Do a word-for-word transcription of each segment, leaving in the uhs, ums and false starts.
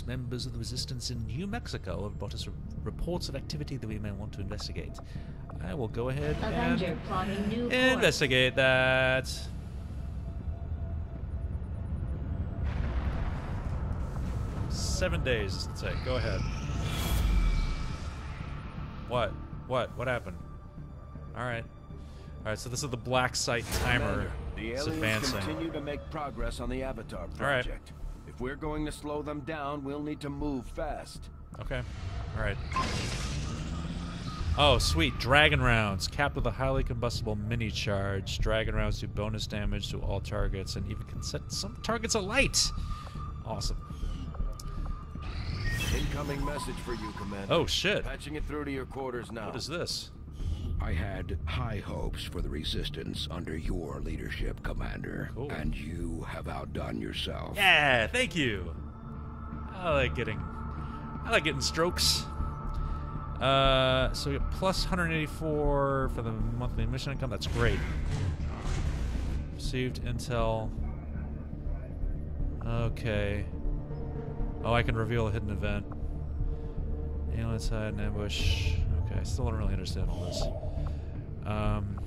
members of the resistance in New Mexico have brought us reports of activity that we may want to investigate. I will go ahead Avenger and plotting new investigate that. Seven days, let's say. Go ahead. What? What? What happened? Alright. Alright, so this is the black site timer. The It's aliens advancing. continue to make progress on the Avatar project. Alright. If we're going to slow them down, we'll need to move fast. Okay. Alright. Oh, sweet. Dragon rounds. Capped with a highly combustible mini charge. Dragon rounds do bonus damage to all targets and even can set some targets alight. Awesome. Incoming message for you, Commander. Oh, shit. Patching it through to your quarters now. What is this? I had high hopes for the Resistance under your leadership, Commander. Cool. And you have outdone yourself. Yeah, thank you. I like getting... I like getting strokes. Uh, so we get plus one hundred eighty-four for the monthly mission income. That's great. Received intel. Okay. Oh, I can reveal a hidden event. Alien side and ambush. Okay, I still don't really understand all this. Um...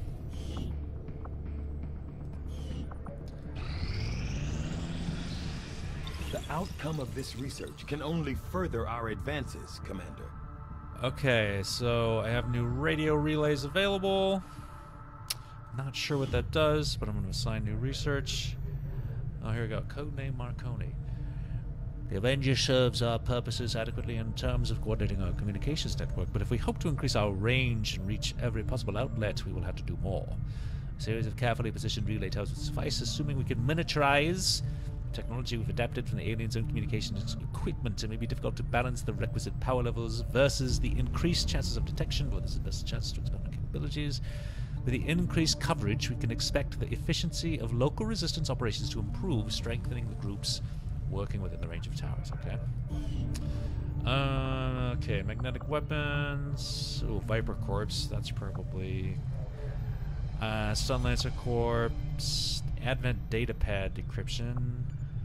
The outcome of this research can only further our advances, Commander. Okay, so I have new radio relays available. Not sure what that does, but I'm going to assign new research. Oh, here we go. Codename Marconi. The Avenger serves our purposes adequately in terms of coordinating our communications network, but if we hope to increase our range and reach every possible outlet, we will have to do more. A series of carefully positioned relay towers would suffice, assuming we can miniaturize technology we've adapted from the aliens' own communications equipment. It may be difficult to balance the requisite power levels versus the increased chances of detection, but there's the best chance to expand our capabilities. With the increased coverage, we can expect the efficiency of local resistance operations to improve, strengthening the groups working within the range of towers. Okay. Uh, okay, magnetic weapons. Oh, Viper Corpse. That's probably... Uh, Sunlancer Corpse. Advent Datapad Decryption.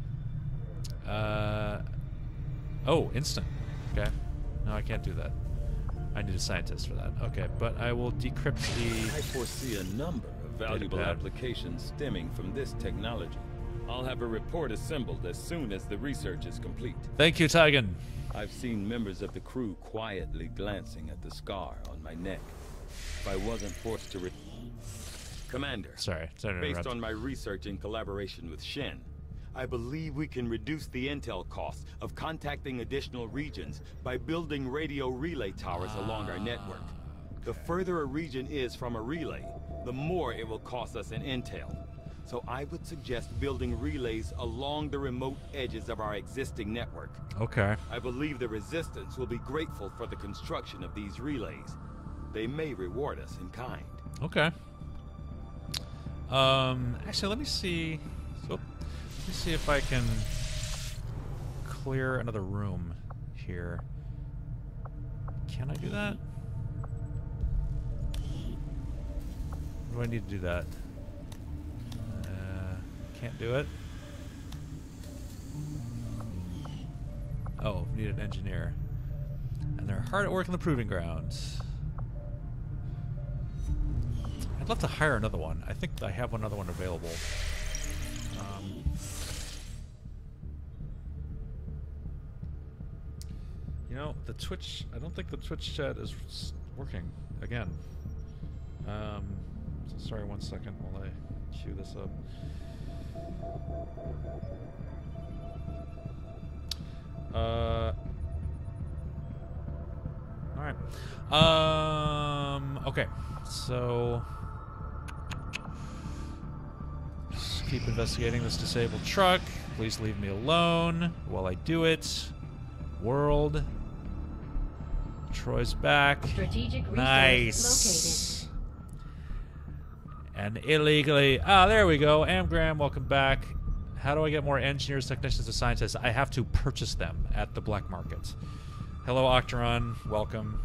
Uh, oh, instant. Okay. No, I can't do that. I need a scientist for that. Okay, but I will decrypt the... I foresee a number of valuable Datapad. applications stemming from this technology. I'll have a report assembled as soon as the research is complete. Thank you, Tigan. I've seen members of the crew quietly glancing at the scar on my neck. If I wasn't forced to re- Commander, Sorry, sorry to based interrupt. on my research in collaboration with Shen, I believe we can reduce the intel cost of contacting additional regions by building radio relay towers Ah, along our network. okay. The further a region is from a relay, the more it will cost us in intel. So I would suggest building relays along the remote edges of our existing network. Okay. I believe the Resistance will be grateful for the construction of these relays. They may reward us in kind. Okay. Um, actually, let me see. So, let me see if I can clear another room here. Can I do that? What do I need to do that? Uh, can't do it. Oh, need an engineer. And they're hard at work in the proving grounds. I'd love to hire another one. I think I have another one available. Um, you know, the Twitch... I don't think the Twitch chat is working again. Um, so sorry, one second while I cue this up. Uh... Alright. Um, okay. So... just keep investigating this disabled truck. Please leave me alone while I do it. World. Troy's back. Strategic resource Nice. And illegally... Ah, there we go. Amgram, welcome back. How do I get more engineers, technicians, and scientists? I have to purchase them at the black market. Hello, Octeron. Welcome.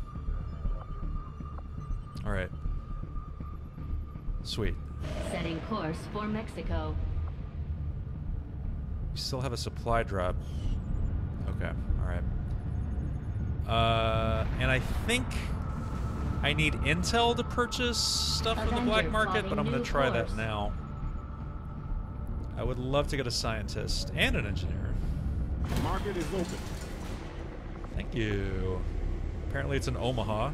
Alright. Sweet. Setting course for Mexico. We still have a supply drop. Okay, alright. Uh, and I think I need intel to purchase stuff from the black market, but I'm going to try that now. I would love to get a scientist and an engineer. The market is open. Thank you. Apparently it's in Omaha.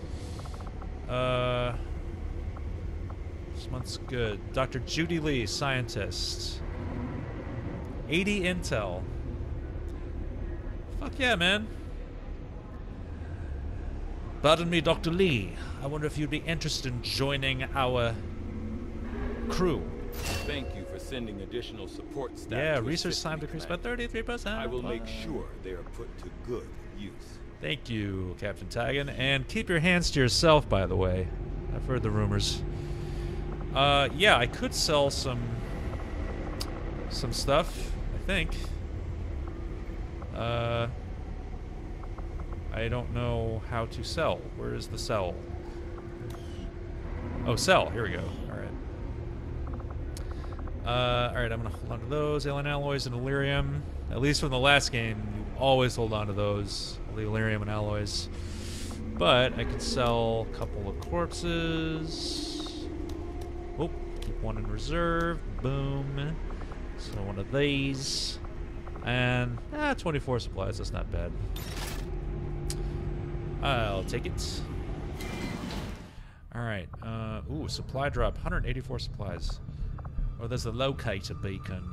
Uh, this month's good. Doctor Judy Lee, scientist. eighty intel. Fuck yeah, man. Pardon me, Doctor Lee. I wonder if you'd be interested in joining our crew. Thank you for sending additional support staff. Yeah, to research assist time me, decreased by Commander. thirty-three percent. I will make sure they are put to good use. Thank you, Captain Tagan. And keep your hands to yourself, by the way. I've heard the rumors. Uh, yeah, I could sell some... some stuff, I think. Uh... I don't know how to sell. Where is the sell? Oh, sell. Here we go. Alright. Uh, alright, I'm going to hold on to those. Alien alloys and Illyrium. At least from the last game, you always hold on to those. The Illyrium and alloys. But I could sell a couple of corpses. Oh, keep one in reserve. Boom. So one of these. And, ah, twenty-four supplies. That's not bad. I'll take it. Alright. Uh, ooh, supply drop. one hundred eighty-four supplies. Oh, there's the locator beacon.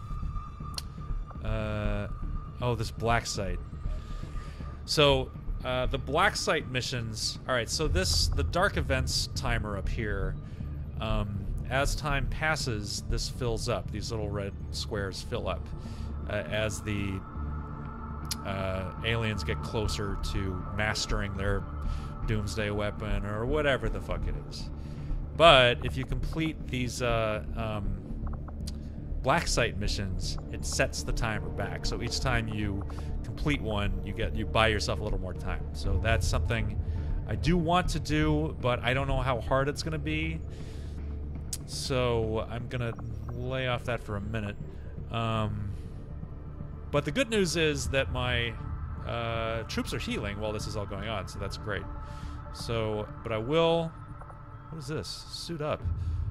Uh, oh, this black site. So, uh, the black site missions... Alright, so this... The dark events timer up here. Um, as time passes, this fills up. These little red squares fill up. Uh, as the... Uh, aliens get closer to mastering their doomsday weapon or whatever the fuck it is. But if you complete these uh, um, black site missions, it sets the timer back. So each time you complete one, you get you buy yourself a little more time. So that's something I do want to do, but I don't know how hard it's going to be. So I'm going to lay off that for a minute. Um, But the good news is that my uh, troops are healing while this is all going on, so that's great. So, but I will... What is this? Suit up.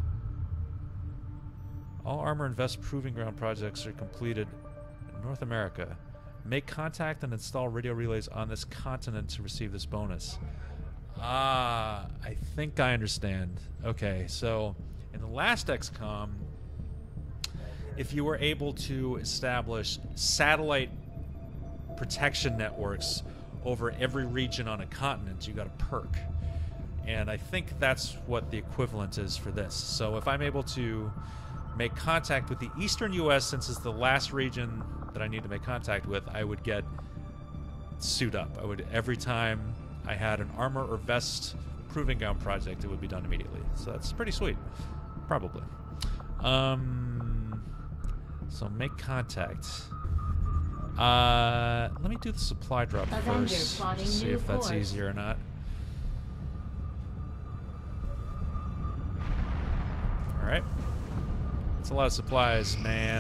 All armor and vest proving ground projects are completed in North America. Make contact and install radio relays on this continent to receive this bonus. Ah, I think I understand. Okay, so in the last X COM... if you were able to establish satellite protection networks over every region on a continent, you got a perk. And I think that's what the equivalent is for this. So if I'm able to make contact with the eastern U S, since it's the last region that I need to make contact with, I would get suit up. I would, every time I had an armor or vest proving ground project, it would be done immediately. So that's pretty sweet. Probably. Um... So make contact. Uh, let me do the supply drop Avenger first. plotting See new if that's course. easier or not. Alright. That's a lot of supplies, man.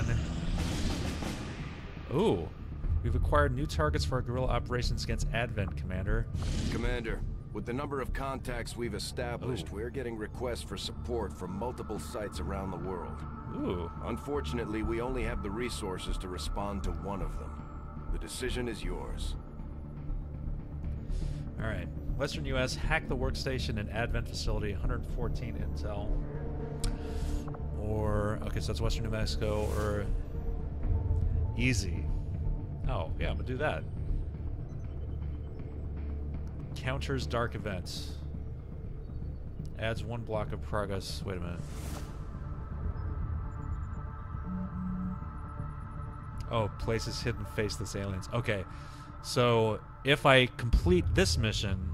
Ooh. We've acquired new targets for our guerrilla operations against Advent, Commander. Commander, with the number of contacts we've established, Ooh. we're getting requests for support from multiple sites around the world. Ooh. Unfortunately, we only have the resources to respond to one of them. The decision is yours. Alright. Western U S, hack the workstation and Advent facility, one hundred fourteen intel. Or, okay, so that's Western New Mexico, or easy. Oh, yeah, I'm gonna do that. Counters dark events. Adds one block of progress. Wait a minute. Oh, places hidden faceless aliens. Okay, so if I complete this mission,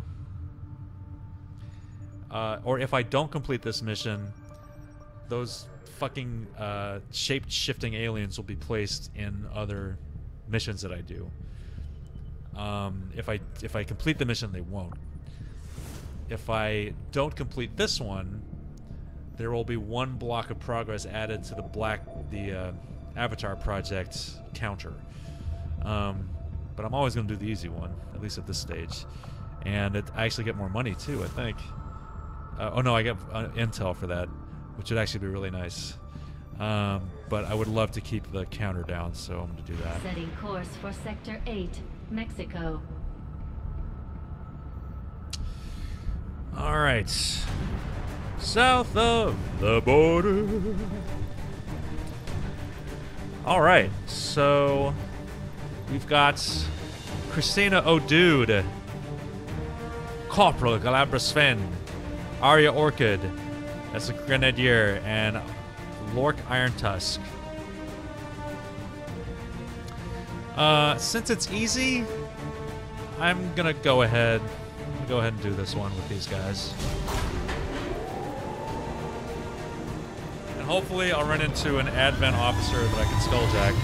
uh, or if I don't complete this mission, those fucking uh, shape-shifting aliens will be placed in other missions that I do. Um, if I if I complete the mission, they won't. If I don't complete this one, there will be one block of progress added to the black the uh, Avatar project counter. Um, but I'm always going to do the easy one, at least at this stage. And it, I actually get more money, too, I think. Uh, oh, no, I get uh, intel for that, which would actually be really nice. Um, but I would love to keep the counter down, so I'm going to do that. Setting course for Sector eight, Mexico. All right. South of the border. All right, so we've got Christina O'Dude, Corporal Galabra Sven, Arya Orchid as a Grenadier, and Lork Iron Tusk. Uh, since it's easy, I'm gonna go ahead. I'm gonna go ahead and do this one with these guys. And hopefully I'll run into an Advent officer that I can skulljack.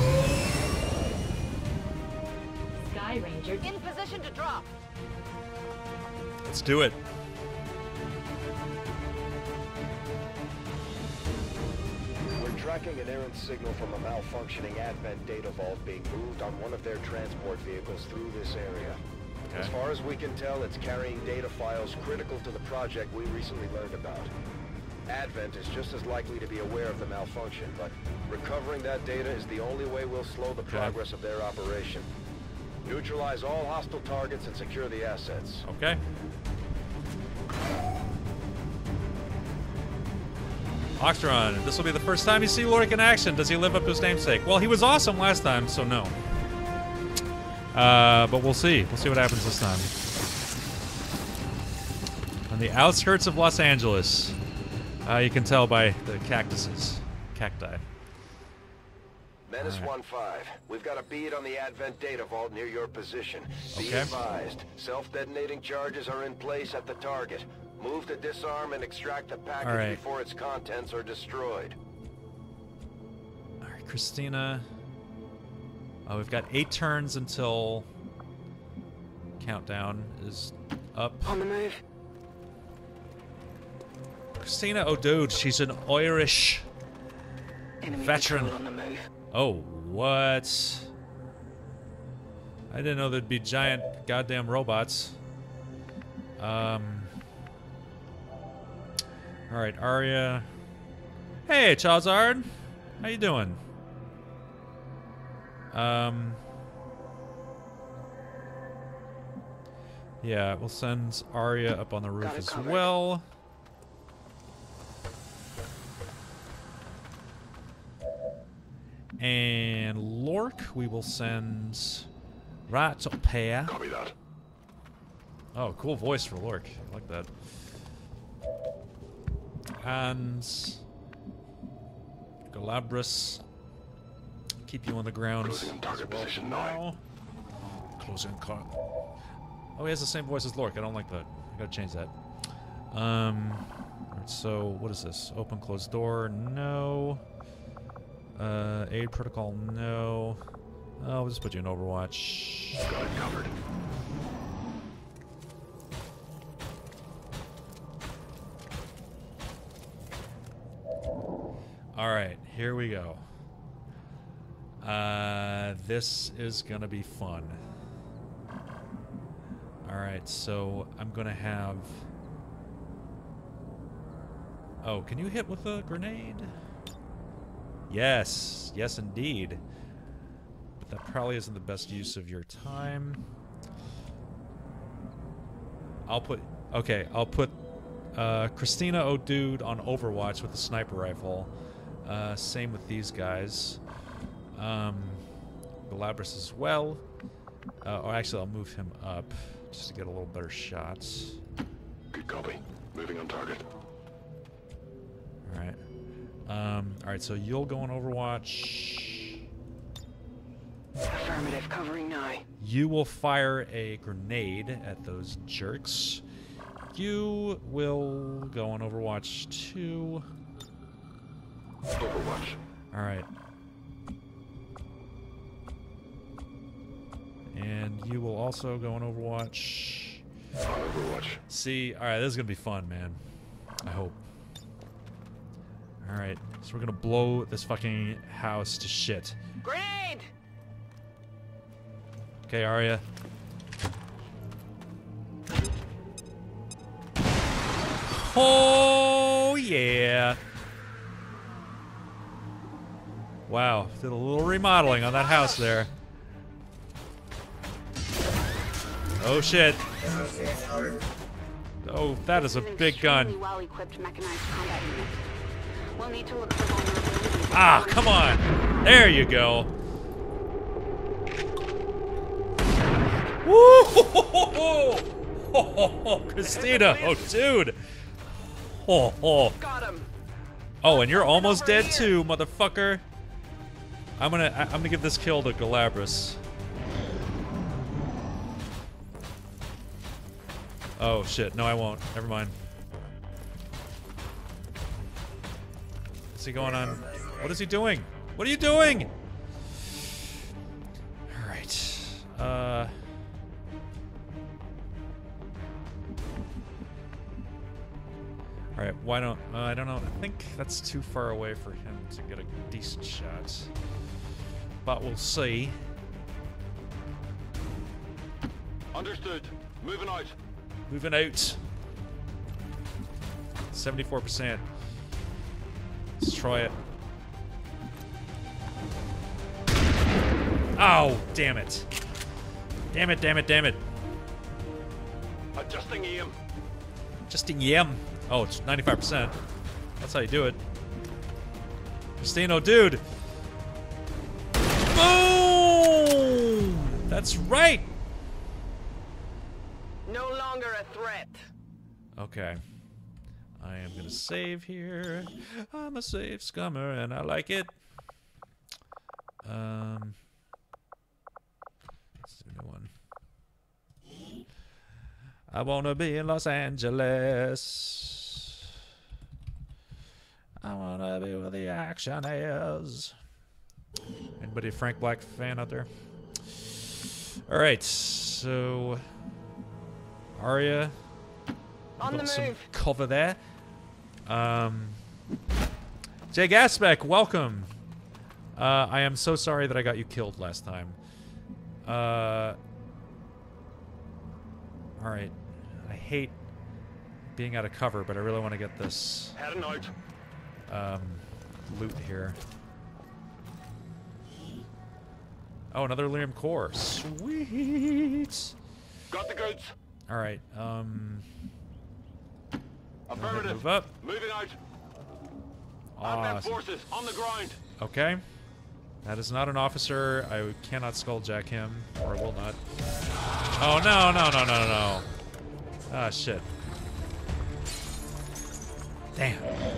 Sky Ranger In position to drop. Let's do it. We're tracking an errant signal from a malfunctioning Advent data vault being moved on one of their transport vehicles through this area. Okay. As far as we can tell, it's carrying data files critical to the project we recently learned about. Advent is just as likely to be aware of the malfunction, but recovering that data is the only way we'll slow the Okay. progress of their operation. Neutralize all hostile targets and secure the assets. Okay. Oxtron, this will be the first time you see Lork in action. Does he live up to his namesake? Well, he was awesome last time, so no. Uh, but we'll see. We'll see what happens this time. On the outskirts of Los Angeles. Uh, you can tell by the cactuses. Cacti. Menace All right. one five, we've got a bead on the Advent data vault near your position. Be Okay. advised, self-detonating charges are in place at the target. Move to disarm and extract the package All right. before its contents are destroyed. All right, Christina. Oh, we've got eight turns until countdown is up. On the move. Christina O'Dude, she's an Irish Enemy veteran. patrol on the move. Oh, what? I didn't know there'd be giant goddamn robots. Um. All right, Arya. Hey, Charizard. How you doing? Um. Yeah, we'll send Arya up on the roof Got it as covered. well. And Lork, we will send right up here. Copy that. Oh, cool voice for Lork. I like that. And Galabras, keep you on the ground. Closing in target as well position for now. Closing car. Oh, he has the same voice as Lork. I don't like that. I gotta change that. Um. Alright, so what is this? Open, close door. No. Uh, aid protocol. No. Oh, we'll just put you in Overwatch. Got it covered. Alright, here we go. Uh, this is gonna be fun. Alright, so I'm gonna have... Oh, can you hit with a grenade? Yes, yes indeed. But that probably isn't the best use of your time. I'll put... Okay, I'll put uh, Christina O'Dude on Overwatch with a sniper rifle. Uh, same with these guys. Um, Galabras as well. Uh, or actually, I'll move him up just to get a little better shots. Good copy. Moving on target. Alright. Um, Alright, so you'll go on Overwatch. Affirmative, covering now. You will fire a grenade at those jerks. You will go on Overwatch two. Overwatch. Alright. And you will also go on Overwatch. Overwatch. See, alright, this is gonna be fun, man. I hope. Alright, so we're gonna blow this fucking house to shit. Grenade! Okay, Arya. Oh, yeah. Wow, did a little remodeling on that house there. Oh, shit. Oh, that is a big gun. Well-equipped mechanized combat unit. We'll need to look for vulnerabilities. Ah, come on. There you go. Woo! Oh, Christina. Oh, dude. Oh, oh. Got him. Oh, and you're almost dead too, motherfucker. I'm gonna, I- I'm gonna give this kill to Galabras. Oh shit! No, I won't. Never mind. What's he going on? What is he doing? What are you doing? All right. Uh. All right. Why don't uh, I don't know. I think that's too far away for him to get a decent shot. But we'll see. Understood. Moving out. Moving out. seventy-four percent. Let's try it. Oh, damn it. Damn it, damn it, damn it. Adjusting aim. Adjusting yam. Oh, it's ninety-five percent. That's how you do it. Christino, dude. Boom! That's right. No longer a threat. Okay. I am gonna save here. I'm a save scummer and I like it. Um let's do a new one. I wanna be in Los Angeles. I wanna be where the action is. Anybody a Frank Black fan out there? Alright, so Arya, On the got some move. cover there. Um, Jay Gaspek, welcome. Uh, I am so sorry that I got you killed last time. Uh, all right, I hate being out of cover, but I really want to get this Heading out. um, loot here. Oh, another Lyrium core. Sweet. Got the goods. All right. Um. Affirmative. Move up. Moving out. Advent Awesome. forces on the ground. Okay. That is not an officer. I cannot skulljack him, or will not. Oh no no no no no! Ah shit. Damn.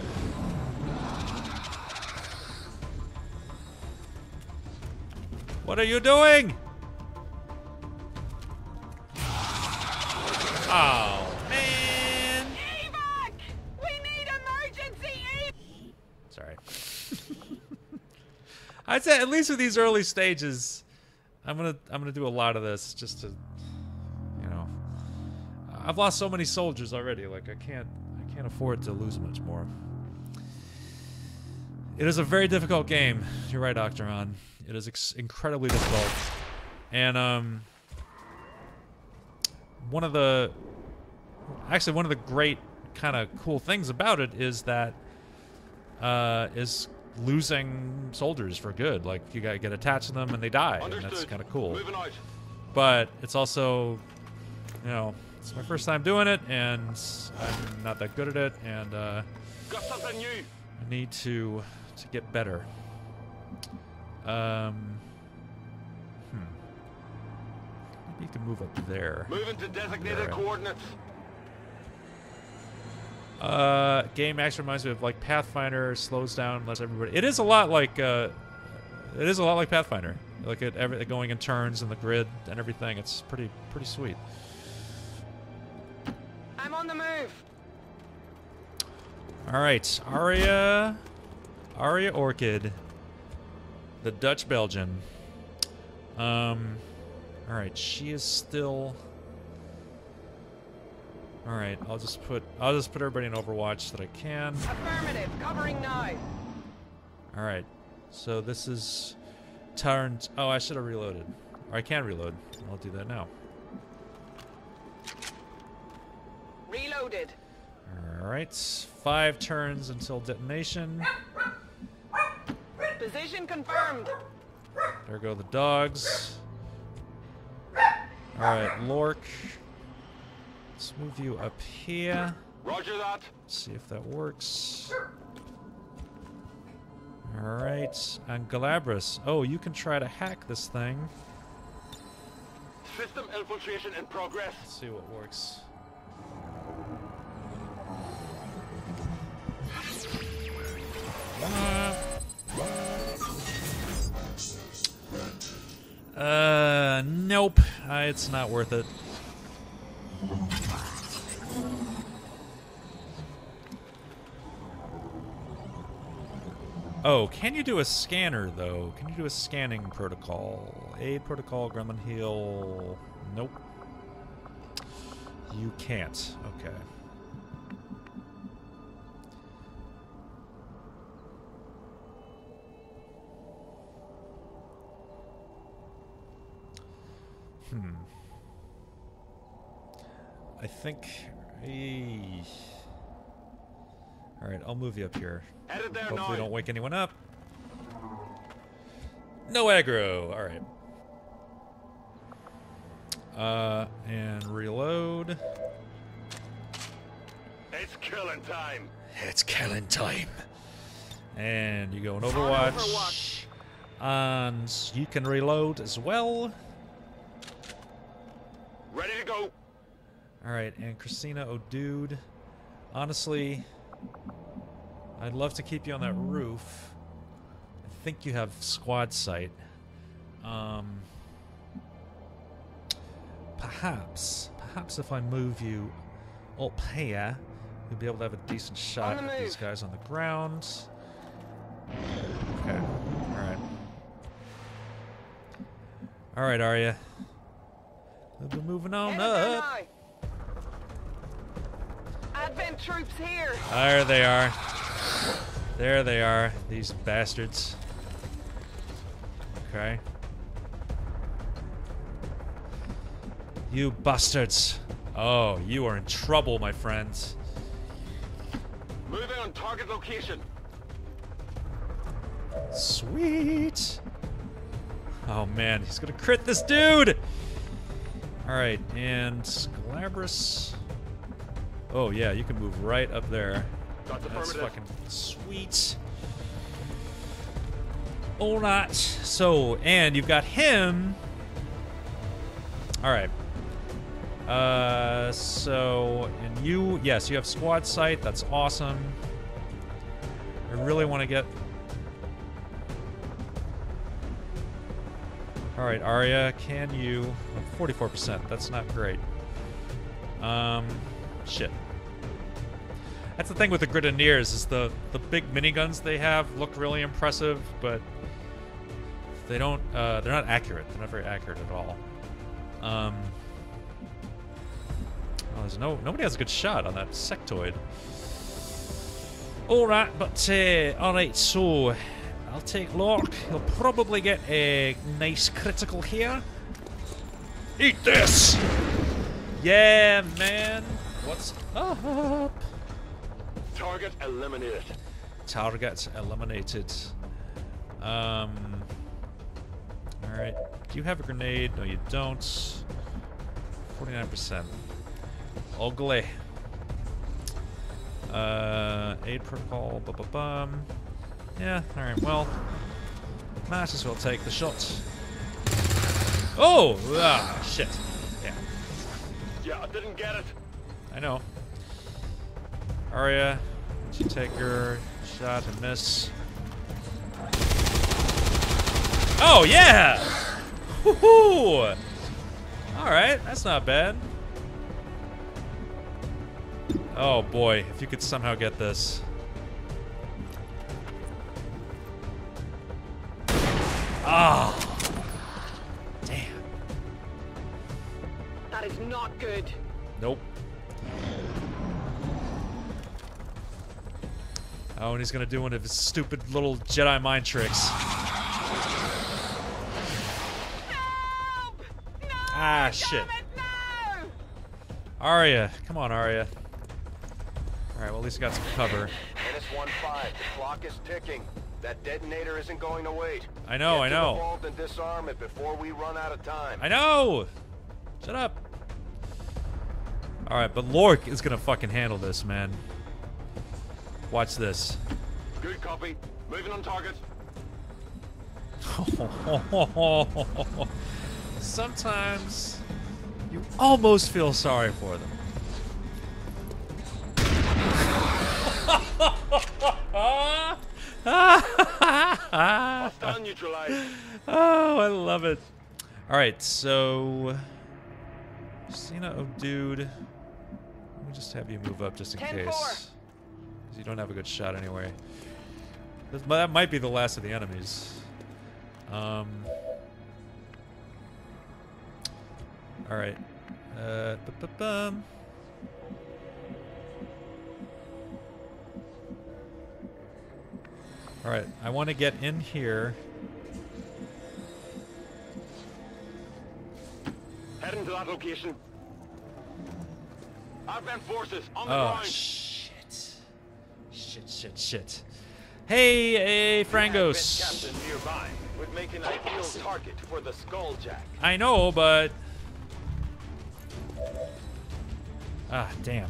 What are you doing? Oh man. Evac! We need emergency evac! Sorry. I'd say at least with these early stages, I'm gonna I'm gonna do a lot of this just to, you know, I've lost so many soldiers already. Like I can't I can't afford to lose much more. It is a very difficult game. You're right, Octaron. It is ex incredibly difficult, and um, one of the actually one of the great kind of cool things about it is that uh, is losing soldiers for good. Like you gotta get attached to them and they die, Understood. and that's kind of cool. Moving out. But it's also, you know, it's my first time doing it, and I'm not that good at it, and uh, Got something new. I need to to get better. Um, hmm. Maybe you can move up there. Moving to designated There. coordinates. Uh, game actually reminds me of like Pathfinder. Slows down, lets everybody. It is a lot like uh, it is a lot like Pathfinder. Like it, every going in turns and the grid and everything. It's pretty pretty sweet. I'm on the move. All right, Aria, Aria Orchid, the Dutch Belgian. Um, all right, she is still. All right, I'll just put I'll just put everybody in Overwatch that I can. Affirmative. Covering now. All right, so this is turned. Oh, I should have reloaded. Or I can reload. I'll do that now. Reloaded. Alright. Five turns until detonation. Position confirmed. There go the dogs. Alright, Lork. Let's move you up here. Roger that. See if that works. Alright, and Galabras. Oh, you can try to hack this thing. System infiltration in progress. Let's see what works. Uh, nope. Uh, it's not worth it. Oh, can you do a scanner, though? Can you do a scanning protocol? Aid protocol, Gremlin heal... Nope. You can't. Okay. Hmm. I think... Hey. Alright, I'll move you up here. Headed there Hopefully now. don't wake anyone up. No aggro! Alright. Uh, and reload. It's killing time. It's killing time. And you go in Overwatch. Overwatch. And you can reload as well. Ready to go. Alright, and Christina, oh dude. Honestly, I'd love to keep you on that roof. I think you have squad sight. Um, perhaps, perhaps if I move you up here, you'll be able to have a decent shot On the at these move. guys on the ground. Okay, alright. Alright, Arya. We'll be moving on Headed there up. now. Advent troops here. There they are. There they are, these bastards. Okay. You bastards. Oh, you are in trouble, my friends. Moving on target location. Sweet. Oh man, he's gonna crit this dude. All right, and Galabras. Oh yeah, you can move right up there. That's That's affirmative. fucking sweet. All right. So, and you've got him. All right. Uh, so, and you, yes, you have squad sight. That's awesome. I really want to get. All right, Arya, can you? forty-four percent. That's not great. Um, shit. That's the thing with the Grenadiers is the the big miniguns they have look really impressive, but they don't. Uh, they're not accurate. They're not very accurate at all. Um. Oh, there's no nobody has a good shot on that sectoid. All right, but uh, all right. So I'll take Lork. He'll probably get a nice critical here. Eat this. Yeah, man. What's up? Target eliminated. Target eliminated. Um. All right. Do you have a grenade? No, you don't. forty-nine percent. Ugly. Uh, aid protocol. Ba ba bum. Yeah. All right. Well, might as well take the shot. Oh! Ah, shit. Yeah. Yeah, I didn't get it. I know. Arya, you take your shot and miss. Oh yeah! Woohoo! All right, that's not bad. Oh boy, if you could somehow get this. Ah! Damn. That is not good. Nope. Oh, and he's gonna do one of his stupid little Jedi mind tricks. Help! Ah, shit. Damn it, no! Arya. Come on, Arya. Alright, well, at least I got some cover. Menace one five, the clock is ticking. That detonator isn't going to wait. I know, Get I to know. the vault and disarm it before we run out of time. I know! Shut up. Alright, but Lork is gonna fucking handle this, man. Watch this. Good copy. Moving on target. Sometimes you almost feel sorry for them. Hostile neutralized. Oh, I love it. Alright, so... Cena, oh dude. Let me just have you move up just in ten case. four. Because you don't have a good shot anyway. This, that might be the last of the enemies. Um... Alright. Uh, bu-bu-bum. Alright, I want to get in here. Heading to that location. Advent forces on the Oh, ground. shit. Shit, shit, shit. Hey, hey, Frangos. Captain nearby would make an ideal target for the Skulljack. I know, but... Ah, damn.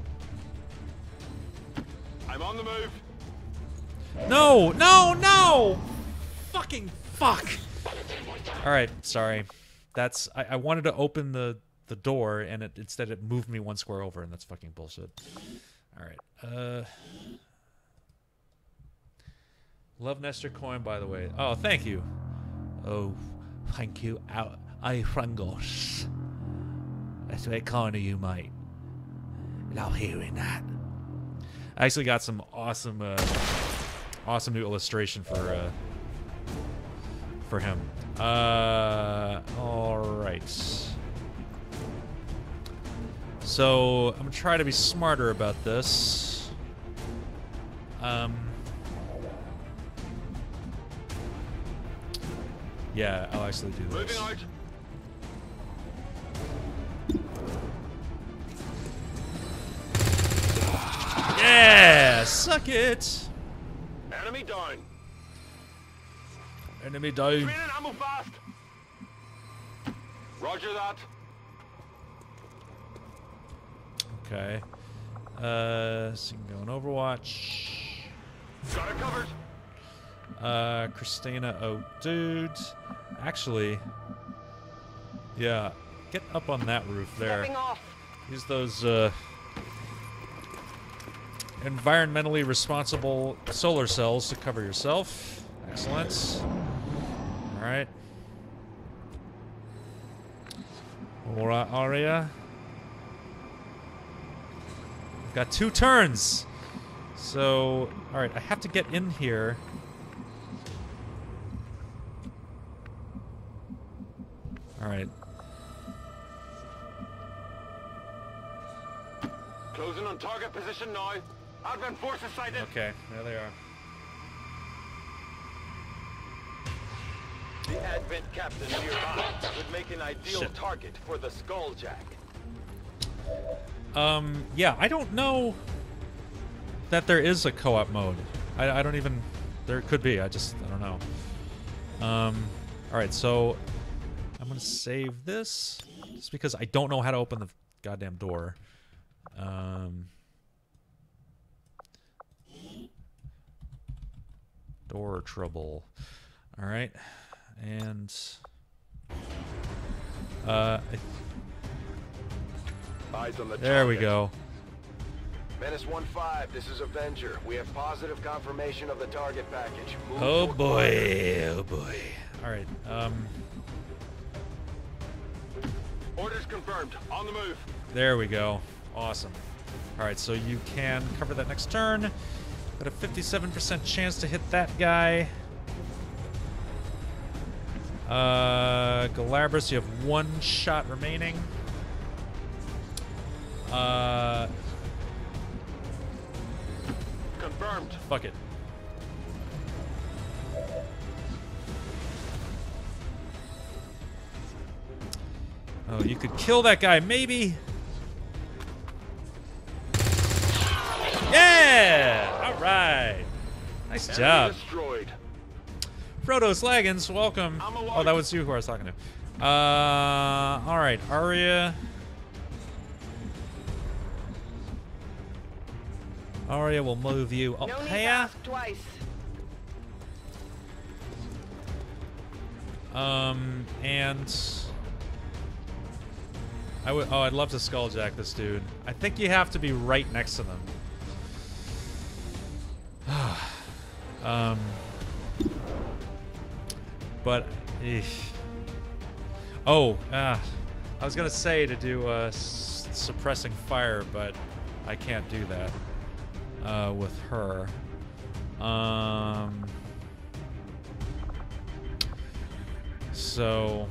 I'm on the move. No, no, no! Fucking fuck! Alright, sorry. That's... I, I wanted to open the, the door, and it, instead it moved me one square over, and that's fucking bullshit. Alright, uh... Love Nestor coin, by the way. Oh, thank you. Oh, thank you. I, I Frangos. That's very kind of you, mate. Love hearing that. I actually got some awesome, uh, awesome new illustration for, uh, for him. Uh, all right. So I'm gonna try to be smarter about this. Um. Yeah, I'll actually do this. Moving out. Yeah, suck it. Enemy down. Enemy down. Training ammo fast. Roger that. Okay. Uh, so you can go in Overwatch. Got it covered. Uh, Christina, oh dude. Actually, yeah, get up on that roof there. Stepping off. Use those, uh, environmentally responsible solar cells to cover yourself. Excellent. Alright. Alright, Arya. We've got two turns. So, alright, I have to get in here. Alright. Closing on target position now. Advent forces sighted. Okay, there they are. The Advent captain nearby would make an ideal Shit. target for the Skulljack. Um, yeah, I don't know that there is a co-op mode. I, I don't even... There could be, I just... I don't know. Um, alright, so... I'm gonna save this, just because I don't know how to open the goddamn door. Um... Door trouble. Alright. And... Uh... I Eyes on the There we target. go. Menace one five, this is Avenger. We have positive confirmation of the target package. Move Oh to boy, oh boy. Alright, um... Orders confirmed. On the move. there we go. Awesome. Alright, so you can cover that next turn. Got a fifty-seven percent chance to hit that guy. Uh, Galabras, you have one shot remaining. Uh... Confirmed. Fuck it. Oh, you could kill that guy, maybe. Yeah! All right. Nice job. Destroyed. Frodo Slaggins, welcome. Oh, that was you who I was talking to. Uh, all right, Arya. Arya will move you up No need to here. ask twice. Um, and I would. Oh, I'd love to skulljack this dude. I think you have to be right next to them. um, but. Eesh. Oh, ah, I was gonna say to do uh, s suppressing fire, but I can't do that uh, with her. Um, so,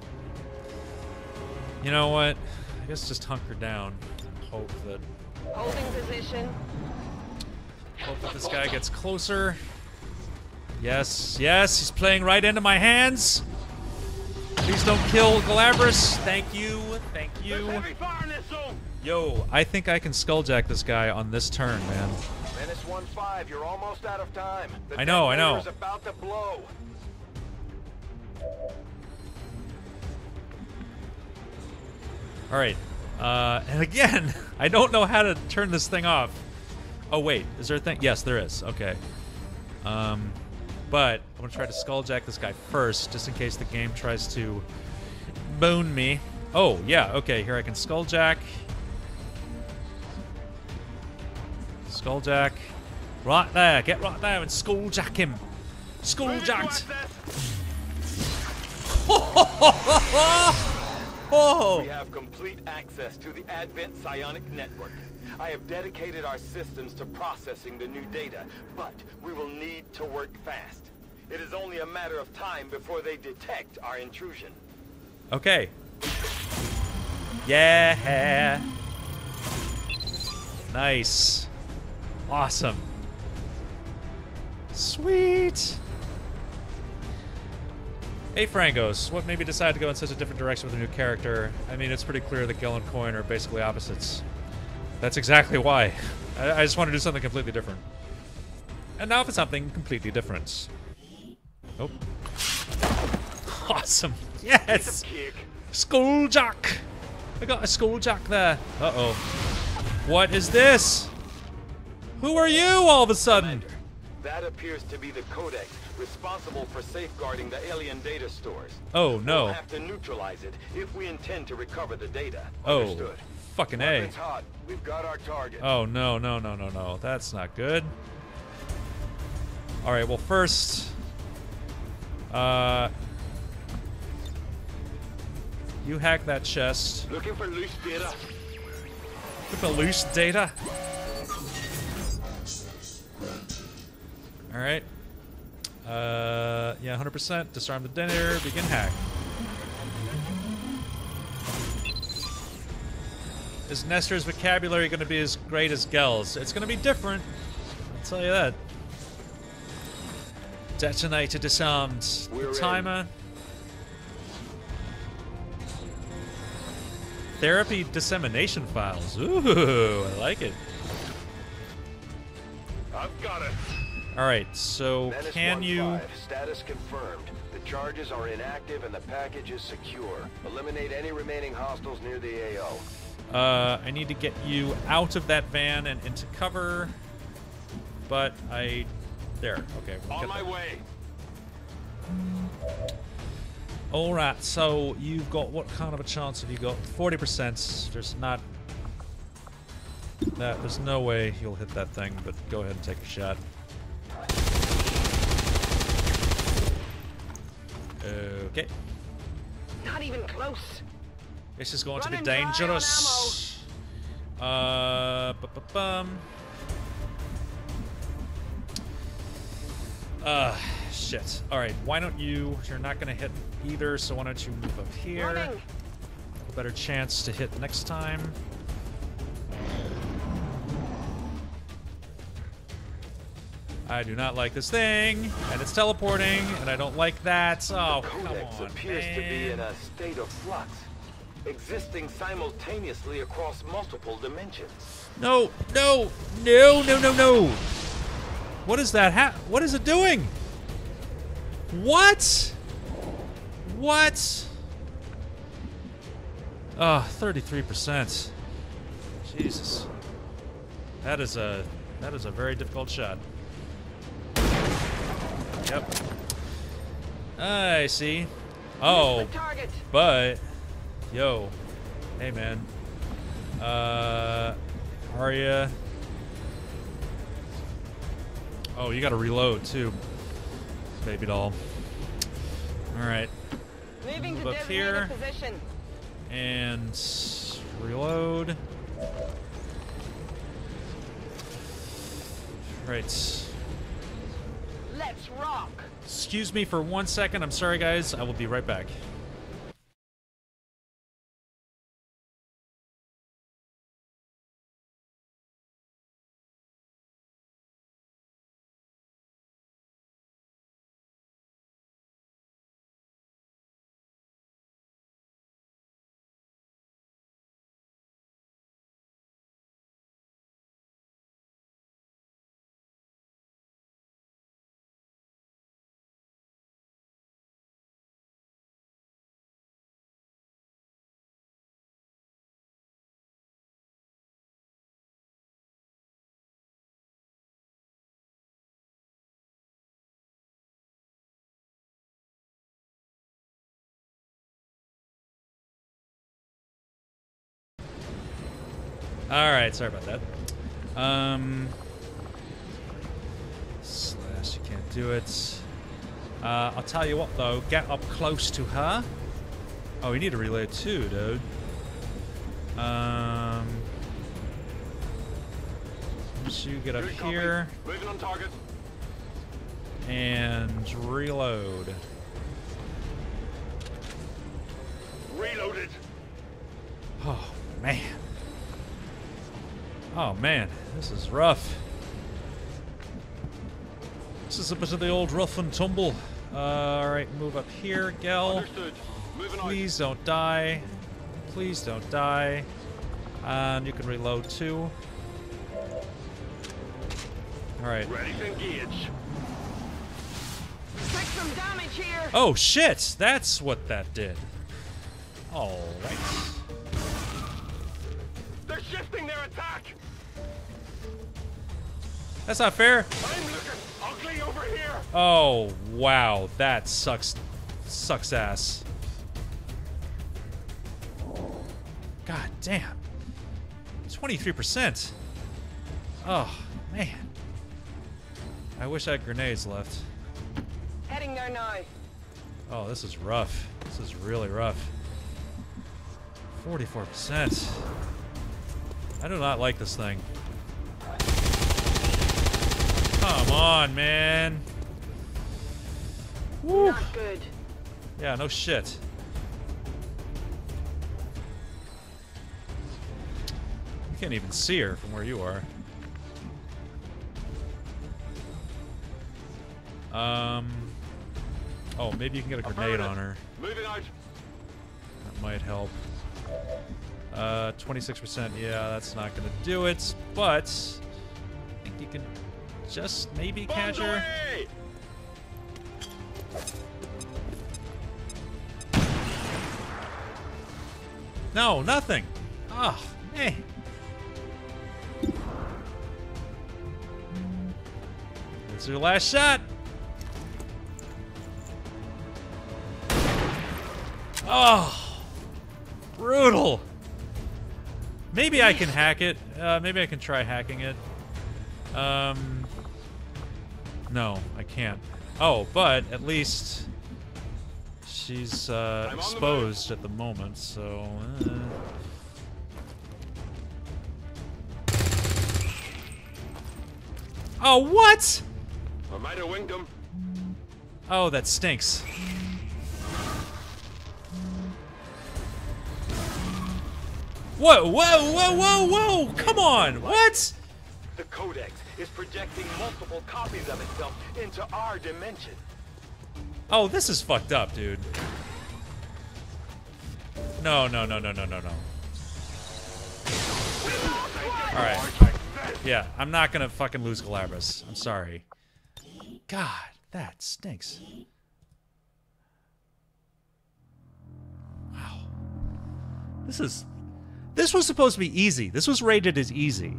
you know what? I guess just hunker down. Hope that. Holding position. Hope that this guy gets closer. Yes, yes, he's playing right into my hands. Please don't kill Galabras. Thank you. Thank you. Yo, I think I can skulljack this guy on this turn, man. Menace one five, you're almost out of time. The I know, I know. detonator is about to blow. All right. Uh, and again, I don't know how to turn this thing off. Oh, wait. Is there a thing? Yes, there is. Okay. Um... But I'm gonna try to skulljack this guy first, just in case the game tries to bone me. Oh, yeah, okay, here I can skulljack. Skulljack. Right there, get right there and skulljack him. Skulljacked. Oh! We have complete access to the Advent psionic network. I have dedicated our systems to processing the new data, but we will need to work fast. It is only a matter of time before they detect our intrusion. Okay. Yeah. Nice. Awesome. Sweet. Hey Frangos, what made me decide to go in such a different direction with a new character? I mean, it's pretty clear that Gil and Coin are basically opposites. That's exactly why. I, I just want to do something completely different. And now for something completely different. Oh. Awesome. Yes! Skulljack! I got a skulljack there. Uh-oh. What is this? Who are you all of a sudden? Commander, that appears to be the codex responsible for safeguarding the alien data stores. Oh, no. We'll have to neutralize it if we intend to recover the data. Oh. Understood. Fucking A. Weapons hot. We've got our target. Oh, no, no, no, no, no. That's not good. Alright, well, first... Uh... You hack that chest. Looking for loose data. Look for loose data. Alright. Uh, yeah, one hundred percent. Disarm the detonator. Begin hack. Is Nestor's vocabulary going to be as great as Gel's? It's going to be different. I'll tell you that. Detonator disarmed. We're The timer. Therapy dissemination files. Ooh, I like it. I've got it. All right, so Menace can one you? five, status confirmed. The charges are inactive and the package is secure. Eliminate any remaining hostiles near the A O. Uh, I need to get you out of that van and into cover. But I, there. Okay. We'll On get my there. way. All right. So you've got what kind of a chance have you got? Forty percent. There's not. That there's no way you'll hit that thing. But go ahead and take a shot. Okay. Not even close. This is going Running to be dry on dangerous. Uh, bu -bu bum. Uh, shit. All right. Why don't you? You're not going to hit either, so why don't you move up here? Running. A better chance to hit next time. I do not like this thing, and it's teleporting, and I don't like that. Oh, come Codex on, appears to be in man. a state of flux. existing simultaneously across multiple dimensions. No, no, no, no, no, no. What is that? Ha what is it doing? What? What? Ah, oh, thirty-three percent. Jesus. That is a that is a very difficult shot. Yep. I see. Oh, but yo, hey man. Uh, Arya. Oh, you gotta reload too, baby doll. All right. Moving Move to up designated here position. and reload. Right. Let's rock. Excuse me for one second. I'm sorry, guys. I will be right back. Alright, sorry about that. Um, slash, you can't do it. Uh, I'll tell you what though, get up close to her. Oh, we need to relay too, dude. Um, so you get up here. Moving on target. And reload. Reloaded. Oh, man. Oh man, this is rough. This is a bit of the old rough and tumble. Uh, Alright, move up here, Gel. Understood. Moving on. Please don't die. Please don't die. And you can reload too. Alright. Ready to engage. Take some damage here. Oh shit! That's what that did. Alright. They're shifting their attack. That's not fair. I'm looking ugly over here. Oh, wow. That sucks. Sucks ass. God damn. twenty-three percent. Oh, man. I wish I had grenades left. Heading there now. Oh, this is rough. This is really rough. forty-four percent. I do not like this thing. Come on, man. Woo. Not good. Yeah, no shit. You can't even see her from where you are. Um. Oh, maybe you can get a grenade on her. Moving out. That might help. Uh, twenty-six percent. Yeah, that's not gonna do it. But I think you can just maybe catch her. No, nothing. Oh, man. It's your last shot. Oh, brutal. Maybe I can hack it. Uh, maybe I can try hacking it. Um, no, I can't. Oh, but at least she's uh, exposed at the moment, so... Uh. Oh, what? I might have winged him. Oh, that stinks. Whoa, whoa, whoa, whoa, whoa! Come on, what? The Codex is projecting multiple copies of itself into our dimension. Oh, this is fucked up, dude. No, no, no, no, no, no, no. Alright. Yeah, I'm not gonna fucking lose Galabras. I'm sorry. God, that stinks. Wow. This is... This was supposed to be easy. This was rated as easy.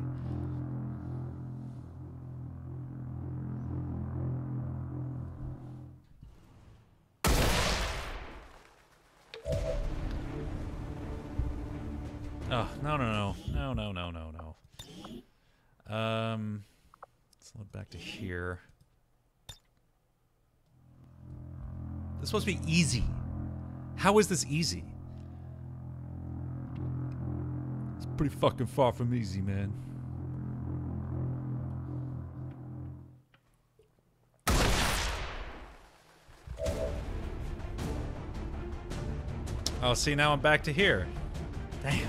Oh, no, no, no. No, no, no, no, no. Um, let's load back to here. This is supposed to be easy. How is this easy? It's pretty fucking far from easy, man. Oh, see, now I'm back to here. Damn.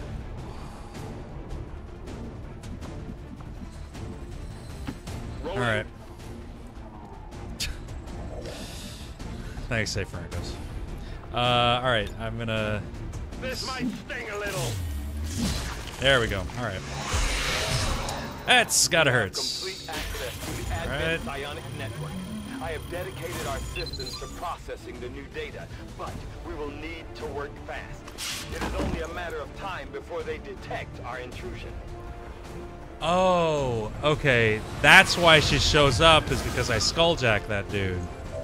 All right. Thanks, Safe Francos. Uh, all right, I'm gonna. This might sting a little. There we go. All right. That's gotta hurt. Complete access to the Advent Psionic Network. I have dedicated our systems to processing the new data, but we will need to work fast. It is only a matter of time before they detect our intrusion. Oh, okay. That's why she shows up, is because I skulljack that dude.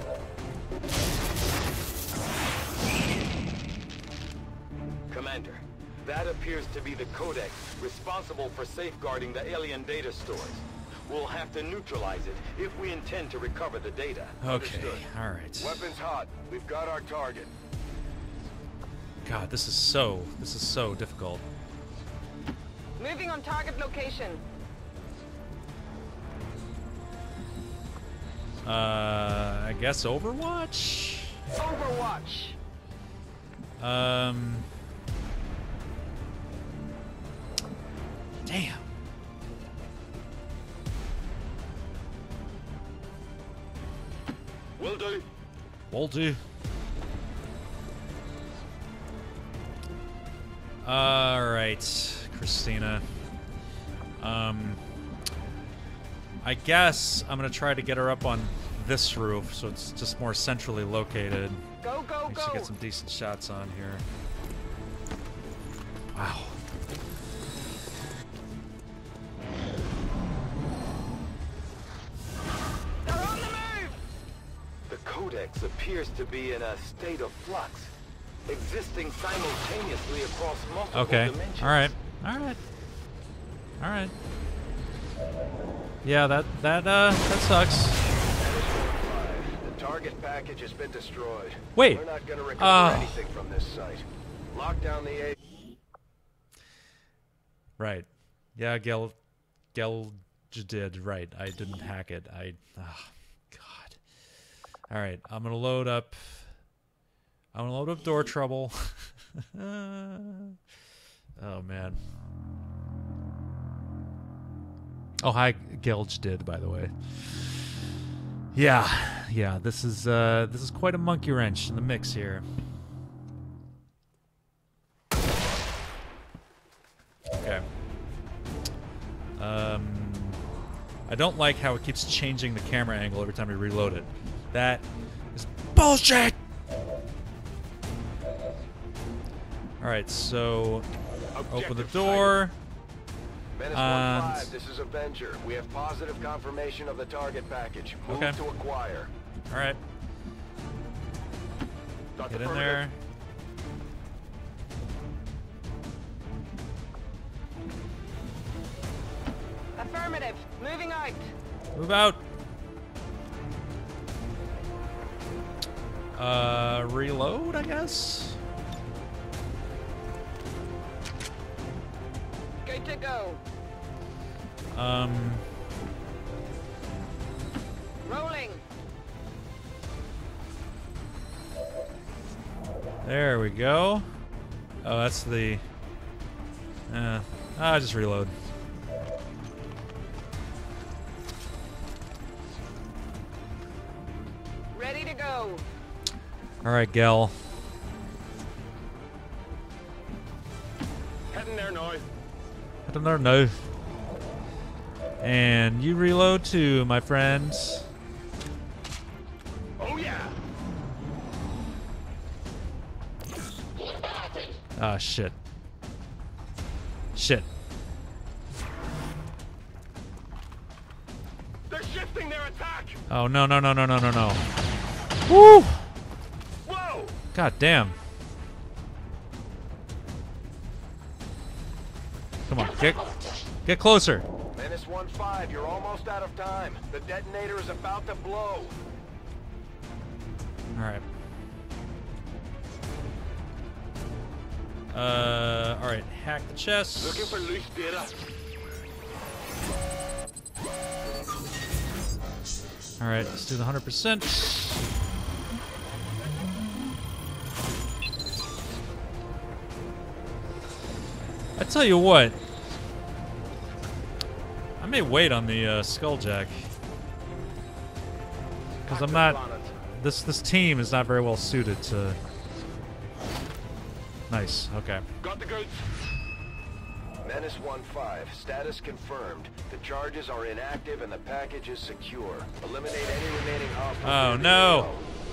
Commander, that appears to be the codex responsible for safeguarding the alien data stores. We'll have to neutralize it if we intend to recover the data. Okay, Understood. all right. Weapons hot. We've got our target. God, this is so, this is so difficult. Moving on target location. Uh, I guess Overwatch? Overwatch. Um... Damn. Will do. Will do. Alright, Christina. Um... I guess I'm gonna try to get her up on this roof, so it's just more centrally located. Go, go, We go. should get some decent shots on here. Wow. They're on the move. The codex appears to be in a state of flux, existing simultaneously across multiple Okay. dimensions. Alright. Alright. Alright. Yeah, that that uh that sucks. The target package has been destroyed. Wait. We're not going to recover Oh. anything from this site. Lock down the A. Right. Yeah, Gel Gel j- did right. I didn't hack it. I oh, God. Alright, I'm gonna load up I'm gonna load up door trouble. Oh man. Oh, hi, Gelge did, by the way. Yeah, yeah. This is uh, this is quite a monkey wrench in the mix here. Okay. Um, I don't like how it keeps changing the camera angle every time we reload it. That is bullshit. All right, so open the door. Menace And- one five, this is Avenger. We have positive confirmation of the target package. Move Okay. to acquire. All right, That's get in affirmative. there. Affirmative. Moving out. Move out. Uh, reload, I guess. Good to go. Um, Rolling. there we go. Oh, that's the. Uh, ah, just reload. Ready to go. All right, Gel. Heading there now. I don't know. No. And you reload too, my friends. Oh yeah. Ah, shit. Shit. They're shifting their attack. Oh, no, no, no, no, no, no, no. Woo! Whoa! God damn. Come on, get get closer. Menace one five, you're almost out of time. The detonator is about to blow. Alright. Uh, alright, hack the chest. Looking for loose data. Alright, let's do the one hundred percent. I tell you what, I may wait on the uh, Skulljack. Because I'm not, this, this team is not very well suited to... Nice, okay. Got the goods. Menace one five, status confirmed. The charges are inactive and the package is secure. Eliminate any remaining hostiles. Oh no!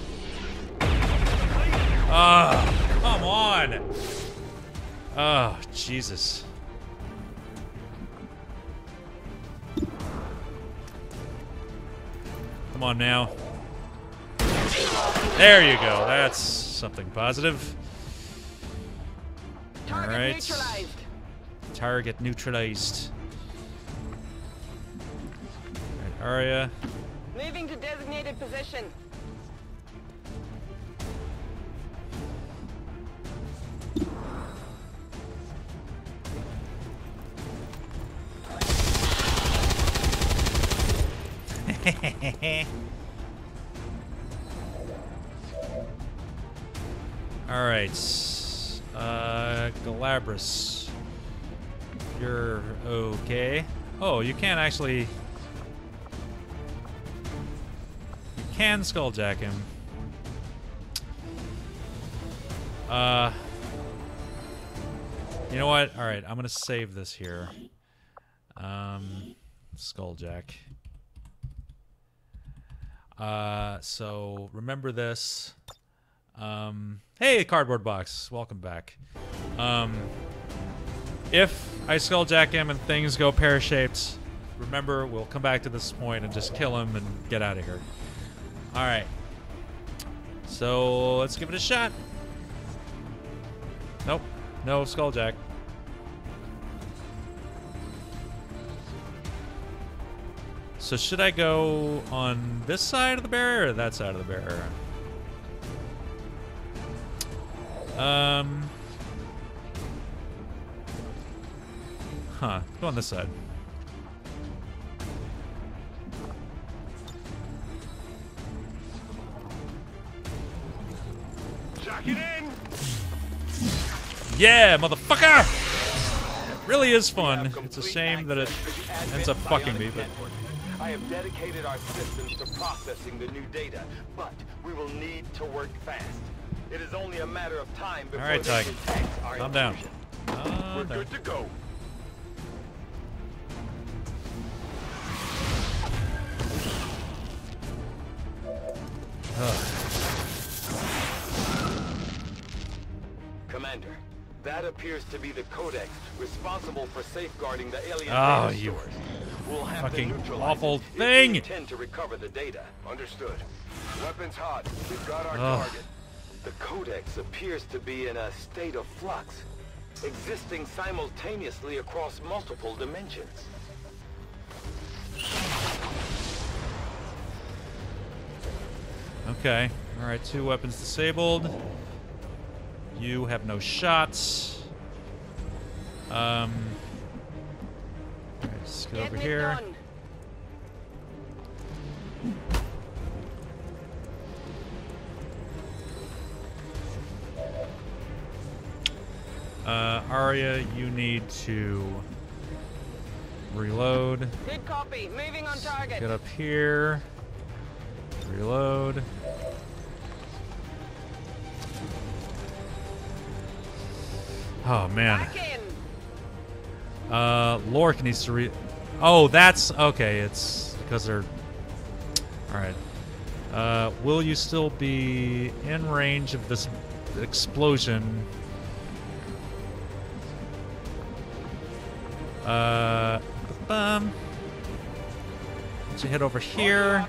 Oh, come on! Oh, Jesus. Come on now. There you go. That's something positive. Target All right. neutralized. Target neutralized. All right, Arya. Moving to designated position. All right. Uh, Galabras. You're okay. Oh, you can't actually... You can skulljack him. Uh... You know what? Alright, I'm gonna save this here. Um... Skulljack. Uh, so, remember this. Um... Hey, cardboard box. Welcome back. Um... If I skulljack him and things go pear-shaped, remember, we'll come back to this point and just kill him and get out of here. Alright. So, let's give it a shot. Nope. No skulljack. So should I go on this side of the barrier or that side of the barrier? Um... Huh. Go on this side. Jack it in. Yeah, motherfucker! It really is fun. It's a shame that it ends up fucking me, but... I have dedicated our systems to processing the new data, but we will need to work fast. It is only a matter of time before All right, they Tiger. detect our Calm down. intrusion. Calm We're down. good to go. Commander, that appears to be the codex responsible for safeguarding the alien Oh, data you source. We'll have fucking to neutralize awful it if we thing. intend to recover the data. Understood. Weapons hot. We've got our Ugh. target. The codex appears to be in a state of flux, existing simultaneously across multiple dimensions. Okay. Alright, two weapons disabled. You have no shots. Um... Alright, let's get over Getting it here. done. Uh, Arya, you need to reload. Good copy. Moving on target. Get up here. Reload. Oh man. Back in. Uh, Lork needs to re... Oh, that's... Okay, it's because they're... Alright. Uh, will you still be in range of this explosion? Uh... Bum. Let's head over here.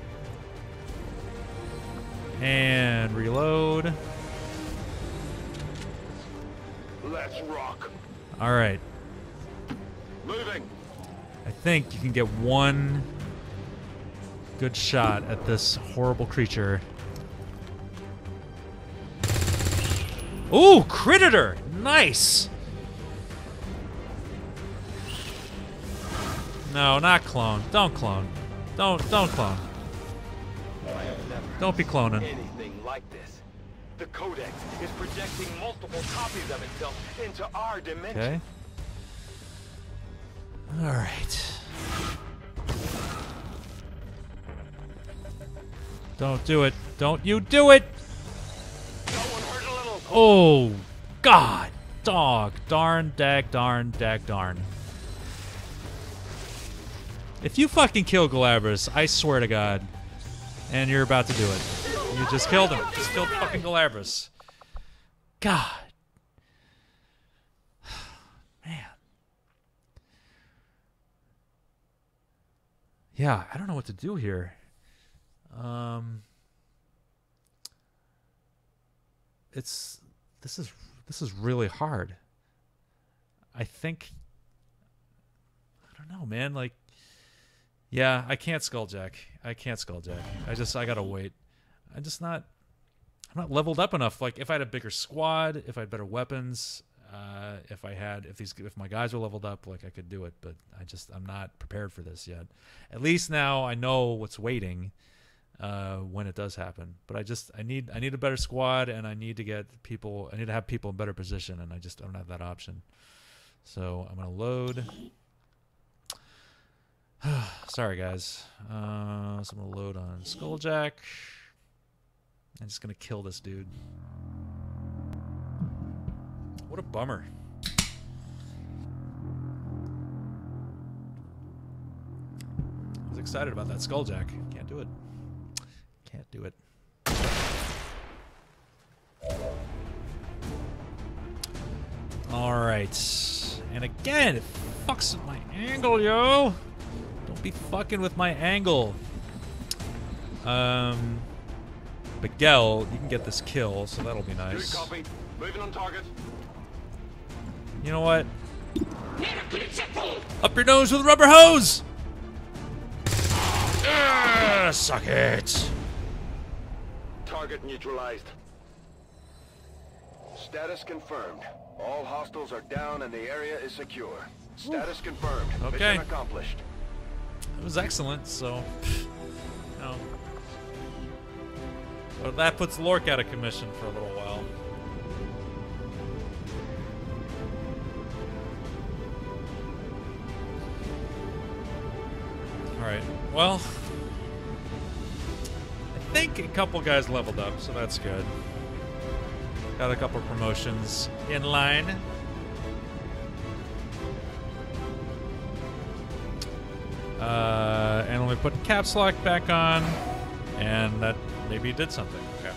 And reload. Let's rock. Alright. Moving. I think you can get one good shot at this horrible creature. Ooh, Creditor! Nice! No, not clone. Don't clone. Don't don't clone. I have never Don't be cloning. anything like this. The Codex is projecting multiple copies of itself into our dimension. Okay. Alright. Don't do it. Don't you do it! No one hurt a little. Oh, God. Dog. Darn, dag, darn, dag, darn. If you fucking kill Galabras, I swear to God, and you're about to do it. You just killed him. Just killed fucking Galabras. God. Man. Yeah, I don't know what to do here. Um, it's this is this is really hard. I think I don't know, man. Like, yeah, I can't Skulljack. I can't Skulljack. I just I gotta wait. I'm just not. I'm not leveled up enough. Like, if I had a bigger squad, if I had better weapons, uh, if I had, if these, if my guys were leveled up, like I could do it. But I just, I'm not prepared for this yet. At least now I know what's waiting uh, when it does happen. But I just, I need, I need a better squad, and I need to get people. I need to have people in better position, and I just don't have that option. So I'm gonna load. Sorry, guys. Uh, so I'm gonna load on Skulljack. I'm just gonna kill this dude. What a bummer. I was excited about that Skulljack. Can't do it. Can't do it. Alright. And again, it fucks with my angle, yo! Don't be fucking with my angle. Um... Miguel, you can get this kill, so that'll be nice. Good copy. Moving on target. You know what? Up your nose with a rubber hose! Ah, suck it! Target neutralized. Status confirmed. All hostiles are down and the area is secure. Status confirmed. Okay. Mission accomplished. It was excellent, so... No. But that puts Lork out of commission for a little while. Alright, well... I think a couple guys leveled up, so that's good. Got a couple promotions in line. Uh, and we put caps lock back on, and that maybe did something. Okay.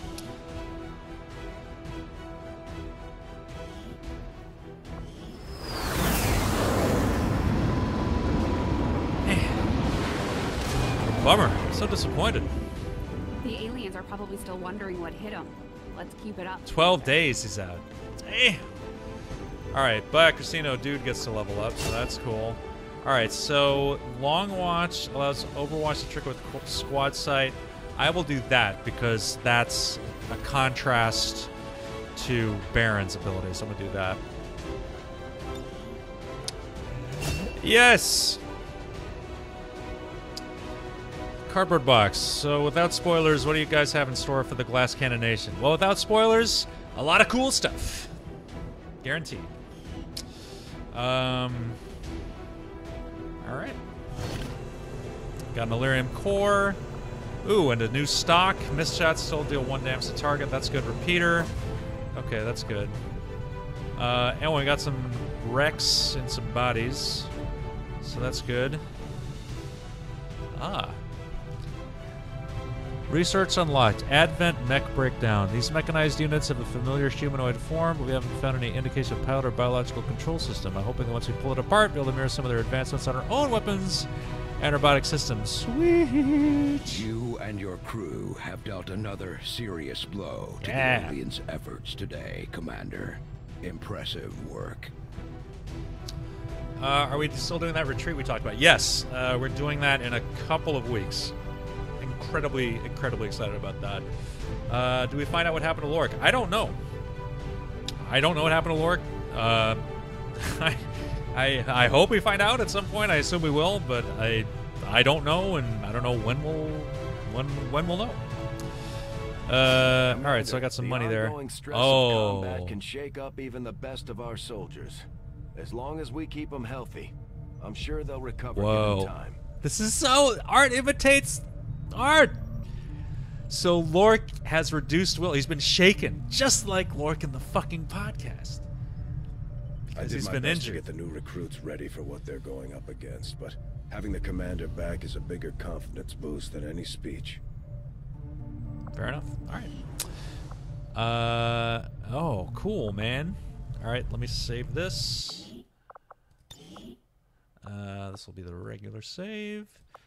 Man. Bummer. I'm so disappointed. The aliens are probably still wondering what hit them. Let's keep it up. twelve days he's out. Damn. Alright, Black Casino dude gets to level up, so that's cool. Alright, so Long Watch allows Overwatch to trigger with squad sight. I will do that because that's a contrast to Baron's ability, so I'm gonna do that. Yes! Cardboard box. So without spoilers, what do you guys have in store for the Glass Cannonation? Well, without spoilers, a lot of cool stuff. Guaranteed. Um... Alright. Got an Illyrium Core. Ooh, and a new stock. Missed shots still deal one damage to target. That's good. Repeater. Okay, that's good. Uh, and we got some wrecks and some bodies. So that's good. Ah. Research unlocked. Advent mech breakdown. These mechanized units have a familiar humanoid form, but we haven't found any indication of pilot or biological control system. I'm hoping that once we pull it apart, we'll be able to mirror some of their advancements on our own weapons and robotic systems. Sweet! You and your crew have dealt another serious blow to Yeah. the aliens' efforts today, Commander. Impressive work. Uh, are we still doing that retreat we talked about? Yes, uh, we're doing that in a couple of weeks. Incredibly, incredibly excited about that. Uh, do we find out what happened to Lork? I don't know. I don't know what happened to Lork. Uh, I, I, I hope we find out at some point. I assume we will, but I, I don't know, and I don't know when we'll, when, when we'll know. Uh, all right, so I got some the money there. ongoing stress Oh, of combat can shake up even the best of our soldiers. As long as we keep them healthy, I'm sure they'll recover whoa! given time. This is so art imitates art. So Lork has reduced will. He's been shaken, just like Lork in the fucking podcast. I Because did he's my been best injured. to get the new recruits ready for what they're going up against, but having the commander back is a bigger confidence boost than any speech. Fair enough. All right. Uh oh, cool, man. All right, let me save this. Uh, this will be the regular save.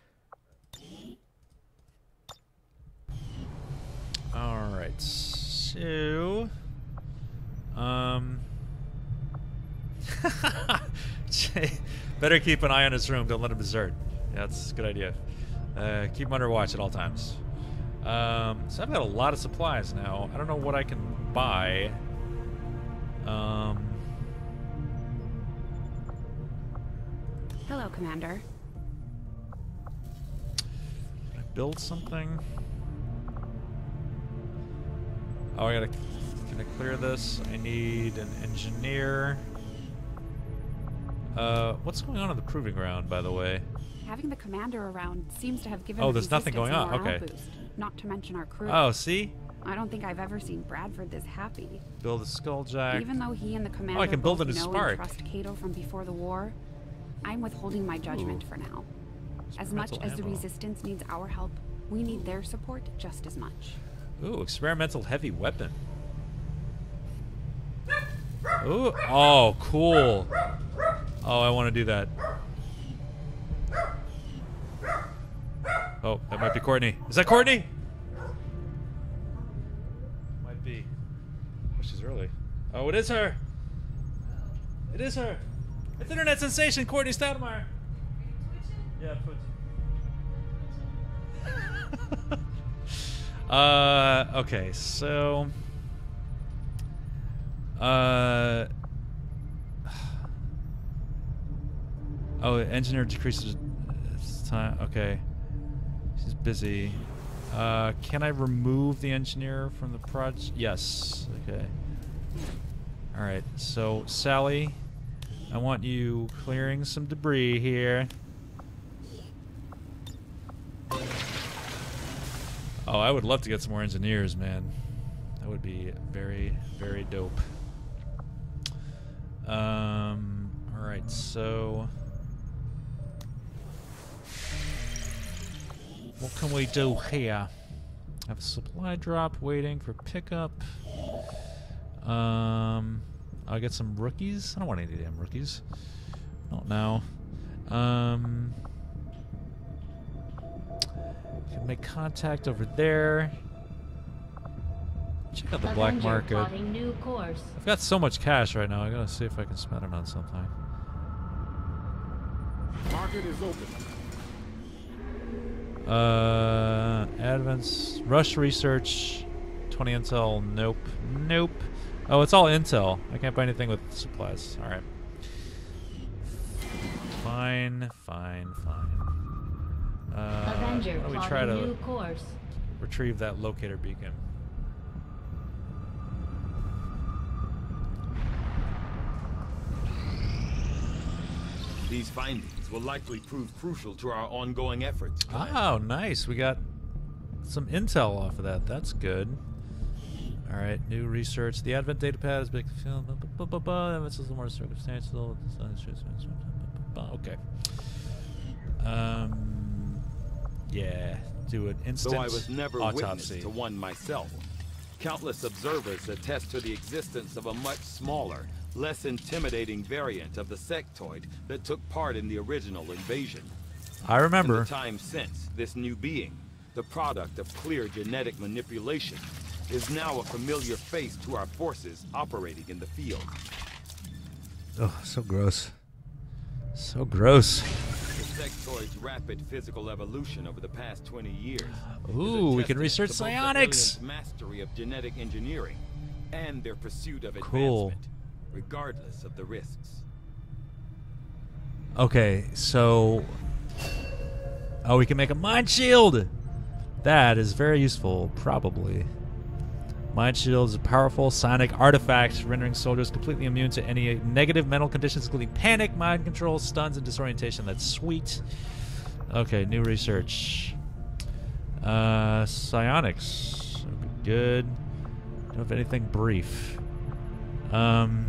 All right, so um, better keep an eye on his room. Don't let him desert. Yeah, that's a good idea. Uh, keep him under watch at all times. Um, so I've got a lot of supplies now. I don't know what I can buy. Um, Hello, Commander. can I build something? Oh, I gotta. Can I clear this? I need an engineer. Uh, what's going on in the proving ground, by the way? Having the commander around seems to have given Oh, the there's nothing Resistance going a on. morale Okay. boost, not to mention our crew. Oh, see? I don't think I've ever seen Bradford this happy. Build a Skulljack. Even though he and the commander Oh, I can build both a new know Spark. and trust Cato from before the war, I'm withholding my judgment Ooh. for now. As much Experimental as the ammo. Resistance needs our help, we need their support just as much. Ooh, experimental heavy weapon. Ooh, oh, cool. Oh, I want to do that. Oh, that might be Courtney. Is that Courtney? Might be. Oh, she's early. Oh, it is her. It is her. It's internet sensation, Courtney Stoudemire. Yeah, put. uh, okay, so. Uh. Oh, engineer decreases its time. Okay. She's busy. Uh, can I remove the engineer from the project? Yes. Okay. Alright, so Sally, I want you clearing some debris here. Oh, I would love to get some more engineers, man. That would be very, very dope. Um, alright, so... what can we do here? Have a supply drop waiting for pickup. Um, I'll get some rookies. I don't want any damn rookies. Not now. Um, can make contact over there. Check out the black Avenger market. plotting new course. I've got so much cash right now. I gotta see if I can spend it on something. Market is open. Uh, Advance, Rush Research, twenty intel, nope, nope. Oh, it's all intel. I can't buy anything with supplies. All right. Fine, fine, fine. Uh, Avenger why don't we try plotting to new course. retrieve that locator beacon? These findings will likely prove crucial to our ongoing efforts. Oh, nice. We got some intel off of that. That's good. All right, new research. The Advent data pad is big. It's a little more circumstantial. Okay. Um. Yeah. Do an instant Though I was never autopsy. witness to one myself, countless observers attest to the existence of a much smaller, less intimidating variant of the sectoid that took part in the original invasion. I remember. In the time since, this new being, the product of clear genetic manipulation, is now a familiar face to our forces operating in the field. Oh, so gross. So gross. The sectoid's rapid physical evolution over the past twenty years. Ooh, we can is research attested to both the psionics. aliens' mastery of genetic engineering and their pursuit of Cool. advancement, regardless of the risks. Okay, so... Oh, we can make a mind shield! That is very useful, probably. Mind shield is a powerful psionic artifact, rendering soldiers completely immune to any negative mental conditions, including panic, mind control, stuns, and disorientation. That's sweet. Okay, new research. Uh, psionics. That'd be good. Don't have anything brief. Um...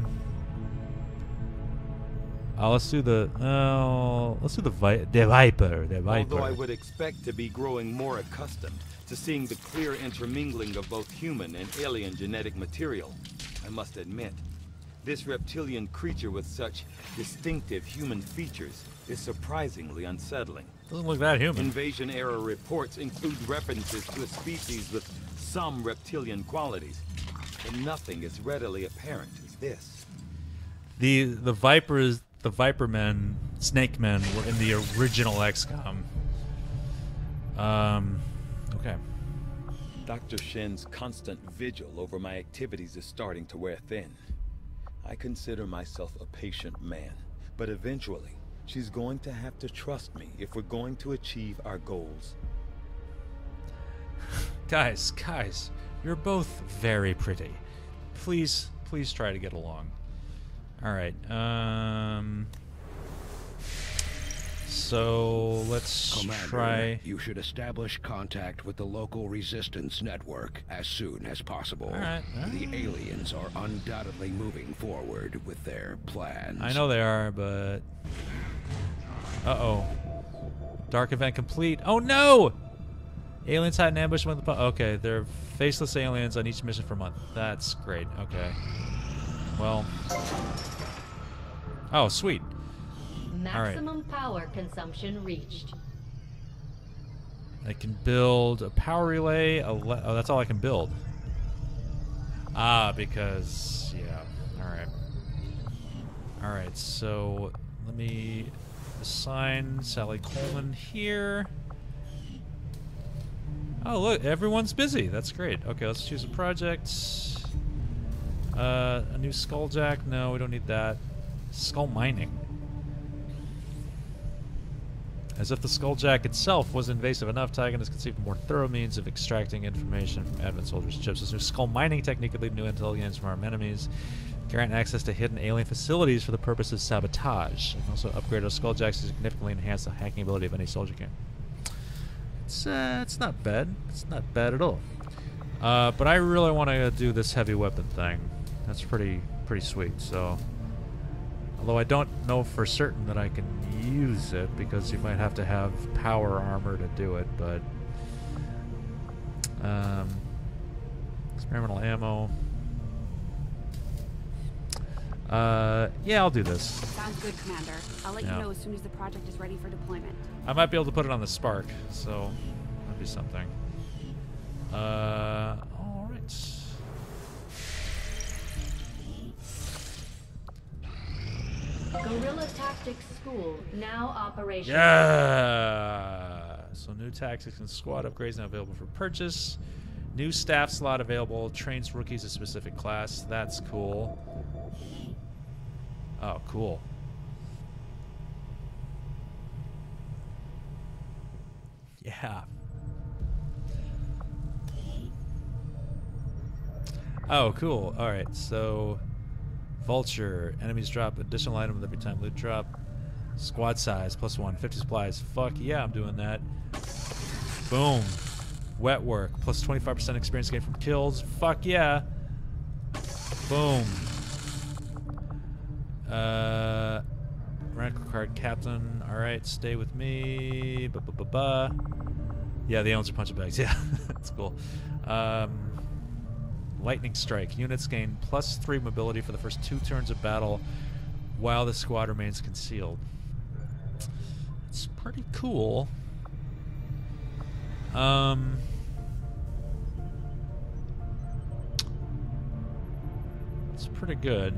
Oh, let's do the. Oh, let's do the vi the Viper. The Viper. Although I would expect to be growing more accustomed to seeing the clear intermingling of both human and alien genetic material, I must admit, this reptilian creature with such distinctive human features is surprisingly unsettling. Doesn't look that human. Invasion-era reports include references to a species with some reptilian qualities, but nothing as readily apparent as this. The the Vipers, the Viper Men, Snake Men were in the original X COM. Um, okay. Doctor Shen's constant vigil over my activities is starting to wear thin. I consider myself a patient man, but eventually, she's going to have to trust me if we're going to achieve our goals. Guys, guys, you're both very pretty. Please, please try to get along. All right. Um. So let's Commander, try. you should establish contact with the local resistance network as soon as possible. All right, all right. The aliens are undoubtedly moving forward with their plans. I know they are, but uh-oh. Dark event complete. Oh no! Aliens hide an ambush with the. Okay, they're faceless aliens on each mission for a month. That's great. Okay. Well. Oh, sweet. Maximum power consumption reached. I can build a power relay. A le oh, that's all I can build. Ah, because yeah. All right. All right. So let me assign Sally Coleman here. Oh, look, everyone's busy. That's great. Okay, let's choose a project. Uh, a new Skulljack. No, we don't need that. Skull mining. As if the Skulljack itself was invasive enough, Tygan has conceived more thorough means of extracting information from Advent soldiers' chips. This new skull mining technique could lead to new intelligence from our enemies, grant access to hidden alien facilities for the purpose of sabotage, and also upgrade our Skulljacks to significantly enhance the hacking ability of any soldier can. It's, uh, it's not bad. It's not bad at all. Uh, but I really want to do this heavy weapon thing. That's pretty, pretty sweet, so... Although I don't know for certain that I can use it, because you might have to have power armor to do it, but... Um, experimental ammo... Uh, yeah, I'll do this. Sounds good, Commander. I'll let Yeah. you know as soon as the project is ready for deployment. I might be able to put it on the Spark, so that'd be something. Uh, alright. Guerrilla Tactics School now operational. Yeah! So new tactics and squad upgrades now available for purchase. New staff slot available. Trains rookies a specific class. That's cool. Oh, cool. Yeah. Oh, cool. Alright, so... Vulture. Enemies drop additional item with every time loot drop. Squad size, plus one. fifty supplies. Fuck yeah, I'm doing that. Boom. Wet work. Plus twenty-five percent experience gain from kills. Fuck yeah. Boom. Uh, rank required captain. Alright, stay with me. Ba, ba, ba, ba. Yeah, the owns are punching bags. Yeah, that's cool. Um, lightning strike. Units gain plus three mobility for the first two turns of battle while the squad remains concealed. It's pretty cool. Um, it's pretty good.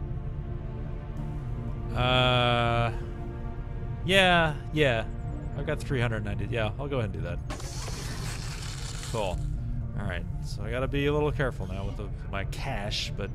Uh, yeah, yeah. I've got three hundred ninety. Yeah, I'll go ahead and do that. Cool. All right. So I got to be a little careful now with the, my cash, but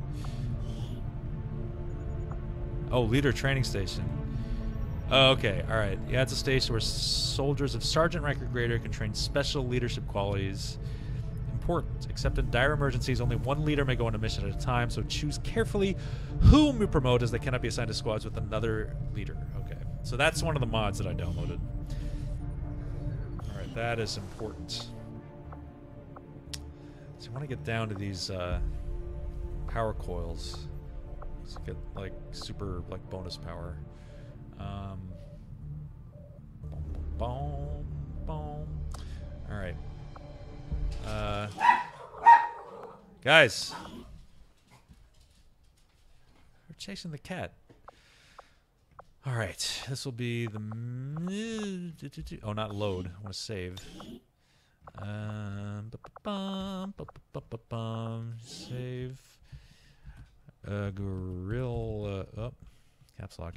oh, leader training station. Oh, okay. All right. Yeah, it's a station where soldiers of sergeant rank or greater can train special leadership qualities. Important. Except in dire emergencies, only one leader may go on a mission at a time, so choose carefully whom you promote, as they cannot be assigned to squads with another leader. Okay. So that's one of the mods that I downloaded. All right. That is important. So I want to get down to these uh, power coils. So get like super like bonus power. Um, boom, boom. All right. Uh, guys, we're chasing the cat. All right, this will be the. Oh, not load. I want to save. Um, bum, bum, bum, bum, bum, save. Uh, gorilla. Oh, caps lock.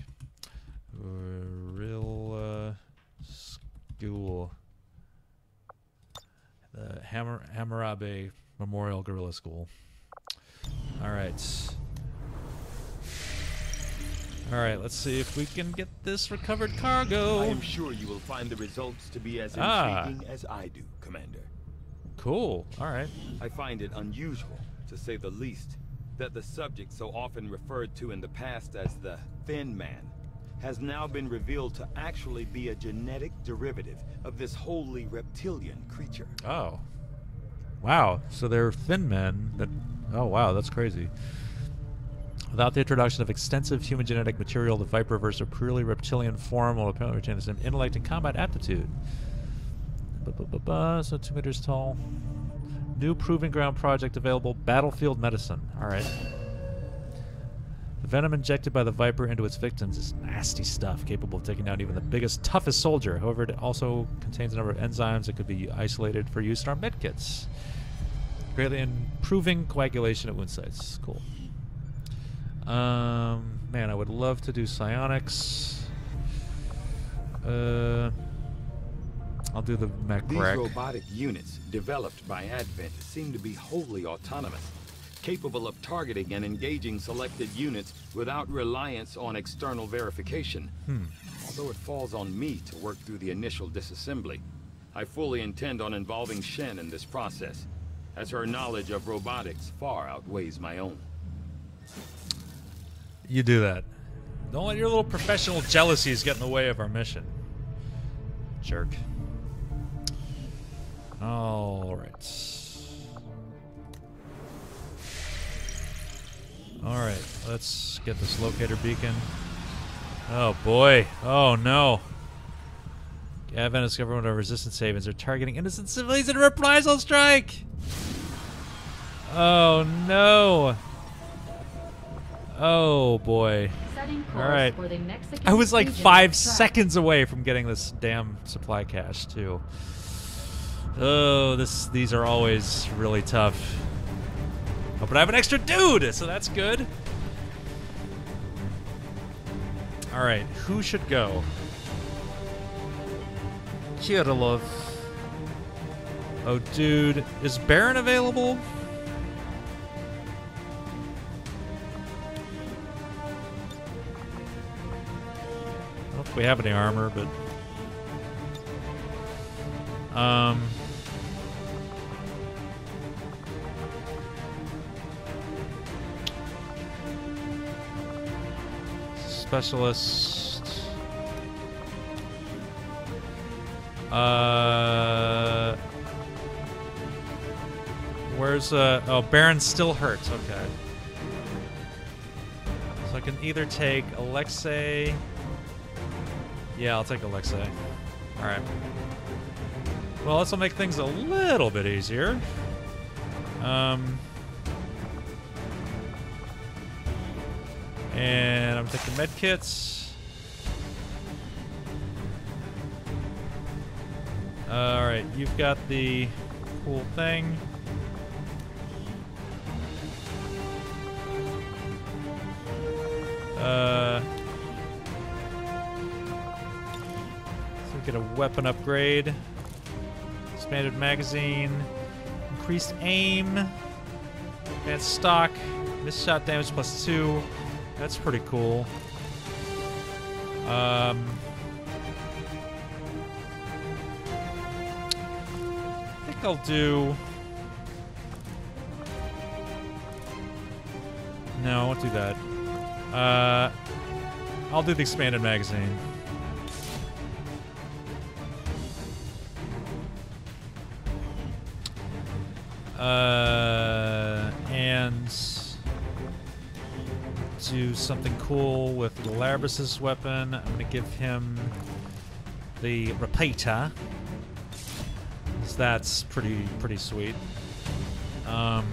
Gorilla School. The Hammer Hammurabi Memorial Gorilla School. All right. All right, let's see if we can get this recovered cargo. I am sure you will find the results to be as Ah. intriguing as I do, Commander. Cool. All right. I find it unusual, to say the least, that the subject so often referred to in the past as the Thin Man has now been revealed to actually be a genetic derivative of this wholly reptilian creature. Oh. Wow. So they're thin men that... Oh, wow. That's crazy. Without the introduction of extensive human genetic material, the Viperverse, a purely reptilian form, will apparently retain the same intellect and combat aptitude. Ba -ba -ba -ba, so two meters tall. New Proving Ground project available. Battlefield medicine. All right. The venom injected by the Viper into its victims is nasty stuff, capable of taking down even the biggest, toughest soldier. However, it also contains a number of enzymes that could be isolated for use in our medkits, greatly improving coagulation at wound sites. Cool. Um, man, I would love to do psionics. Uh, I'll do the mech These wreck. robotic units developed by Advent seem to be wholly autonomous, capable of targeting and engaging selected units without reliance on external verification. Hmm. Although it falls on me to work through the initial disassembly, I fully intend on involving Shen in this process, as her knowledge of robotics far outweighs my own. You do that. Don't let your little professional jealousies get in the way of our mission. Jerk. All right. All right, let's get this locator beacon. Oh boy. Oh no. Advent discovered one of our resistance havens are targeting innocent civilians in a reprisal strike. Oh no. Oh boy. All right. For the Mexican I was like Legion five track. seconds away from getting this damn supply cache too. Oh, this these are always really tough. Oh, but I have an extra dude, so that's good. All right, who should go? Kirillov. Oh, dude, is Baron available? I don't know if we have any armor, but um. Specialist. Uh, Where's, uh, oh, Baron still hurts, okay. So I can either take Alexei. Yeah, I'll take Alexei. Alright. Well, this will make things a little bit easier. Um, and I'm taking med kits. Alright, you've got the cool thing. Uh, so we get a weapon upgrade. Expanded magazine. Increased aim. Advanced stock. Missed shot damage plus two. That's pretty cool. Um, I think I'll do... No, I won't do that. Uh, I'll do the expanded magazine. Uh, and do something cool with Labrys's weapon. I'm gonna give him the repeater. So that's pretty pretty sweet. Um,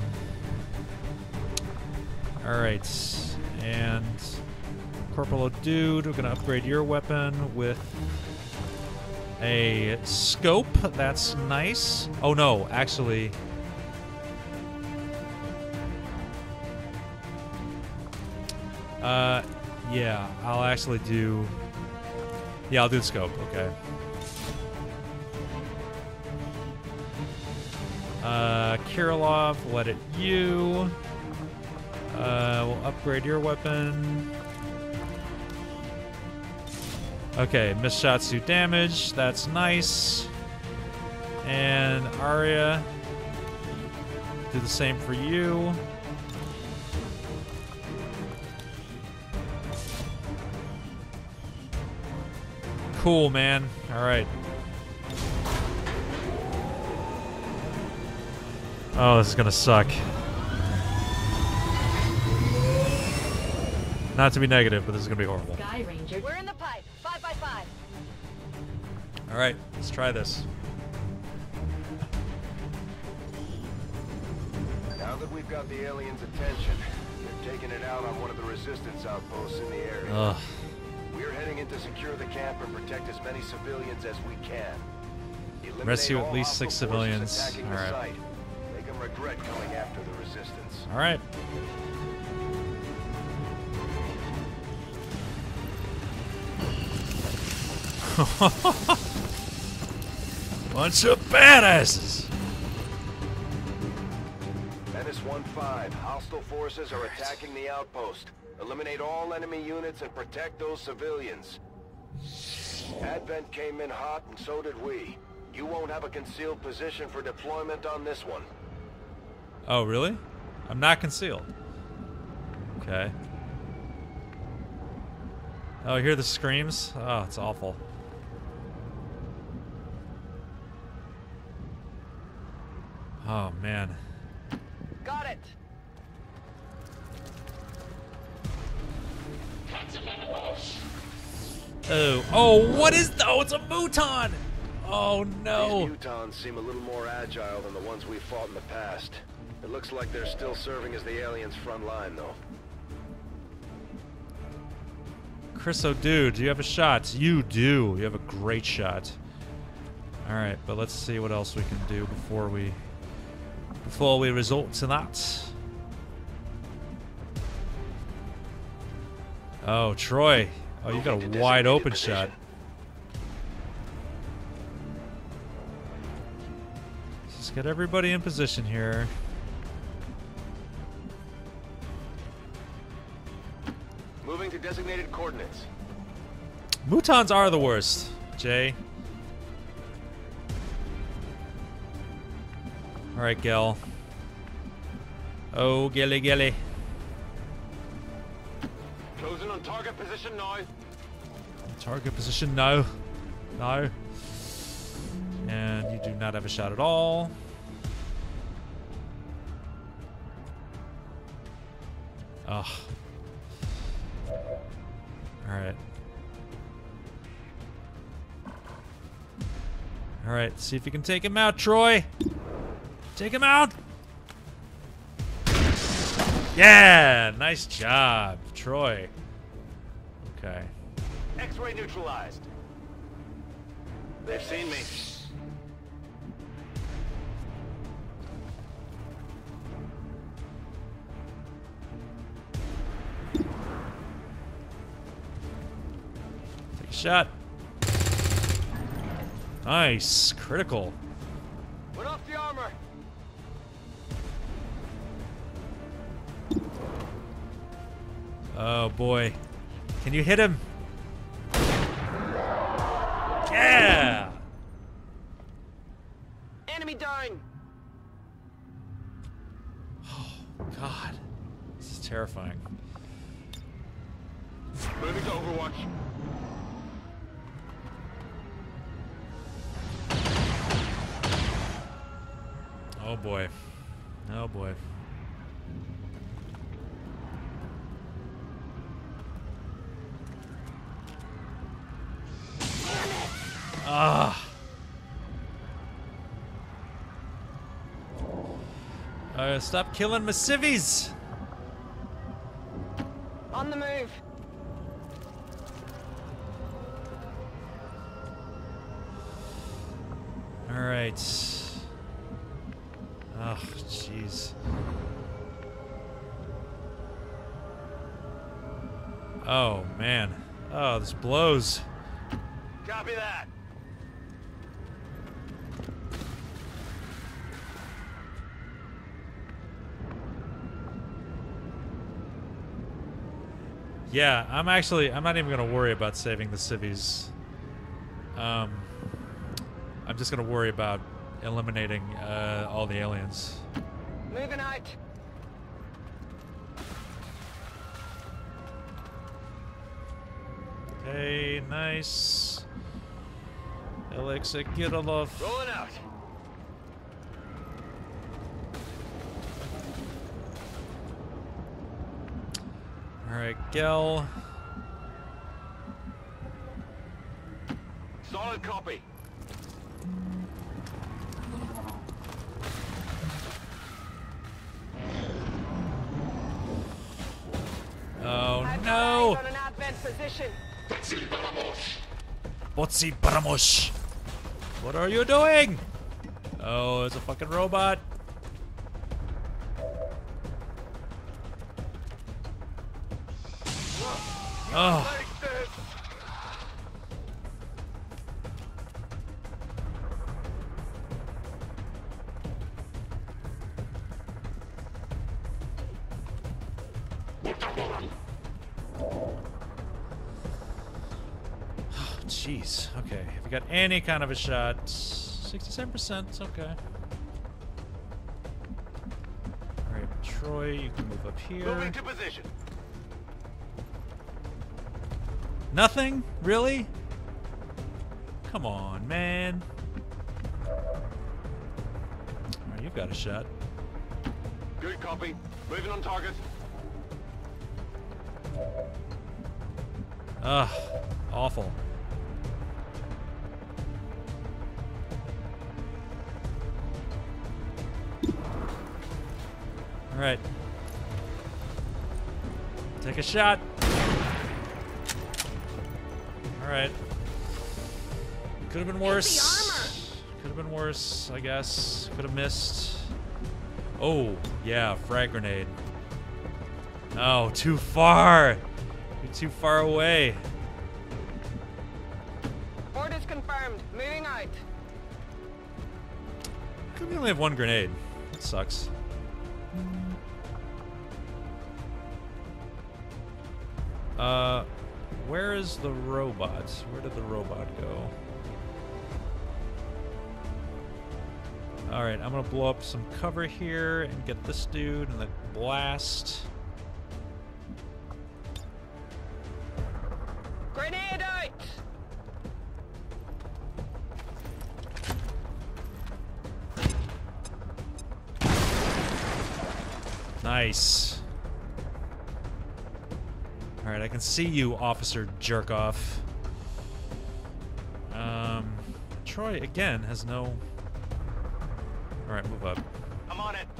all right. And Corporal Dude, we're gonna upgrade your weapon with a scope. That's nice. Oh no, actually. Uh, yeah, I'll actually do. Yeah, I'll do the scope. Okay. Uh, Kirilov, we'll let it you. Uh, we'll upgrade your weapon. Okay, missed shots do damage. That's nice. And Arya, do the same for you. Cool, man. All right. Oh, this is gonna suck. Not to be negative, but this is gonna be horrible. Sky Ranger. We're in the pipe. Five by five. All right, let's try this. Now that we've got the aliens' attention, they're taking it out on one of the resistance outposts in the area. Ugh. We're heading in to secure the camp and protect as many civilians as we can. Eliminate Rescue at all least six hostile forces civilians. attacking All the right. site. Make them regret coming after the resistance. All right. Bunch of badasses. Menace one five, hostile forces are attacking the outpost. Eliminate all enemy units and protect those civilians. Advent came in hot and so did we. You won't have a concealed position for deployment on this one. Oh, really? I'm not concealed. Okay. Oh, you hear the screams? Oh, it's awful. Oh, man. Got it. Oh, oh, what is th- oh, it's a Muton! Oh, no. These mutons seem a little more agile than the ones we fought in the past. It looks like they're still serving as the aliens' front line, though. Chris O'Dude, do you have a shot? You do. You have a great shot. All right, but let's see what else we can do before we before we resort to that. Oh, Troy. Oh, you got a Moving to wide designated open position. shot. Let's get everybody in position here. Moving to designated coordinates. Mutons are the worst, Jay. All right, Gel. Oh, Gilly Gilly. Closing on target position now. Target position, no. No. And you do not have a shot at all. Ugh. Alright. Alright, see if you can take him out, Troy! Take him out! Yeah! Nice job, Troy. Okay. X-ray neutralized. They've seen me. Take a shot. Nice. Critical. Put off the armor. Oh boy. Can you hit him? Yeah! Enemy down. Oh, God. This is terrifying. Moving to Overwatch. Oh boy. Oh boy. Ah. Uh, stop killing my civvies. On the move. All right. Oh, jeez. Oh man. Oh, this blows. Copy that. Yeah, I'm actually, I'm not even going to worry about saving the civvies. Um, I'm just going to worry about eliminating uh, all the aliens. Moving out. Hey, nice. Alexa, get off. Rolling out. Alright, Gel. Solid copy. Oh I've got no! eyes on an advent position. Botsi Paramosh! What are you doing? Oh, it's a fucking robot. Oh. Jeez. Okay. Have you got any kind of a shot? sixty-seven percent. Okay. Alright, Troy, you can move up here. Moving to position. Nothing? Really? Come on, man. Alright, you've got a shot. Good copy. Moving on target. Ugh. Awful. Alright. Take a shot. Alright. Could have been worse. Could have been worse, I guess. Could have missed. Oh, yeah, frag grenade. No, too far. You're too far away. Orders confirmed. Moving out. Could we only have one grenade? That sucks. Uh, where is the robot? Where did the robot go? Alright, I'm gonna blow up some cover here and get this dude and the blast. Grenade out. Nice. Alright, I can see you, Officer Jerkoff. Um, Troy, again, has no... Alright, move up. I'm on it.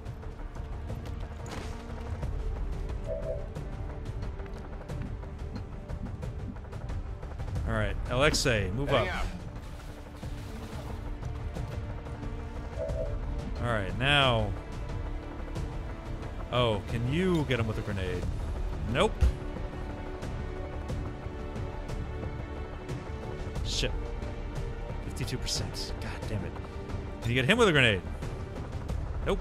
Alright, Alexei, move up. Hang out. Alright, now... Oh, can you get him with a grenade? Nope. Shit. fifty-two percent. God damn it. Can you get him with a grenade? Nope.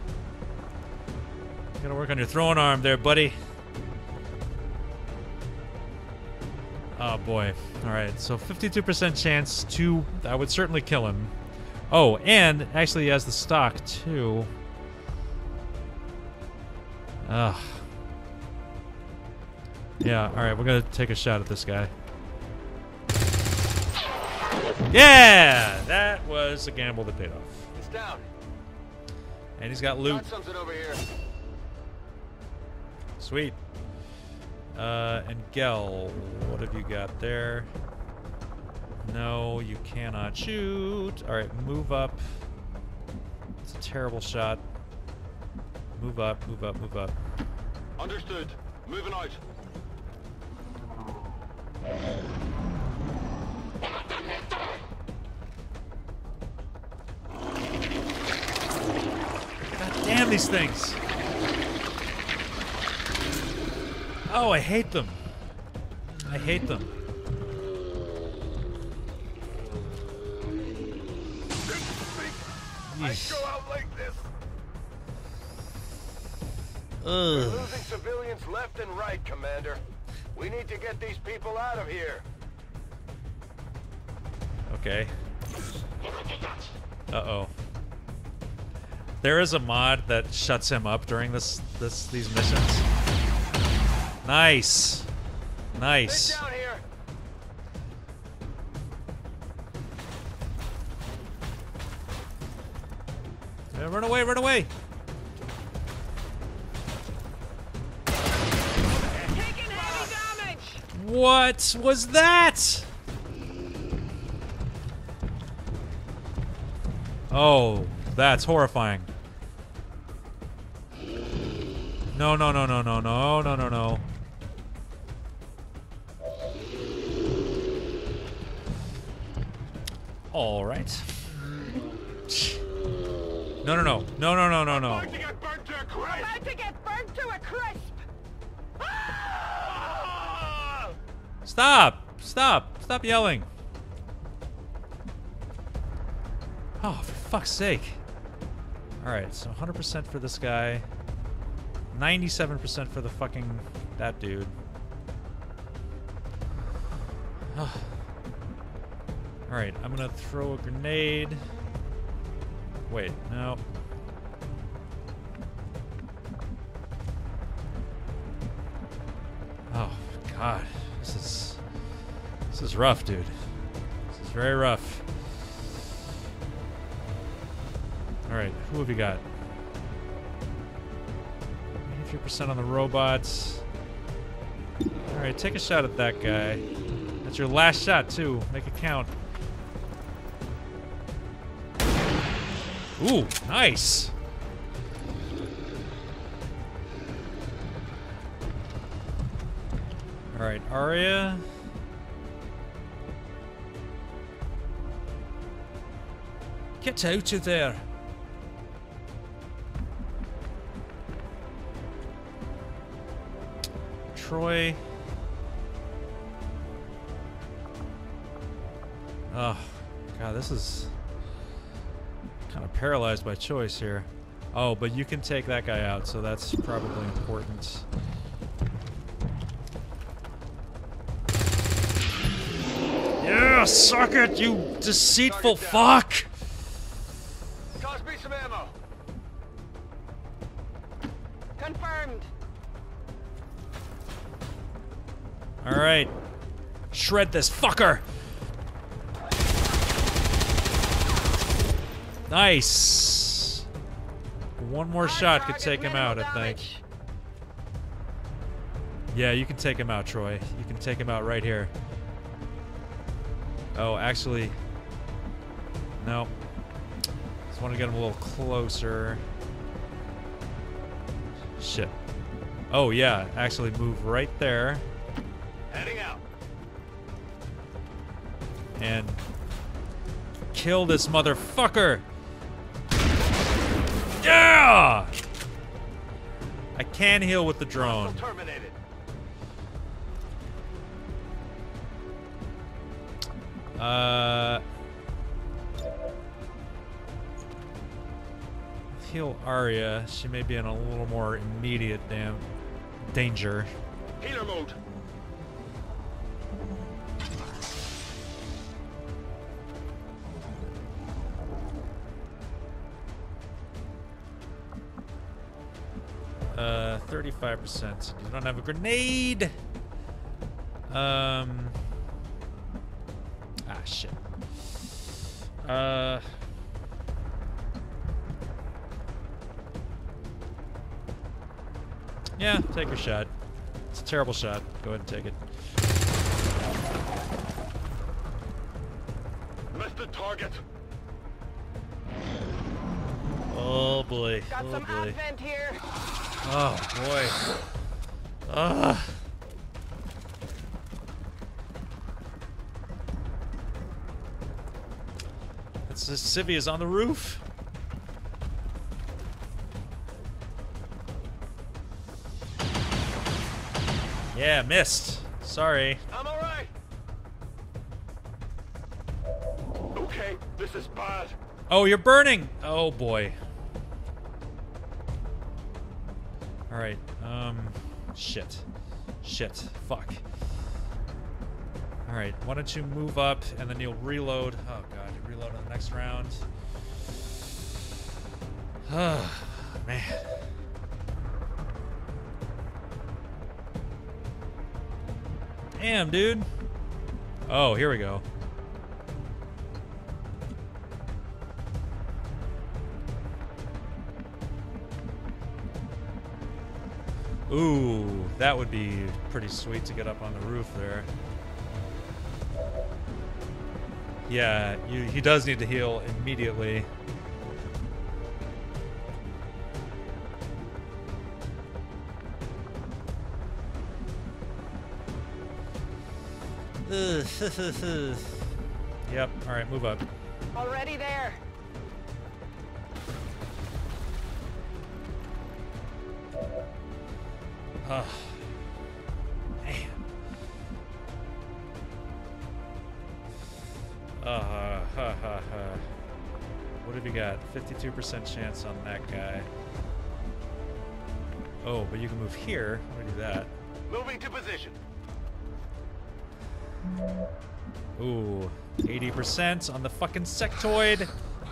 Gotta work on your throwing arm there, buddy. Oh, boy. Alright, so fifty-two percent chance to... I would certainly kill him. Oh, and actually he has the stock, too. Ugh. Yeah, alright, we're gonna take a shot at this guy. Yeah! That was a gamble that paid off. It's down. And he's got loot. Got something over here. Sweet. Uh, and Gel, what have you got there? No, you cannot shoot. Alright, move up. It's a terrible shot. Move up, move up, move up. Understood. Moving out. God damn these things! Oh, I hate them. I hate them. I go out like this. We're Ugh. losing civilians left and right, Commander. We need to get these people out of here. Okay. Uh-oh. There is a mod that shuts him up during this this these missions. Nice. Nice. Stay down here. Yeah, run away, run away. Taking heavy damage! What was that? Oh, that's horrifying. No, no, no, no, no, no, no, no, no. All right. No, no, no, no, no, no, no, no. About to get burnt to a crisp. About to get burnt to a crisp! Ah! Stop! Stop! Stop yelling! Oh, for fuck's sake. Alright, so one hundred percent for this guy. ninety-seven percent for the fucking... that dude. Alright, I'm gonna throw a grenade. Wait, no. Oh, God. This is... This is rough, dude. This is very rough. Alright, who have you got? eighty-three percent on the robots. Alright, take a shot at that guy. That's your last shot, too. Make it count. Ooh, nice! Alright, Arya. Get out of there! Troy. Oh, God, this is kind of paralyzed by choice here. Oh, but you can take that guy out, so that's probably important. Yeah, suck it, you deceitful fuck! Toss me some ammo. Confirmed. Alright. Shred this fucker! Nice! One more shot could take him out, I think. Yeah, you can take him out, Troy. You can take him out right here. Oh, actually... No. Just want to get him a little closer. Shit. Oh, yeah. Actually move right there. Heading out. And... kill this motherfucker! Yeah! I can heal with the drone. Terminated. Uh... Heal Arya. She may be in a little more immediate damn danger. Healer mode. Uh, thirty-five percent. You don't have a grenade. Um. Ah, shit. Uh. Yeah, take your shot. It's a terrible shot. Go ahead and take it. Missed the target. Oh boy. Got oh some boy. advent here. Oh boy. Ugh. It's this civvy is on the roof. Yeah, missed. Sorry. I'm alright. Okay, this is bad. Oh, you're burning. Oh boy. All right. Um, shit. Shit. Fuck. All right. Why don't you move up and then you'll reload? Oh god, you reload on the next round. Oh man. Damn, dude. Oh, here we go. Ooh, that would be pretty sweet to get up on the roof there. Yeah, you, he does need to heal immediately. Yep, alright, move up. Already there. Oh, man. Uh, ha, ha, ha. What have you got? fifty-two percent chance on that guy. Oh, but you can move here. Let me do that. Moving to position. Ooh, eighty percent on the fucking sectoid.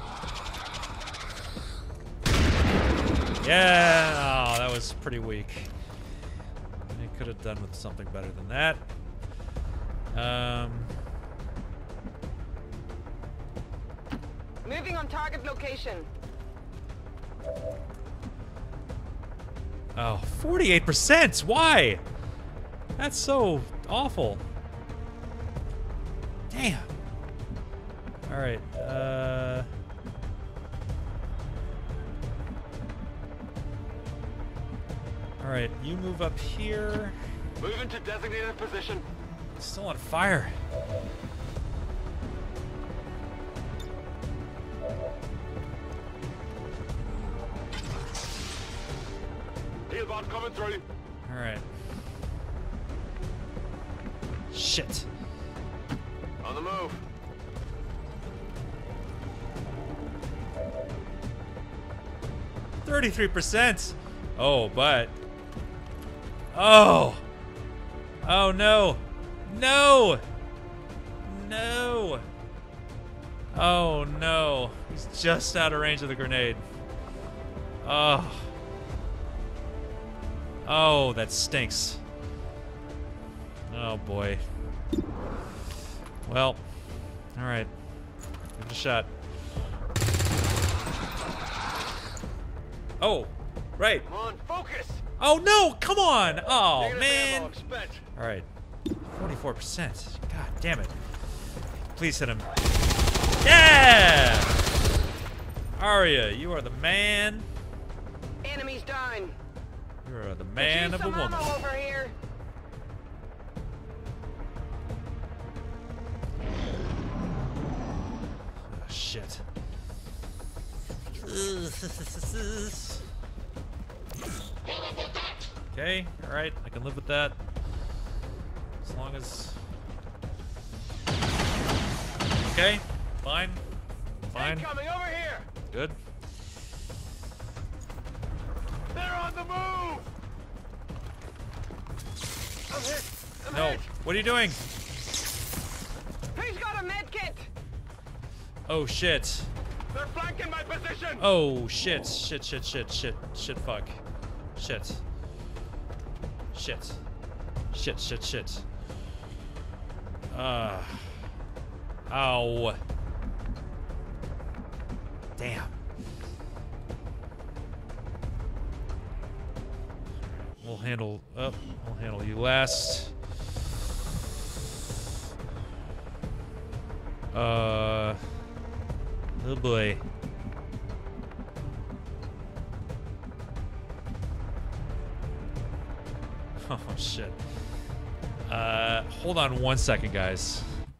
Yeah, oh, that was pretty weak. I could have done with something better than that. Um, Moving on target location. oh, forty-eight percent. Why? That's so awful. Damn. All right. Uh. All right, you move up here. Moving to designated position. It's still on fire. Healbot coming through. All right. Shit. On the move. thirty-three percent. Oh, but. Oh. Oh, no. No. No. Oh, no. He's just out of range of the grenade. Oh. Oh, that stinks. Oh, boy. Well. All right. Give it a shot. Oh. Right. Come on, focus. Oh no! Come on! Oh Negative man! ammo spent. All right, forty-four percent. God damn it! Please hit him. Yeah! Arya, you are the man. Enemies down. You are the man of a some woman. ammo over here. Oh, shit. Okay, alright, I can live with that. As long as... Okay, fine. Fine. Incoming over here. Good. They're on the move. I'm hit. I'm No, hit. what are you doing? Who's got a med kit? Oh shit. They're flanking my position. Oh shit, shit, shit, shit, shit, shit, fuck. Shit. Shit. Shit, shit, shit. Uh. Ow. Damn. We'll handle up. Oh, we'll handle you last. Uh. Oh boy. Oh shit. Uh, hold on one second, guys.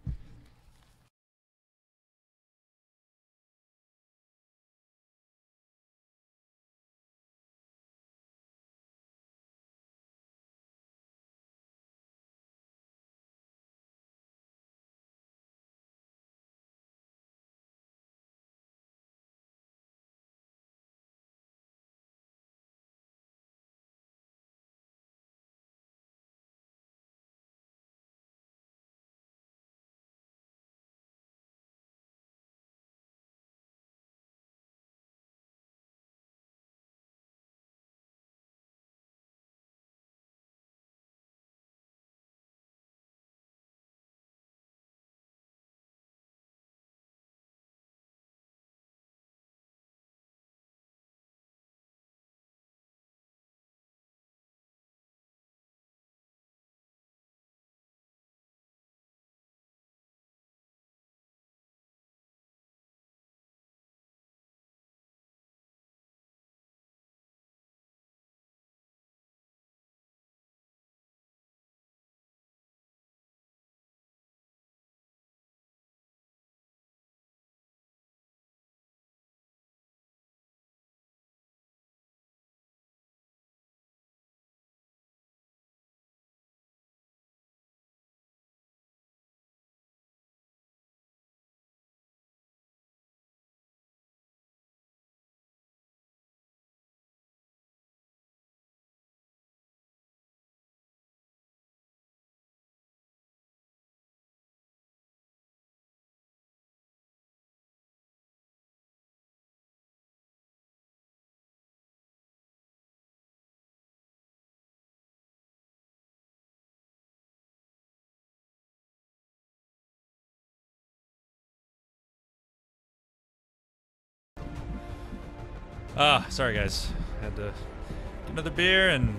Ah, sorry guys. Had to get another beer and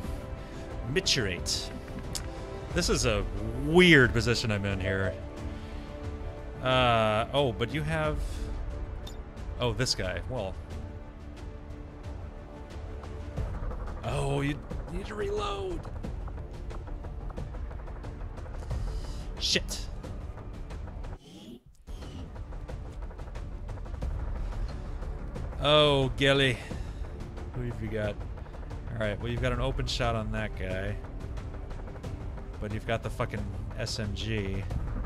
miturate. This is a weird position I'm in here. Uh, oh, but you have... Oh, this guy. Well... Oh, you need to reload. Shit. Oh, Gilly. Who have you got? Alright, well, you've got an open shot on that guy. But you've got the fucking S M G.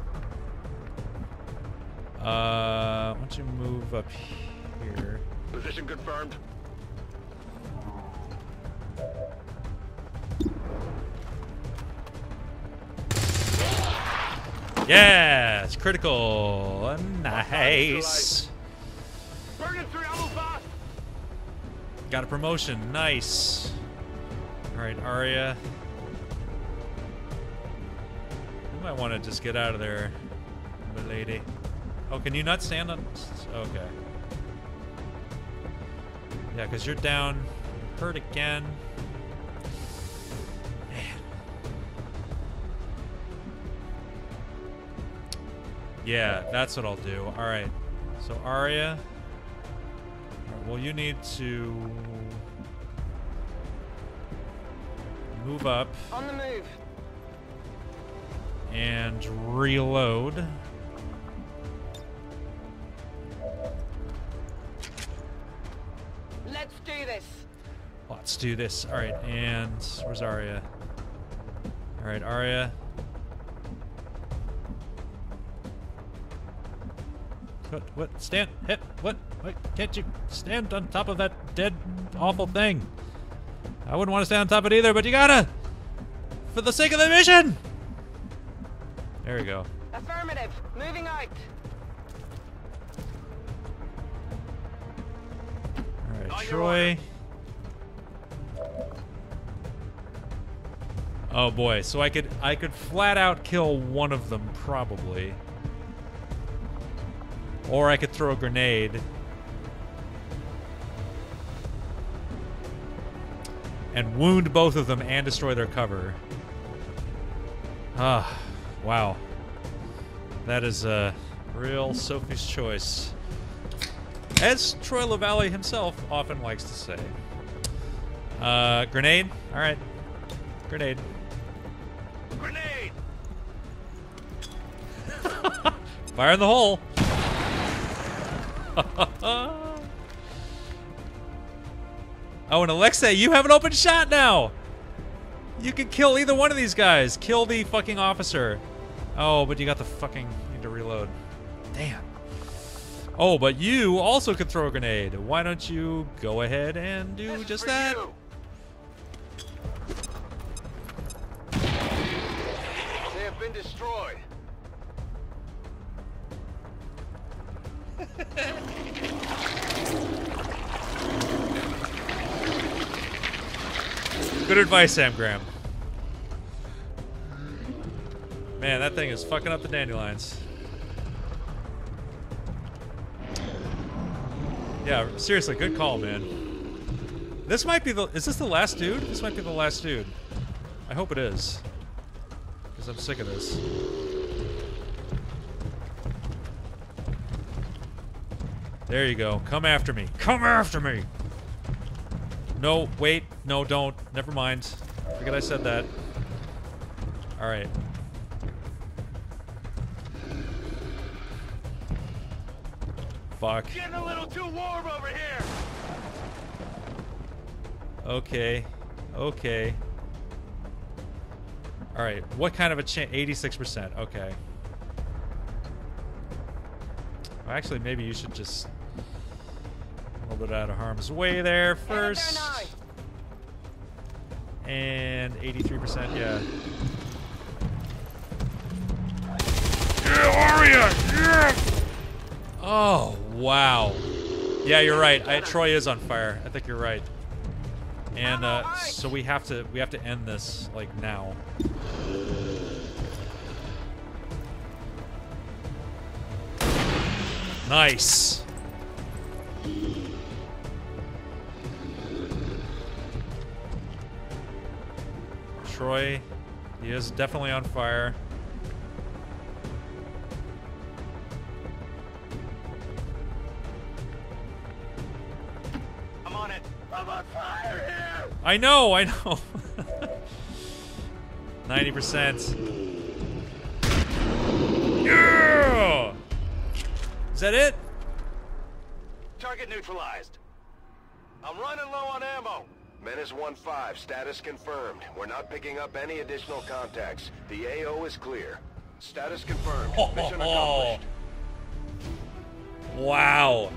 Uh, why don't you move up here? Position confirmed. Yeah, it's critical. Nice. Burning through ammo fast. Got a promotion. Nice. All right, Arya. You might want to just get out of there, milady. Oh, can you not stand on? Okay. Yeah, because you're down. You're hurt again. Yeah, that's what I'll do. All right. So Arya. All right, well, you need to move up. On the move. And reload. Let's do this. Let's do this. All right, and where's Arya? All right, Arya. What? What? Stand? Hit? What? What? Can't you stand on top of that dead, awful thing? I wouldn't want to stand on top of it either, but you gotta! For the sake of the mission! There you go. Affirmative. Moving out. Alright, Troy. Oh boy, so I could I could flat out kill one of them probably. Or I could throw a grenade. And wound both of them and destroy their cover. Ah, wow. That is a real Sophie's choice. As Troy LaValle himself often likes to say. Uh, grenade? Alright. Grenade. Grenade! Fire in the hole! Oh, and Alexei, you have an open shot now! You can kill either one of these guys. Kill the fucking officer. Oh, but you got the fucking... need to reload. Damn. Oh, but you also could throw a grenade. Why don't you go ahead and do This just is for that? you. They have been destroyed. Good advice, Sam Graham. Man, that thing is fucking up the dandelions. Yeah, seriously, good call, man. This might be the... Is this the last dude? This might be the last dude. I hope it is. Because I'm sick of this. There you go. Come after me. Come after me! No, wait. No, don't. Never mind. Forget I said that. Alright. Fuck. Getting a little too warm over here. Okay. Okay. Alright, what kind of a chance? eighty-six percent. Okay. Well, actually, maybe you should just... a little bit out of harm's way there first. And eighty-three percent, yeah. Yeah, Arya! Yeah! Oh, wow. Yeah, you're right. I, Troy is on fire. I think you're right. And uh, so we have to we have to end this like now. Nice. Troy, he is definitely on fire. I'm on it. I'm on fire here. I know, I know. ninety percent. Yeah! Is that it? Target neutralized. I'm running low on ammo. Menace one five, status confirmed. We're not picking up any additional contacts. The A O is clear. Status confirmed. Oh, Mission oh, oh. accomplished. Wow.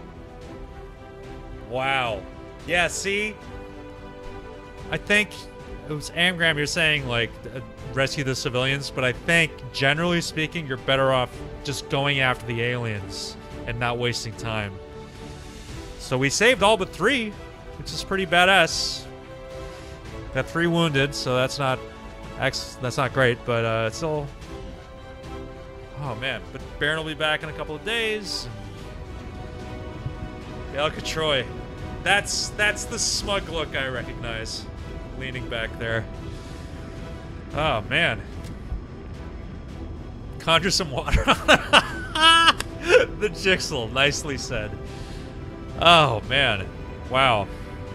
Wow. Yeah, see? I think it was Amgram, you're saying, like, uh, rescue the civilians, but I think, generally speaking, you're better off just going after the aliens and not wasting time. So we saved all but three, which is pretty badass. Got three wounded, so that's not ex that's not great, but uh, it's still... Oh, man. But Baron will be back in a couple of days. Elka Troy. That's, that's the smug look I recognize. Leaning back there. Oh, man. Conjure some water. Jixel, nicely said. Oh, man. Wow.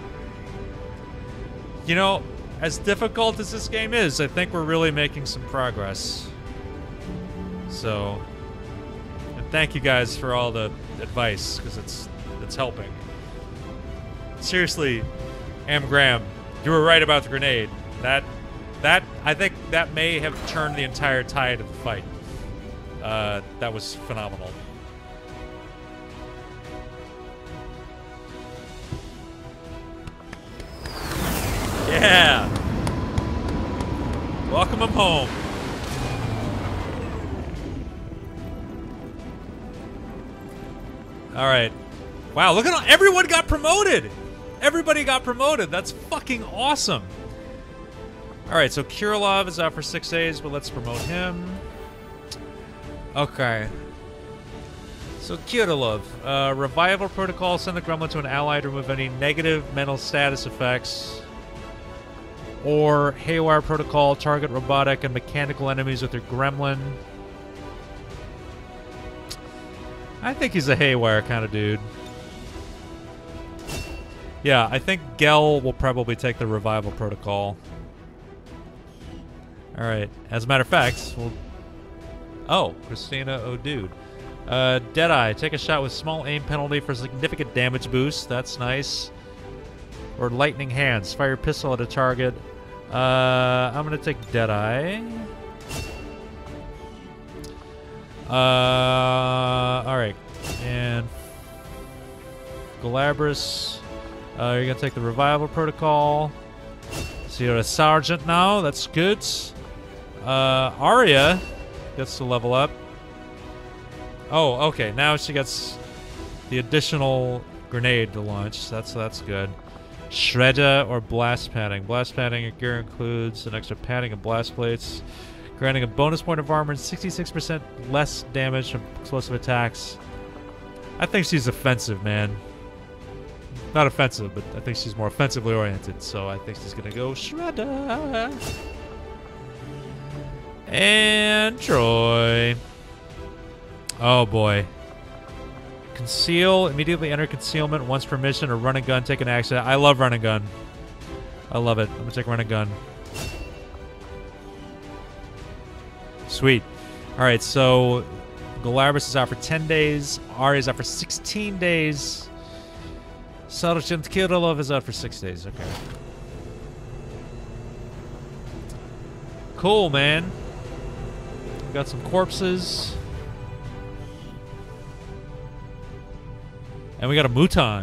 You know, as difficult as this game is, I think we're really making some progress. So, and thank you guys for all the advice, because it's, it's helping. Seriously, Am Graham, you were right about the grenade. That, that, I think that may have turned the entire tide of the fight. Uh, that was phenomenal. Yeah! Welcome him home. Alright. Wow, look at all, everyone got promoted! Everybody got promoted. That's fucking awesome. Alright, so Kirilov is out for six days, but let's promote him. Okay. So Kirilov, uh, revival protocol, send the gremlin to an ally to remove any negative mental status effects. Or haywire protocol, target robotic and mechanical enemies with your gremlin. I think he's a haywire kind of dude. Yeah, I think Gel will probably take the revival protocol. Alright, as a matter of fact, we'll... Oh, Christina, oh dude. Uh, Deadeye, take a shot with small aim penalty for significant damage boost. That's nice. Or Lightning Hands, fire your pistol at a target. Uh, I'm gonna take Deadeye. Uh, alright. And... Galabras, uh, you're gonna take the revival protocol. So you're a sergeant now, that's good. Uh, Arya gets to level up. Oh, okay. Now she gets the additional grenade to launch. That's that's good. Shredder or blast padding. Blast padding gear includes an extra padding and blast plates, granting a bonus point of armor and sixty-six percent less damage from explosive attacks. I think she's offensive, man. Not offensive, but I think she's more offensively oriented. So I think she's gonna go Shredder. And Troy. Oh boy. Conceal. Immediately enter concealment once per mission, or run and gun, take an action. I love run and gun. I love it. I'm gonna take run and gun. Sweet. Alright, so Galabras is out for ten days. Ari is out for sixteen days. Sergeant Kirilov is out for six days. Okay. Cool, man. Got some corpses. And we got a Muton.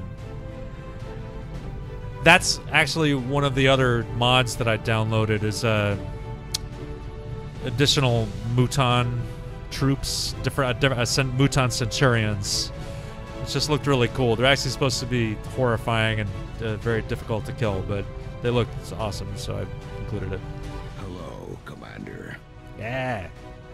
That's actually one of the other mods that I downloaded is uh, additional Muton troops, different, uh, different uh, Muton Centurions. It just looked really cool. They're actually supposed to be horrifying and uh, very difficult to kill, but they looked awesome, so I included it. Hello, Commander. Yeah.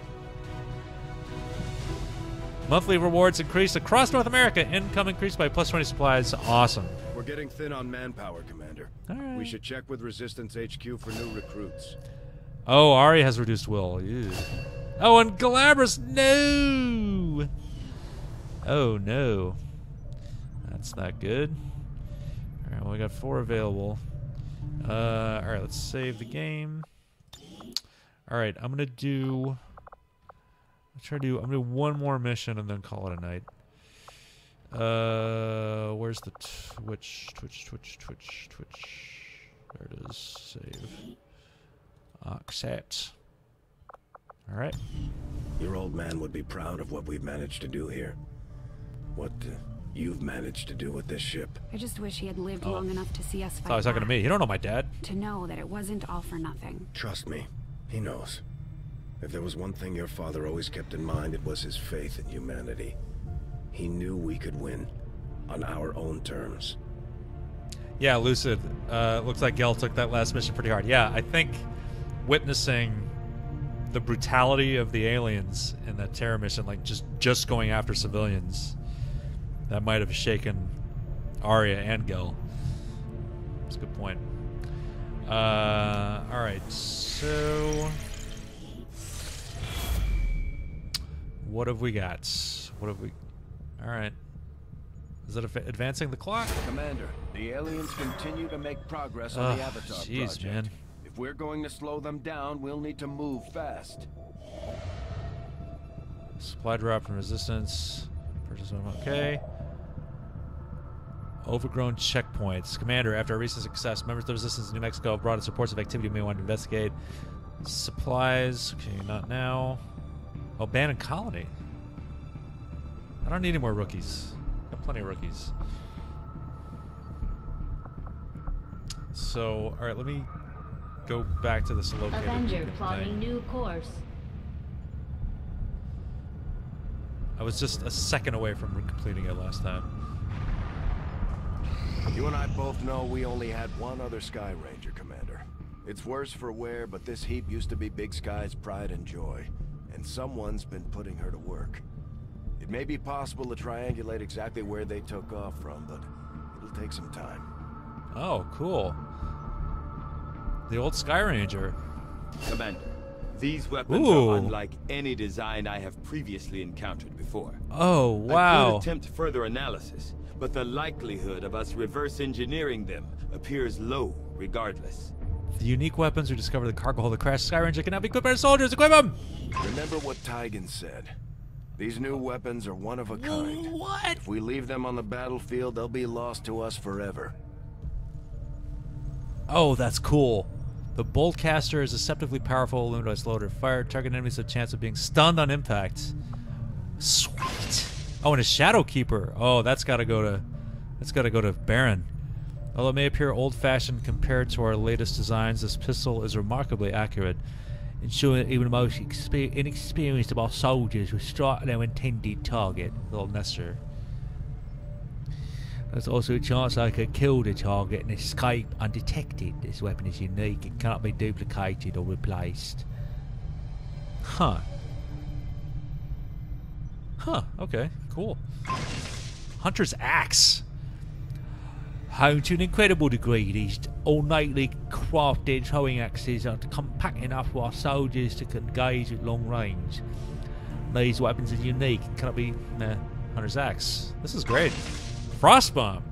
Monthly rewards increased across North America. Income increased by plus twenty supplies. Awesome. We're getting thin on manpower, Commander. All right. We should check with Resistance H Q for new recruits. Oh, Ari has reduced will. Ew. Oh, and Galabras, no! Oh, no. That's not good. All right, well, we got four available. Uh, all right, let's save the game. All right, I'm going to do... I'm try to do. I'm gonna do one more mission and then call it a night. Uh, where's the Twitch? Twitch, Twitch, Twitch, Twitch. There it is. Save. Accept. All right. Your old man would be proud of what we've managed to do here. What uh, you've managed to do with this ship. I just wish he had lived Oh. long enough to see us fight. Thought he was talking to back. me. You don't know my dad. To know that it wasn't all for nothing. Trust me, he knows. If there was one thing your father always kept in mind, it was his faith in humanity. He knew we could win on our own terms. Yeah, Lucid. Uh, looks like Gel took that last mission pretty hard. Yeah, I think witnessing the brutality of the aliens in that terror mission, like just just going after civilians, that might have shaken Arya and Gel. That's a good point. Uh, all right, so what have we got? What have we? All right. Is it adv advancing the clock? Commander, the aliens continue to make progress on Oh, the Avatar jeez, project. man. If we're going to slow them down, we'll need to move fast. Supply drop from resistance. Purchase one. Okay. Overgrown checkpoints. Commander, after a recent success, members of the resistance in New Mexico have brought us reports of activity we may want to investigate. Supplies. Okay, not now. Abandoned colony. I don't need any more rookies. Got plenty of rookies. So, alright, let me go back to this locator. Avenger thing. plotting new course. I was just a second away from completing it last time. You and I both know we only had one other Sky Ranger, Commander. It's worse for wear, but this heap used to be Big Sky's pride and joy, and someone's been putting her to work. It may be possible to triangulate exactly where they took off from, but it'll take some time. Oh, cool. The old Sky Ranger. Commander, these weapons Ooh. are unlike any design I have previously encountered before. Oh, I wow. could attempt further analysis, but the likelihood of us reverse engineering them appears low regardless. The unique weapons we discovered in the cargo hold of the crashed Sky Ranger cannot be equipped by our soldiers. Equip them! Remember what Tygan said. These new weapons are one of a kind. What? If we leave them on the battlefield, they'll be lost to us forever. Oh, that's cool. The Boltcaster is deceptively powerful, limited loader fire. Target enemies have a chance of being stunned on impact. Sweet. Oh, and a Shadow Keeper. Oh, that's got to go to, that's got to go to Baron. Although it may appear old-fashioned compared to our latest designs, this pistol is remarkably accurate, ensuring that even the most exper inexperienced of our soldiers will strike their intended target. Little Nestor. There's also a chance I could kill the target and escape undetected. This weapon is unique. It cannot be duplicated or replaced. Huh. Huh. Okay. Cool. Hunter's Axe. Home to an incredible degree, these ornately crafted throwing axes are compact enough for our soldiers to engage at long range. These weapons are unique. It cannot be nah, Hunter's Axe. This is great. Frostbomb.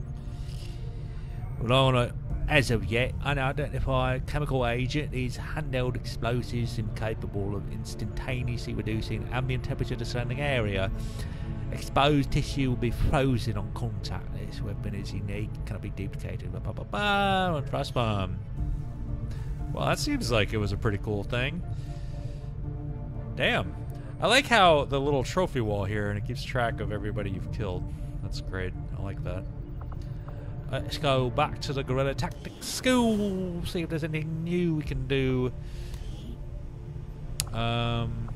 Well, as of yet, unidentified chemical agent is handheld explosives incapable of instantaneously reducing ambient temperature to surrounding area. Exposed tissue will be frozen on contact. This weapon is unique, cannot be duplicated. Ba, ba, ba, ba, Frostbomb. Well, that seems like it was a pretty cool thing. Damn. I like how the little trophy wall here, and it keeps track of everybody you've killed. That's great. I like that. Uh, let's go back to the Guerrilla Tactics School. See if there's anything new we can do. Um.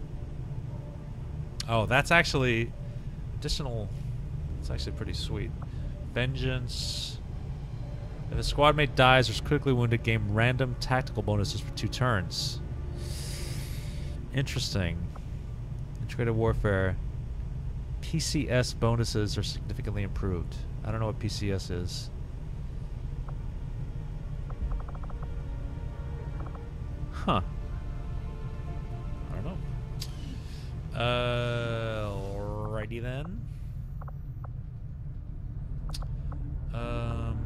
Oh, that's actually additional. It's actually pretty sweet. Vengeance. If a squad mate dies or is critically wounded, gain random tactical bonuses for two turns. Interesting. Integrated warfare. P C S bonuses are significantly improved. I don't know what P C S is. Huh. I don't know. Uh, alrighty then. Um.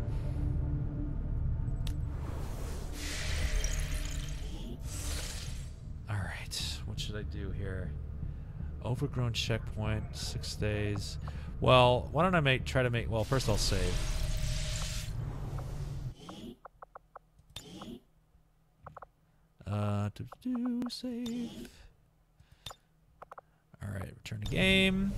Alright. What should I do here? Overgrown checkpoint, six days. Well, why don't I make try to make well first I'll save. Uh do, do save. Alright, return to game.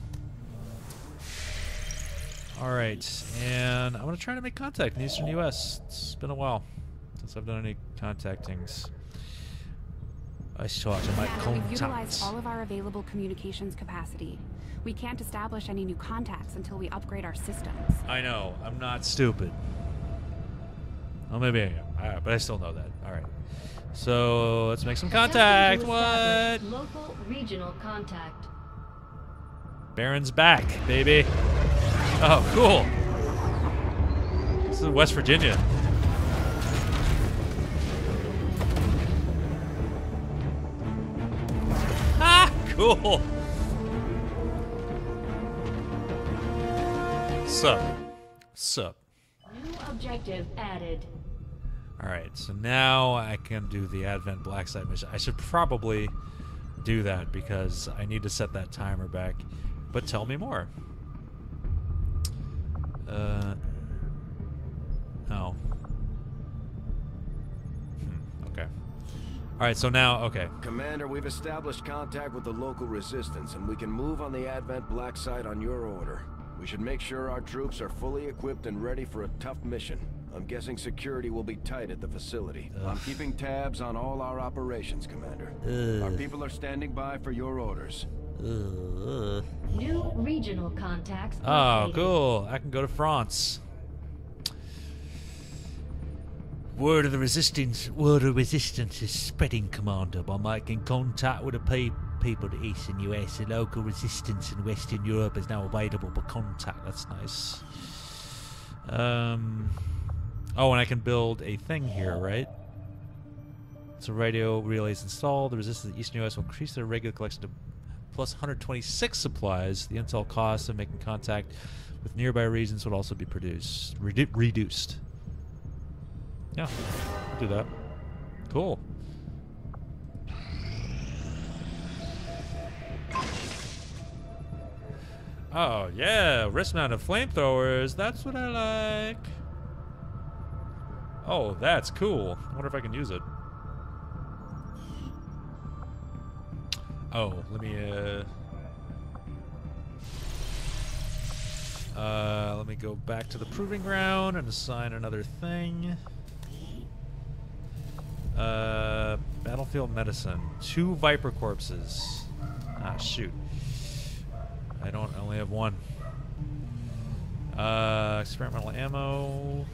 Alright, and I'm gonna try to make contact in the Eastern U S. It's been a while since I've done any contactings. I sought to make We've utilized contacts. all of our available communications capacity. We can't establish any new contacts until we upgrade our systems. I know. I'm not stupid. Well, maybe I am. Alright, but I still know that. Alright. So, let's make some contact. What? Local regional contact. Baron's back, baby. Oh, cool. This is West Virginia. Ah, cool. Sup. Sup. New objective added. Alright, so now I can do the Advent Black Site mission. I should probably do that because I need to set that timer back. But tell me more. Uh... Oh. Hmm, okay. Alright, so now, okay. Commander, we've established contact with the local resistance, and we can move on the Advent Black Site on your order. We should make sure our troops are fully equipped and ready for a tough mission. I'm guessing security will be tight at the facility. Ugh. I'm keeping tabs on all our operations, Commander. Ugh. Our people are standing by for your orders. Ugh. New regional contacts. Oh, updated. cool. I can go to France. Word of the resistance. Word of resistance is spreading, Commander, by making contact with the pe people of the Eastern U S. The local resistance in Western Europe is now available for contact. That's nice. Um... Oh, and I can build a thing here, right? So radio relays installed. The resistance of the Eastern U S will increase their regular collection to plus one hundred twenty-six supplies. The intel cost of making contact with nearby regions would also be produced, redu reduced. Yeah, I'll do that. Cool. Oh, yeah, wrist-mounted flamethrowers. That's what I like. Oh, that's cool. I wonder if I can use it. Oh, let me, uh... Uh, let me go back to the proving ground and assign another thing. Uh, battlefield medicine. Two Viper corpses. Ah, shoot. I don't I only have one. Uh, experimental ammo.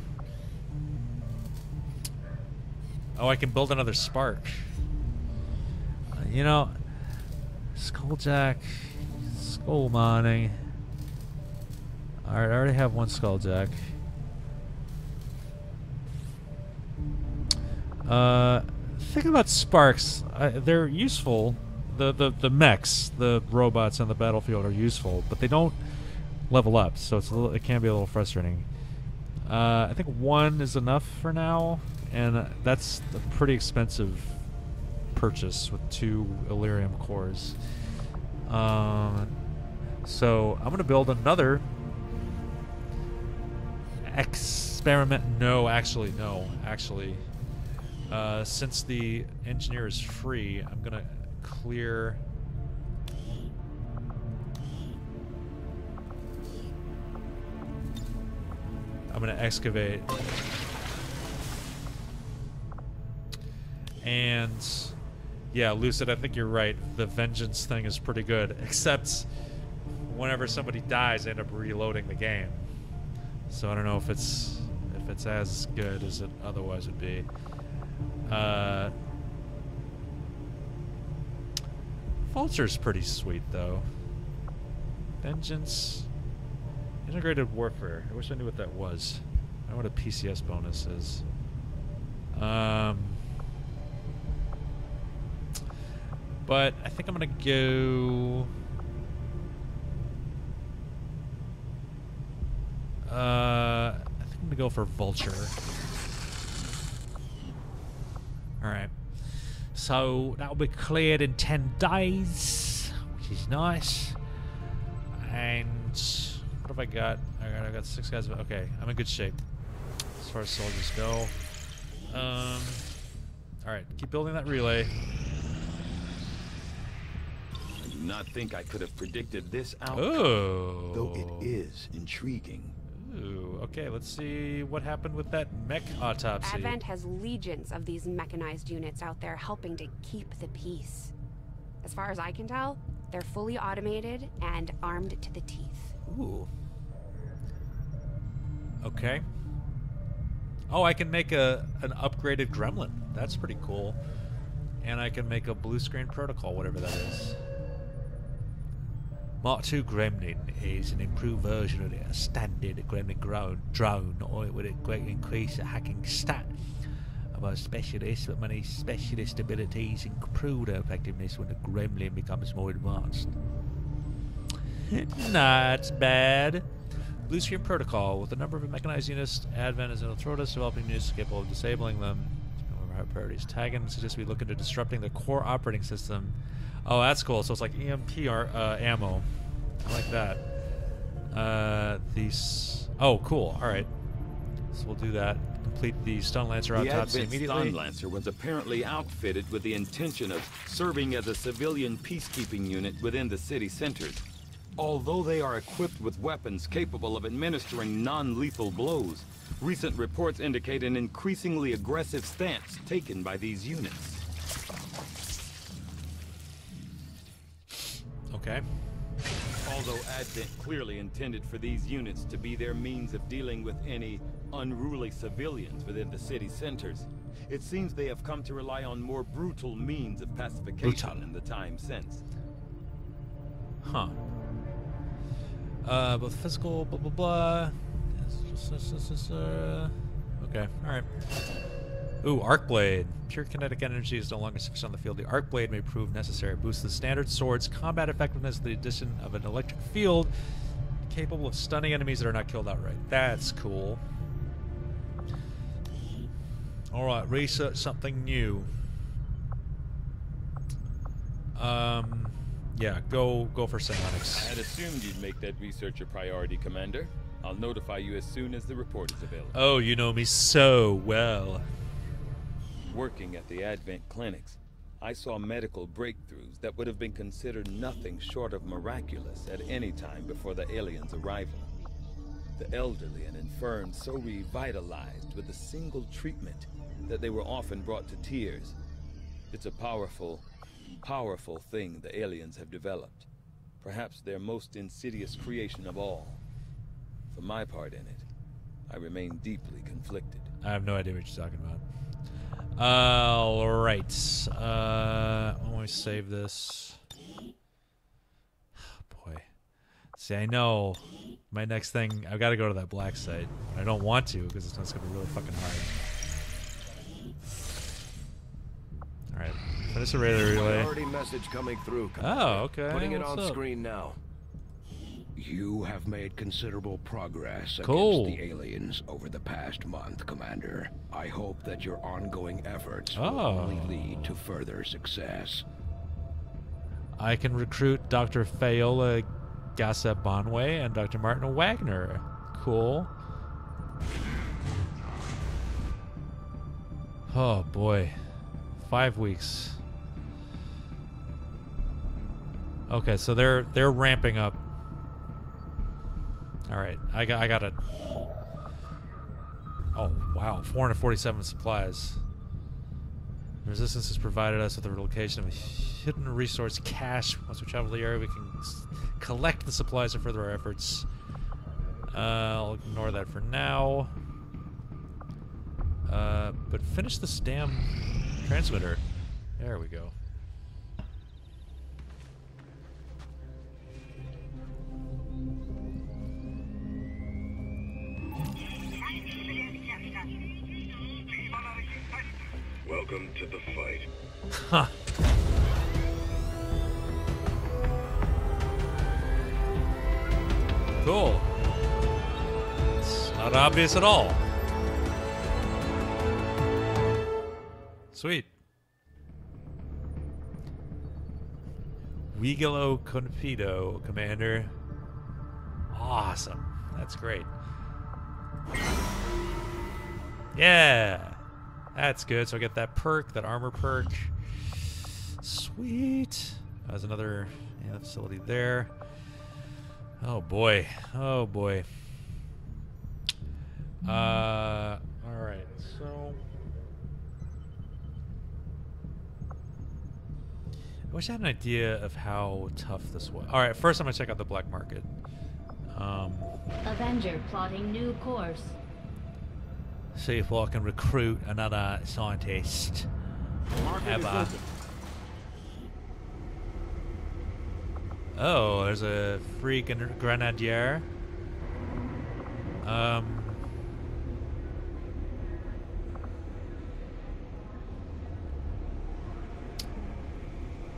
Oh, I can build another spark. Uh, you know, Skulljack, Skull mining. Alright, I already have one Skulljack. Uh, think about sparks. Uh, they're useful. The, the the mechs, the robots on the battlefield are useful, but they don't level up, so it's a little, it can be a little frustrating. Uh, I think one is enough for now. And that's a pretty expensive purchase with two Illyrium cores. Um, so I'm going to build another experiment. No, actually, no. Actually, uh, since the engineer is free, I'm going to clear... I'm going to excavate... And yeah, Lucid, I think you're right. The vengeance thing is pretty good, except whenever somebody dies, I end up reloading the game. So I don't know if it's if it's as good as it otherwise would be. Uh, Vulture's pretty sweet though. Vengeance, integrated warfare. I wish I knew what that was. I know what a P C S bonus is. Um. But I think I'm gonna go. Uh, I think I'm gonna go for Vulture. All right. So that'll be cleared in ten days, which is nice. And what have I got? I got, I got six guys. Okay, I'm in good shape as far as soldiers go. Um. All right, keep building that relay. I do not think I could have predicted this outcome. Oh. Though it is intriguing. Ooh, okay, let's see what happened with that mech autopsy. Advent has legions of these mechanized units out there helping to keep the peace. As far as I can tell, they're fully automated and armed to the teeth. Ooh. Okay. Oh, I can make a an upgraded gremlin. That's pretty cool. And I can make a blue screen protocol, whatever that is. Mark two Gremlin is an improved version of the standard Gremlin drone, or it would greatly increase the hacking stat of our specialists, but many specialist abilities improve their effectiveness when the Gremlin becomes more advanced. Not bad. Blue Screen Protocol. With a number of mechanized units, Advent is Iltrotus, developing units capable of disabling them. High priorities. Tagging suggests we look into disrupting the core operating system. Oh, that's cool. So it's like E M P ar uh, ammo. I like that. Uh, these. Oh, cool. All right. So we'll do that. Complete the Stun Lancer the autopsy Advent immediately. Stun Lancer was apparently outfitted with the intention of serving as a civilian peacekeeping unit within the city centers. Although they are equipped with weapons capable of administering non-lethal blows, recent reports indicate an increasingly aggressive stance taken by these units. Okay. Although Advent clearly intended for these units to be their means of dealing with any unruly civilians within the city centers, it seems they have come to rely on more brutal means of pacification Brutal. in the time since. Huh. Uh, both physical, blah, blah, blah. Okay, alright. Ooh, Arc Blade. Pure kinetic energy is no longer sufficient on the field. The Arc Blade may prove necessary. Boosts the standard sword's combat effectiveness with the addition of an electric field capable of stunning enemies that are not killed outright. That's cool. Alright, research something new. Um, yeah, go go for psionics. I had assumed you'd make that research a priority, Commander. I'll notify you as soon as the report is available. Oh, you know me so well. Working at the Advent clinics, I saw medical breakthroughs that would have been considered nothing short of miraculous at any time before the aliens' arrival. The elderly and infirm so revitalized with a single treatment that they were often brought to tears. It's a powerful, powerful thing the aliens have developed. Perhaps their most insidious creation of all. For my part in it, I remain deeply conflicted. I have no idea what you're talking about. All right. Uh, I want to save this. Boy. See, I know my next thing, I've got to go to that black site. I don't want to because it's, it's going to be really fucking hard. All right. Finish the radar relay. Priority message coming through. Commander. Oh, okay. Putting it What's on up? screen now. You have made considerable progress Cool. against the aliens over the past month, Commander. I hope that your ongoing efforts will Oh. only lead to further success. I can recruit Doctor Fayola Gasset-Bonway and Doctor Martin Wagner. Cool. Oh, boy. Five weeks. Okay, so they're they're ramping up. All right, I got I got it. Oh wow, four hundred forty-seven supplies. Resistance has provided us with the location of a hidden resource cache. Once we travel the area, we can s collect the supplies and further our efforts. Uh, I'll ignore that for now. Uh, but finish this damn transmitter. There we go. Welcome to the fight. Huh. Cool. It's not obvious at all. Sweet. Wigelo Confido, Commander. Awesome. That's great. Yeah. That's good. So I get that perk, that armor perk. Sweet. There's another yeah, facility there. Oh boy. Oh boy. Uh, all right. So I wish I had an idea of how tough this was. All right. First, I'm gonna check out the black market. Um, Avenger plotting new course. see if I can recruit another scientist. Market is Ever. open. Oh, there's a free gren- grenadier. Um.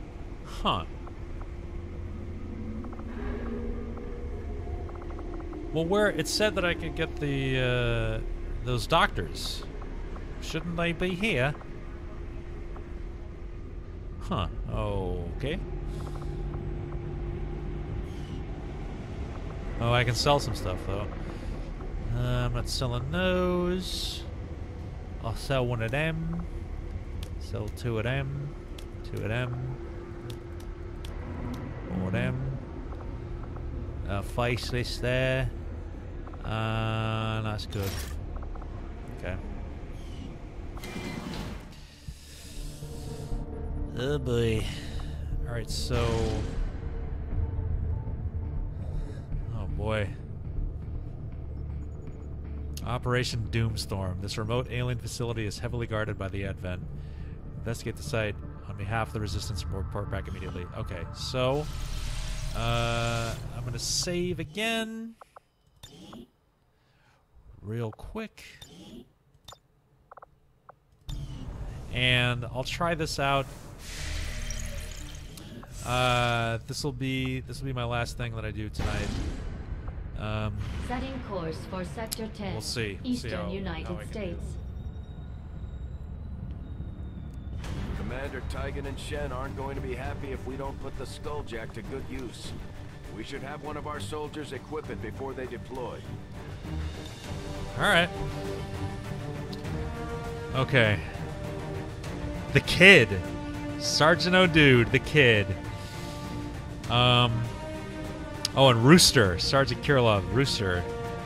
Huh. Well, where it said that I could get the uh, those doctors. Shouldn't they be here? Huh. Okay. Oh, I can sell some stuff though. Uh, I'm not selling those. I'll sell one of them. Sell two of them. Two of them. Four of them. Uh, faceless there. Uh, that's good. Okay. Oh boy. Alright, so... Oh boy. Operation Doomstorm. This remote alien facility is heavily guarded by the Advent. Investigate the site on behalf of the Resistance and report back immediately. Okay, so... Uh, I'm gonna save again. Real quick. And I'll try this out. Uh, this will be this will be my last thing that I do tonight. Um, Setting course for Sector ten, we'll see. Eastern see how, United how I can States. Commander Tygan and Shen aren't going to be happy if we don't put the Skulljack to good use. We should have one of our soldiers equip it before they deploy. All right. Okay. The Kid. Sergeant O'Dude, the Kid. Um. Oh, and Rooster. Sergeant Kirilov, Rooster.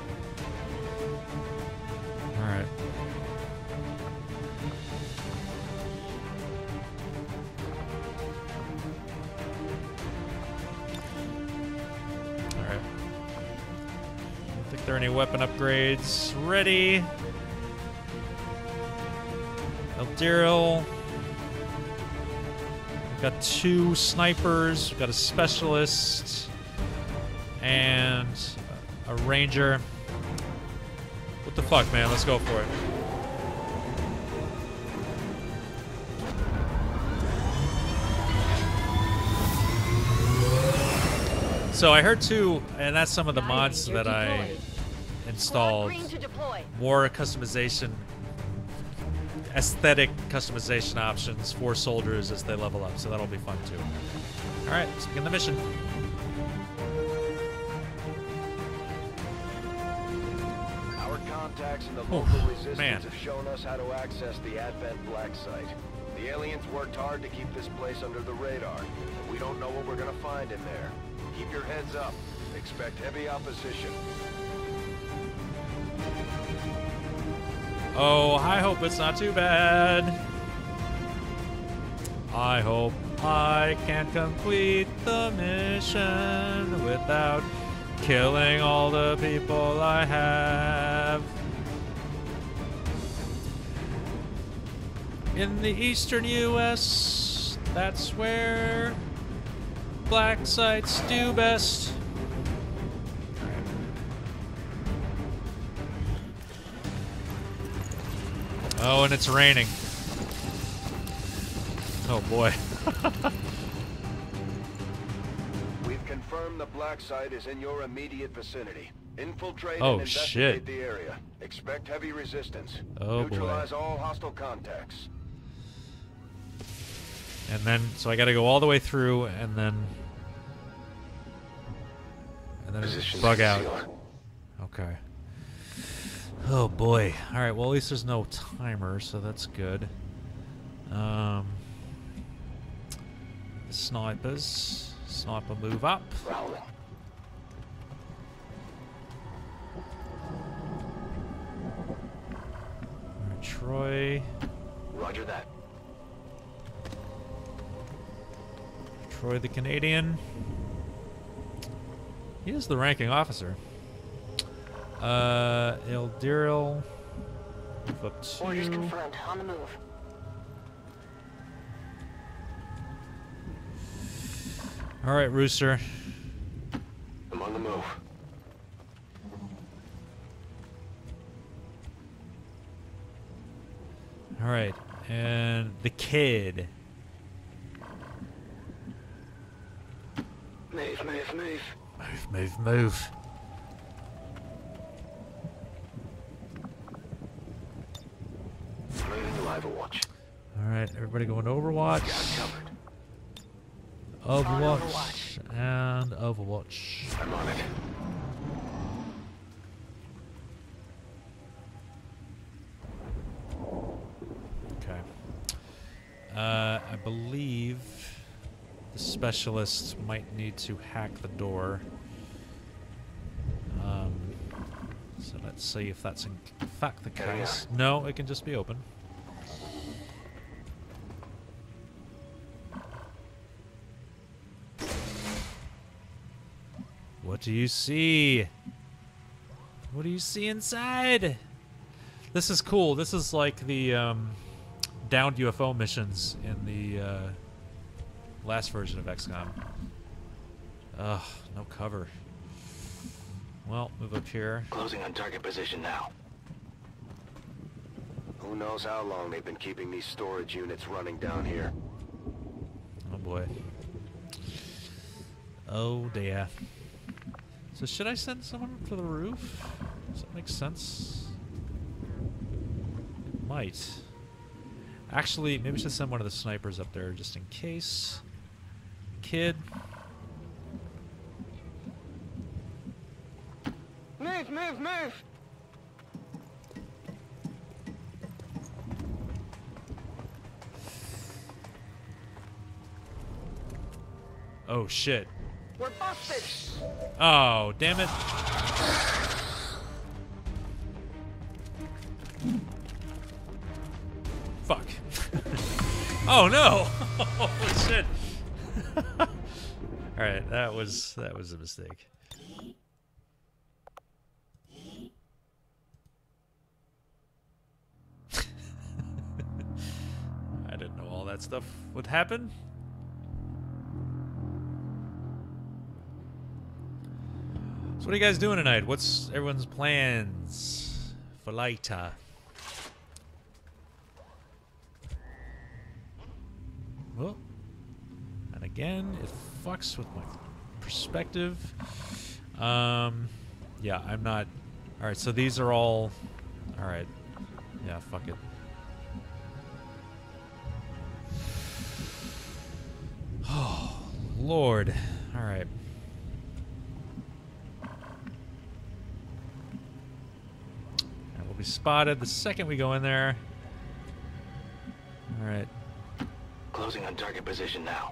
All right. All right. Don't think there are any weapon upgrades. Ready. Eldiril. We've got two snipers. We've got a specialist. And a ranger. What the fuck, man? Let's go for it. So I heard too, and that's some of the mods that I installed. More customization, aesthetic customization options for soldiers as they level up. So that'll be fun too. All right, let's begin the mission. Contacts in the Oh, local resistance man. have shown us how to access the Advent Black Site. The aliens worked hard to keep this place under the radar. We don't know what we're gonna find in there. Keep your heads up. Expect heavy opposition. Oh, I hope it's not too bad. I hope I can complete the mission without killing all the people I have. In the eastern U S, that's where black sites do best. Oh, and it's raining. Oh boy. We've confirmed the Black Site is in your immediate vicinity. Infiltrate Oh, and investigate shit. the area. Expect heavy resistance. Oh, Neutralize boy. all hostile contacts. And then, so I gotta go all the way through, and then... And then Position bug out. concealed. Okay. Oh boy. Alright, well at least there's no timer, so that's good. Um... The snipers. Sniper move up. Rolling. Alright, Troy. Roger that. Troy the Canadian. He is the ranking officer. Uh, Eldiril. Move up two. Orders confirmed. On the move. Alright, Rooster. I'm on the move. Alright, and the Kid. Move, move, move. Move, move, move. Alright, everybody going to Overwatch. Overwatch and Overwatch. I'm on it. Okay. Uh, I believe the specialists might need to hack the door. Um, so let's see if that's in fact the case. No, it can just be open. What do you see? What do you see inside? This is cool. This is like the um, downed U F O missions in the uh, last version of X COM. Ugh, no cover. Well, move up here. Closing on target position now. Who knows how long they've been keeping these storage units running down here. Oh boy. Oh dear. So should I send someone up to the roof? Does that make sense? It might. Actually, maybe I should send one of the snipers up there just in case. Kid. Move, move, move! Oh shit. We're busted! Oh, damn it. Fuck. Oh no! Holy shit. Alright, that was that was a mistake. I didn't know all that stuff would happen. So what are you guys doing tonight? What's everyone's plans for later? Oh. And again, it fucks with my perspective. Um, yeah, I'm not... Alright, so these are all... Alright. Yeah, fuck it. Oh, Lord. Alright. We'll be spotted the second we go in there. Alright. Closing on target position now.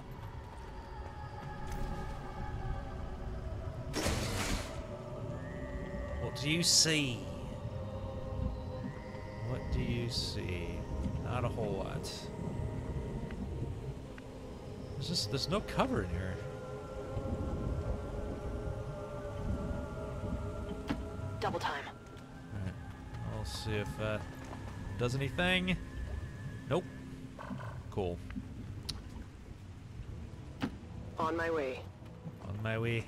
What do you see? What do you see? Not a whole lot. There's just there's no cover in here. Double time. Alright. We'll see if that does anything. Nope. Cool. On my way. On my way.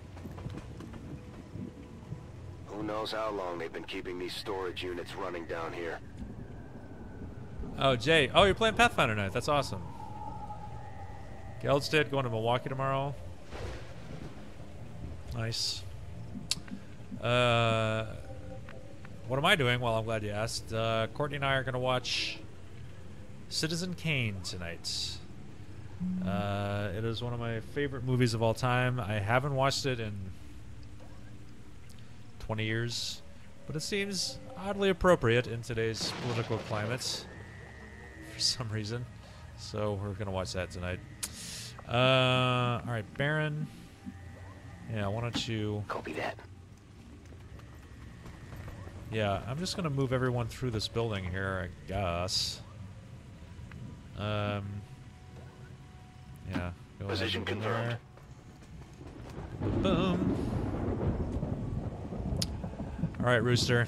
Who knows how long they've been keeping these storage units running down here. Oh, Jay. Oh, you're playing Pathfinder tonight. That's awesome. Geldstedt going to Milwaukee tomorrow. Nice. Uh, what am I doing? Well, I'm glad you asked. Uh, Courtney and I are going to watch Citizen Kane tonight. Uh, it is one of my favorite movies of all time. I haven't watched it in twenty years, but it seems oddly appropriate in today's political climate for some reason. So we're going to watch that tonight. Uh, all right, Baron. Yeah, why don't you... Copy that. Yeah, I'm just going to move everyone through this building here, I guess. Um... Yeah. Go Position confirmed. There. Boom. All right, Rooster.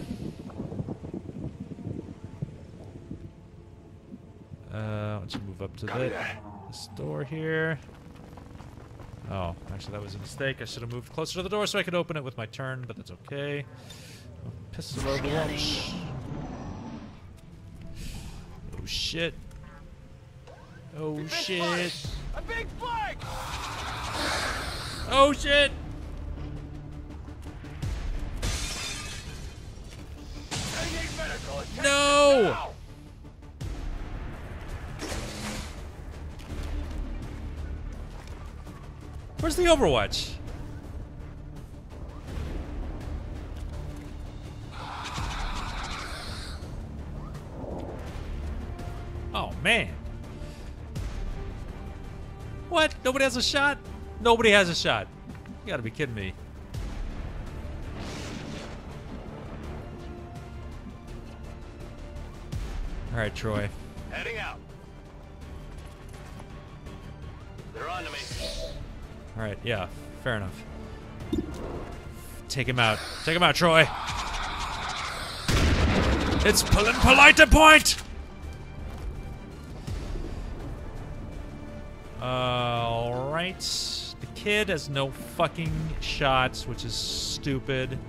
Uh, why don't you move up to the, this door here? Oh, actually, that was a mistake. I should have moved closer to the door so I could open it with my turn, but that's okay. Pistol overwatch. Oh shit. Oh shit. A big flag! Oh shit! I need medical attention No! now! Where's the Overwatch? Oh, man. What? Nobody has a shot? Nobody has a shot. You gotta be kidding me. All right, Troy. Heading out. They're on to me. All right, yeah, fair enough. Take him out. Take him out, Troy. It's pulling polite to point. Uh, all right. The kid has no fucking shots, which is stupid.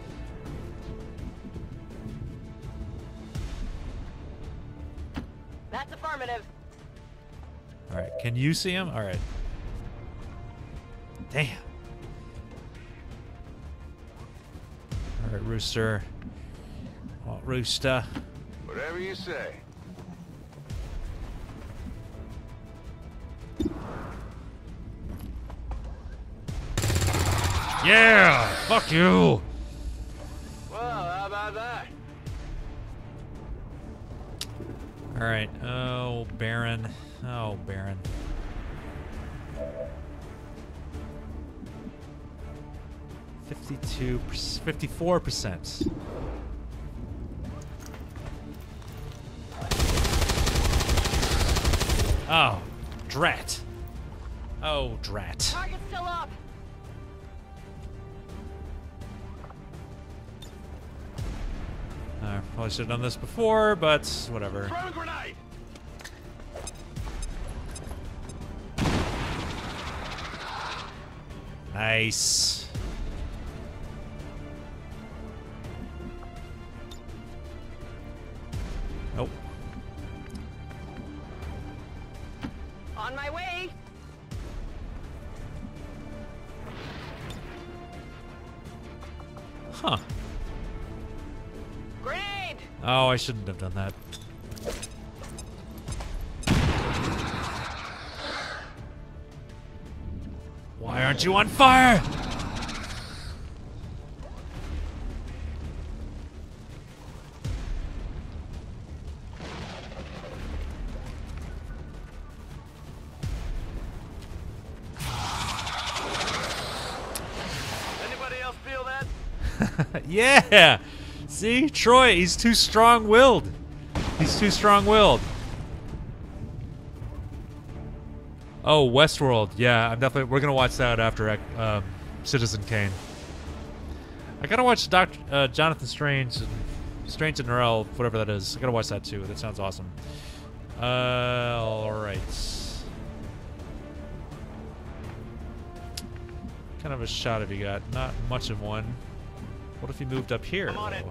That's affirmative. All right, can you see him? All right. Damn. All right, Rooster. Oh, Rooster. Whatever you say. Yeah! Fuck you! Well, how about that? All right. Oh, Baron. Oh, Baron. Fifty-two, fifty-four percent. Oh, drat. Oh, drat. Target's still up. I probably should have done this before, but whatever. Throw a grenade. Nice. Nope. On my way. Huh. Grenade. Oh, I shouldn't have done that. Why aren't you on fire? Anybody else feel that? Yeah! See? Troy, he's too strong-willed. He's too strong-willed. Oh, Westworld. Yeah, I'm definitely... We're gonna watch that after um, Citizen Kane. I gotta watch Doctor Uh, Jonathan Strange and Strange and Norell, whatever that is. I gotta watch that too. That sounds awesome. Uh, alright. What kind of a shot have you got? Not much of one. What if he moved up here? I'm on it.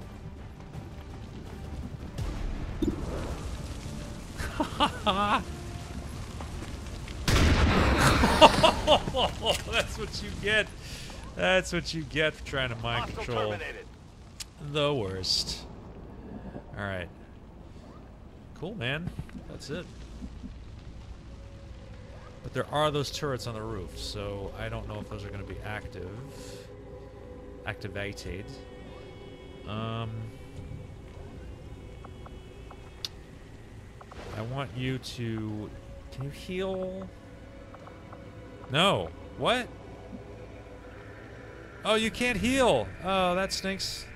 That's what you get. That's what you get for trying to mind Hostile control. terminated. The worst. Alright. Cool, man. That's it. But there are those turrets on the roof, so I don't know if those are going to be active. Activated. Um... I want you to... Can you heal? No. What? Oh, you can't heal. Oh, that stinks.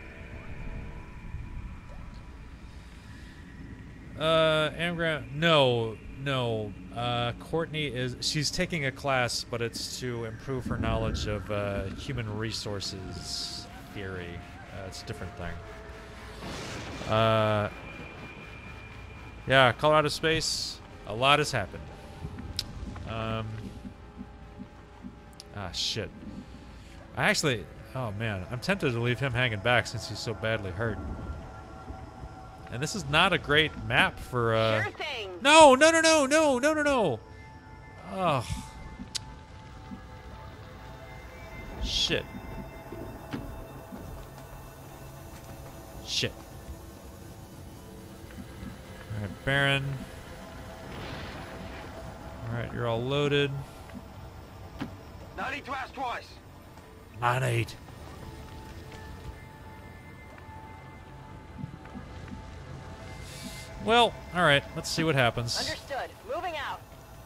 Uh, Amgra... No. No. Uh, Courtney is... She's taking a class, but it's to improve her knowledge of uh, human resources theory. Uh, it's a different thing. Uh... Yeah, Colorado Space, a lot has happened. Um, ah, shit. I actually, oh man, I'm tempted to leave him hanging back since he's so badly hurt. And this is not a great map for, uh... Sure thing. No, no, no, no, no, no, no, no. Oh. Shit. Shit. Alright, Baron. Alright, you're all loaded. No need to ask twice. nine eight. Well, alright, let's see what happens. Understood. Moving out.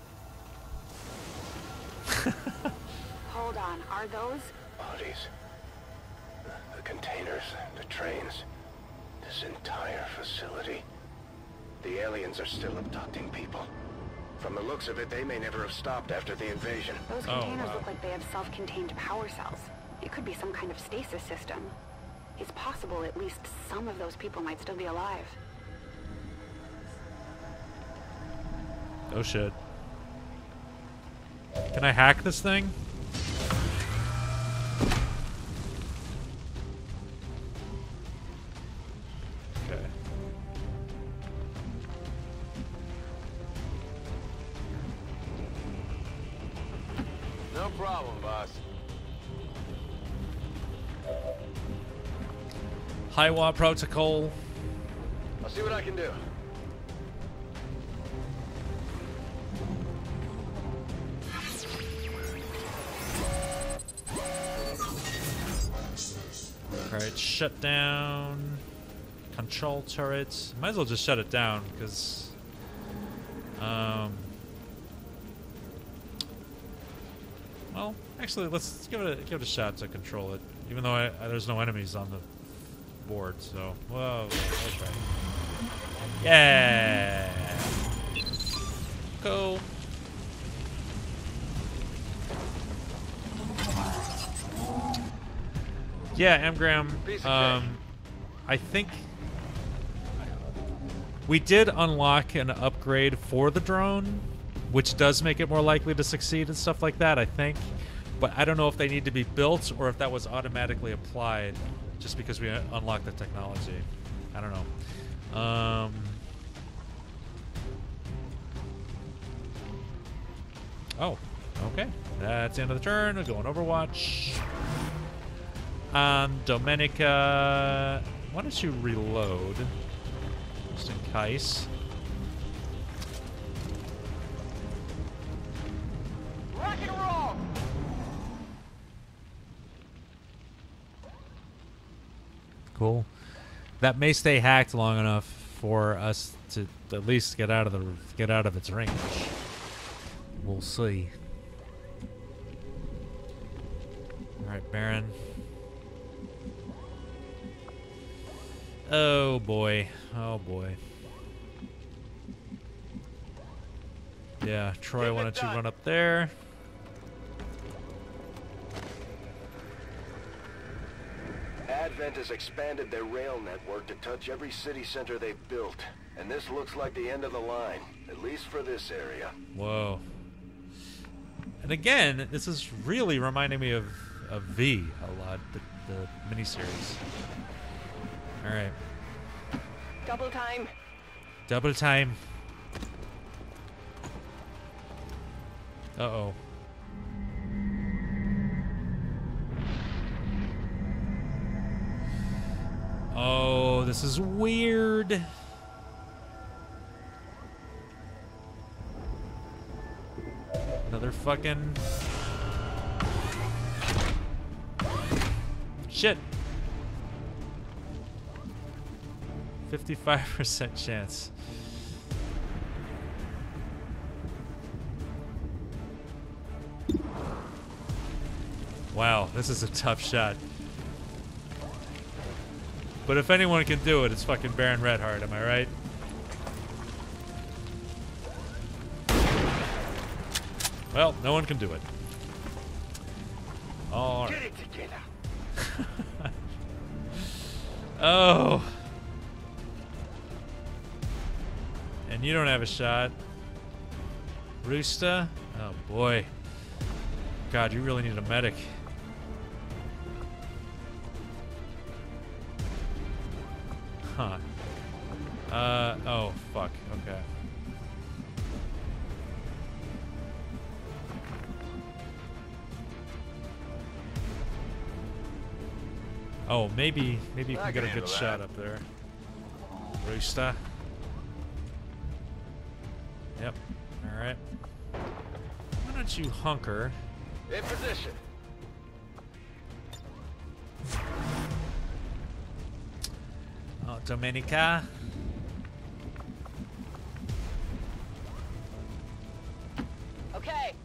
Hold on. Are those? Bodies. The, the containers, the trains, this entire facility. The aliens are still abducting people. From the looks of it, they may never have stopped after the invasion. Those Oh, containers wow. look like they have self-contained power cells. It could be some kind of stasis system. It's possible at least some of those people might still be alive. Oh shit. Can I hack this thing? Okay. No problem, boss. High watt protocol. I'll see what I can do. Alright, shut down. Control turrets. Might as well just shut it down, because... Um... Well, actually, let's give it a, give it a shot to control it. Even though I, I, there's no enemies on the board, so... Whoa, let's try. Yeah! Cool. Yeah, Amgram, um, I think we did unlock an upgrade for the drone, which does make it more likely to succeed and stuff like that, I think. But I don't know if they need to be built or if that was automatically applied just because we unlocked the technology. I don't know. Um, oh, okay. That's the end of the turn. We're going Overwatch. Um, Domenica, why don't you reload? Just in case. Rock and roll! Cool. That may stay hacked long enough for us to at least get out of the get out of its range. We'll see. All right, Baron. Oh boy. Oh boy. Yeah, Troy, why don't you run up there? Advent has expanded their rail network to touch every city center they've built. And this looks like the end of the line, at least for this area. Whoa. And again, this is really reminding me of, of V a lot, the, the miniseries. Alright. Double time. Double time. Uh-oh. Oh, this is weird. Another fucking... Shit. fifty-five percent chance. Wow, this is a tough shot. But if anyone can do it, it's fucking Baron Redheart, am I right? Well, no one can do it. All right. Get it together. Oh. And you don't have a shot. Rooster? Oh boy. God, you really need a medic. Huh. Uh, oh, fuck. Okay. Oh, maybe, maybe you can I get a can good handle shot that. up there. Rooster. Yep. Alright. Why don't you hunker? In position. Oh, Domenica. Okay.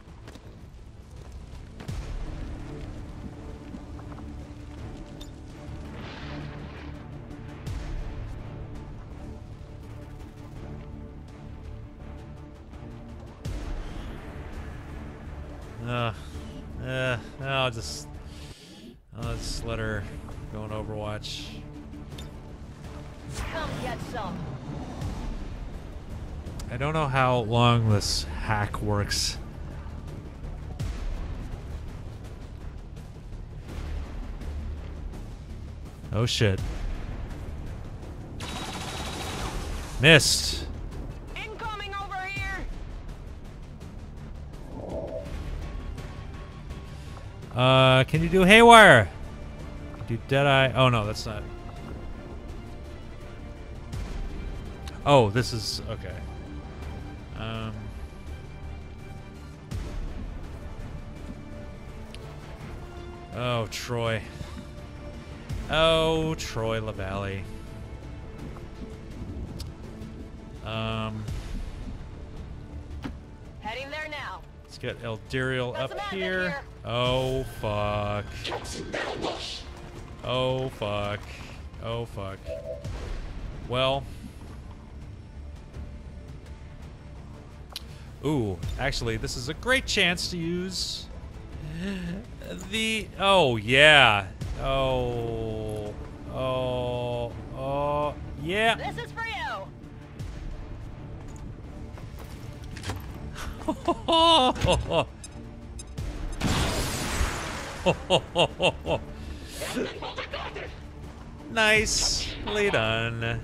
Uh, uh, I'll just, I'll just let her go on Overwatch. Come get some. I don't know how long this hack works. Oh shit. Missed. Incoming over here. Uh, can you do Haywire? Do Deadeye? Oh no, that's not. Oh, this is okay. Um. Oh, Troy. Oh, Troy LaValle. Um. Heading there now. Let's get Eldirial Got up some admin here. here. Oh fuck. Oh fuck. Oh fuck. Well. Ooh, actually, this is a great chance to use the. Oh yeah. Oh. Oh. Oh. Yeah. This is for you. Nicely done.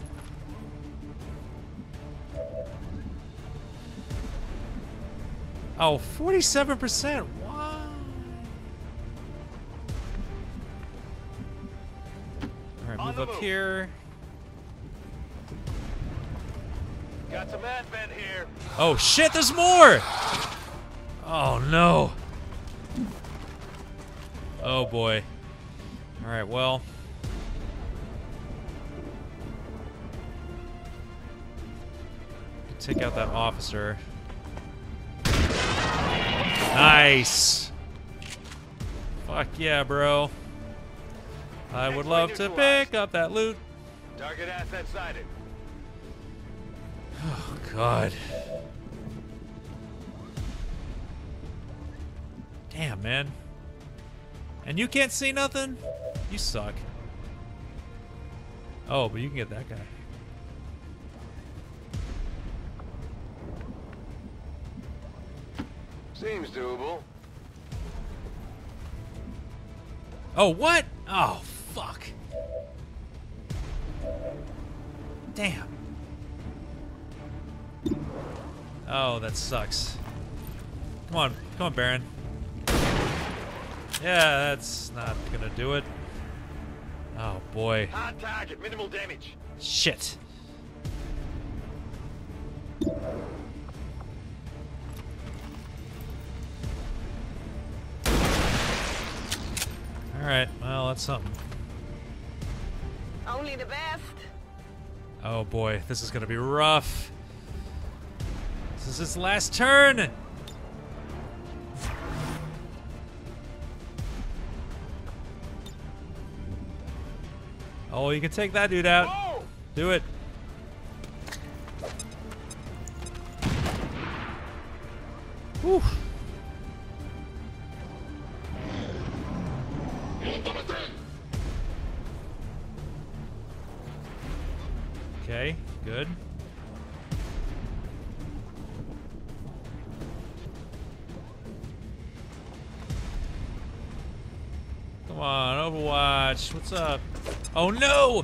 Oh, forty-seven percent. Why? All right, move up here. Got some advent here. Oh shit, there's more! Oh no. Oh boy. Alright, well. Take out that officer. Nice! Fuck yeah, bro. I would love to pick up that loot. Target asset sighted. Oh, God. Damn, man. And you can't see nothing? You suck. Oh, but you can get that guy. Seems doable. Oh, what? Oh, fuck. Damn. Oh, that sucks. Come on. Come on, Baron. Yeah, that's not gonna do it. Oh, boy. Hard target, minimal damage. Shit. Alright, well, that's something. Only the best. Oh boy, this is gonna be rough. This is his last turn! Oh, you can take that dude out. Whoa! Do it. Whew. Okay, good. Come on, Overwatch. What's up? Oh no!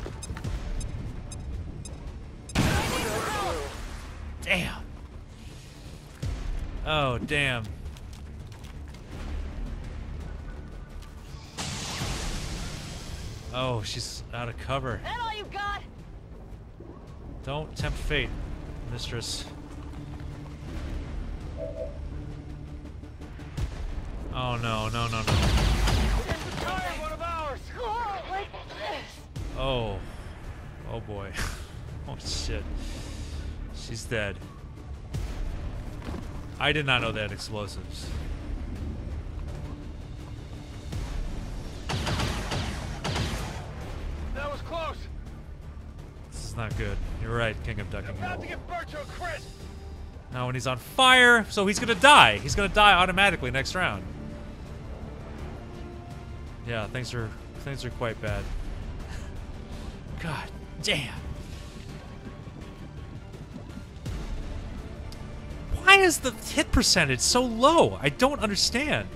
Damn. Oh, damn. Oh, she's out of cover. That all you got? Don't tempt fate, mistress. Oh no, no, no, no. One of ours. Like this. Oh. Oh boy. Oh shit. She's dead. I did not know they had explosives. That was close. This is not good. You're right, King of Ducking. About to get burnt to a crisp. Now when he's on fire, so he's gonna die. He's gonna die automatically next round. Yeah, things are things are quite bad. God damn. Why is the hit percentage so low? I don't understand.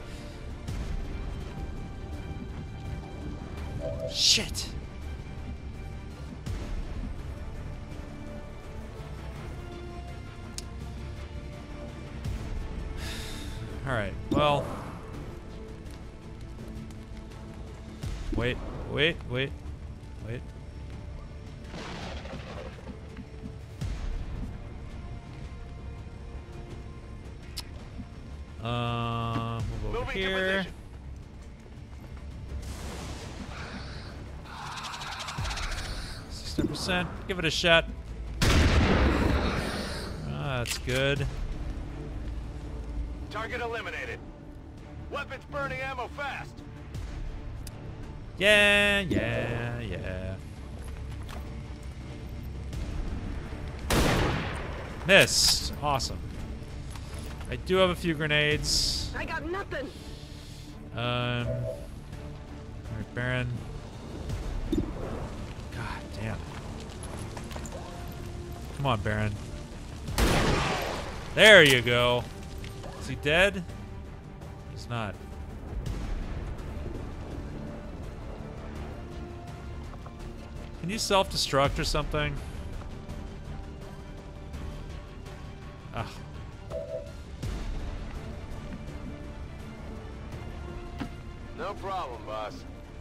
Shit. All right. Well. Wait, wait, wait, wait. Um, move over Moving to here. position. sixty percent. Give it a shot. Ah, that's good. Target eliminated. Weapons burning ammo fast. Yeah, yeah, yeah. Missed. Awesome. I do have a few grenades. I got nothing. Um. Alright, Baron. God damn. Come on, Baron. There you go. Is he dead? He's not. Can you self-destruct or something? Ah. No problem, boss.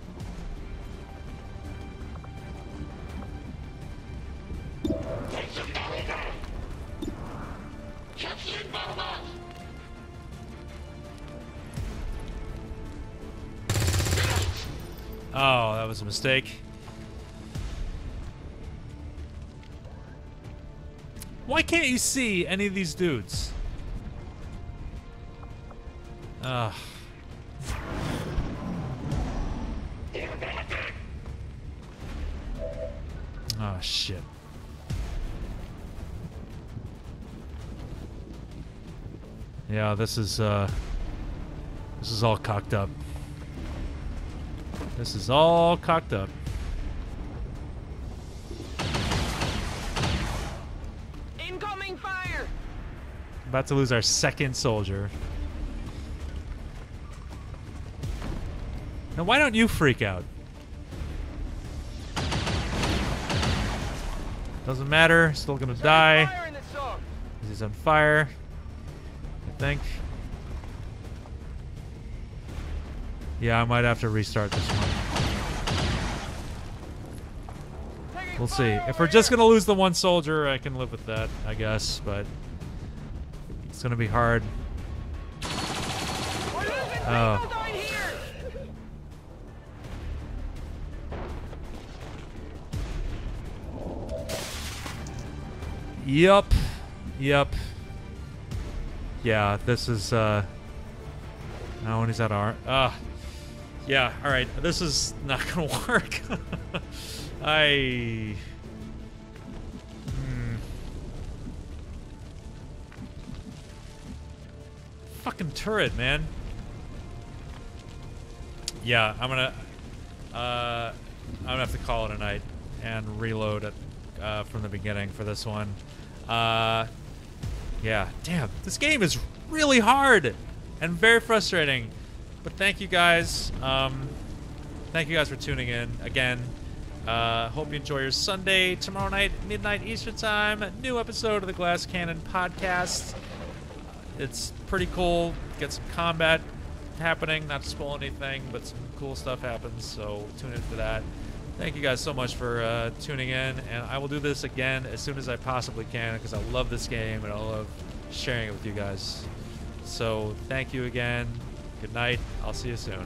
Oh, that was a mistake. Why can't you see any of these dudes? Ugh. Oh, shit. Yeah, this is, uh... This is all cocked up. This is all cocked up. Incoming fire! About to lose our second soldier. Now, why don't you freak out? Doesn't matter. Still gonna die. Fire in this zone. He's on fire. I think. Yeah, I might have to restart this one. We'll see. If we're just gonna lose the one soldier, I can live with that, I guess, but it's gonna be hard. Oh. Yup. Yup. Yeah, this is, uh... now when he's at our... Ah. Yeah, alright. This is not gonna work. I... Hmm. Fucking turret, man. Yeah, I'm gonna... Uh... I'm gonna have to call it a night and reload it uh, from the beginning for this one. Uh... Yeah, damn. This game is really hard and very frustrating. But thank you guys. Um, thank you guys for tuning in again. Uh, hope you enjoy your Sunday. Tomorrow night, midnight Eastern time, new episode of the Glass Cannon podcast. It's pretty cool. Get some combat happening. Not to spoil anything, but some cool stuff happens. So tune in for that. Thank you guys so much for uh, tuning in, and I will do this again as soon as I possibly can because I love this game and I love sharing it with you guys. So thank you again. Good night. I'll see you soon.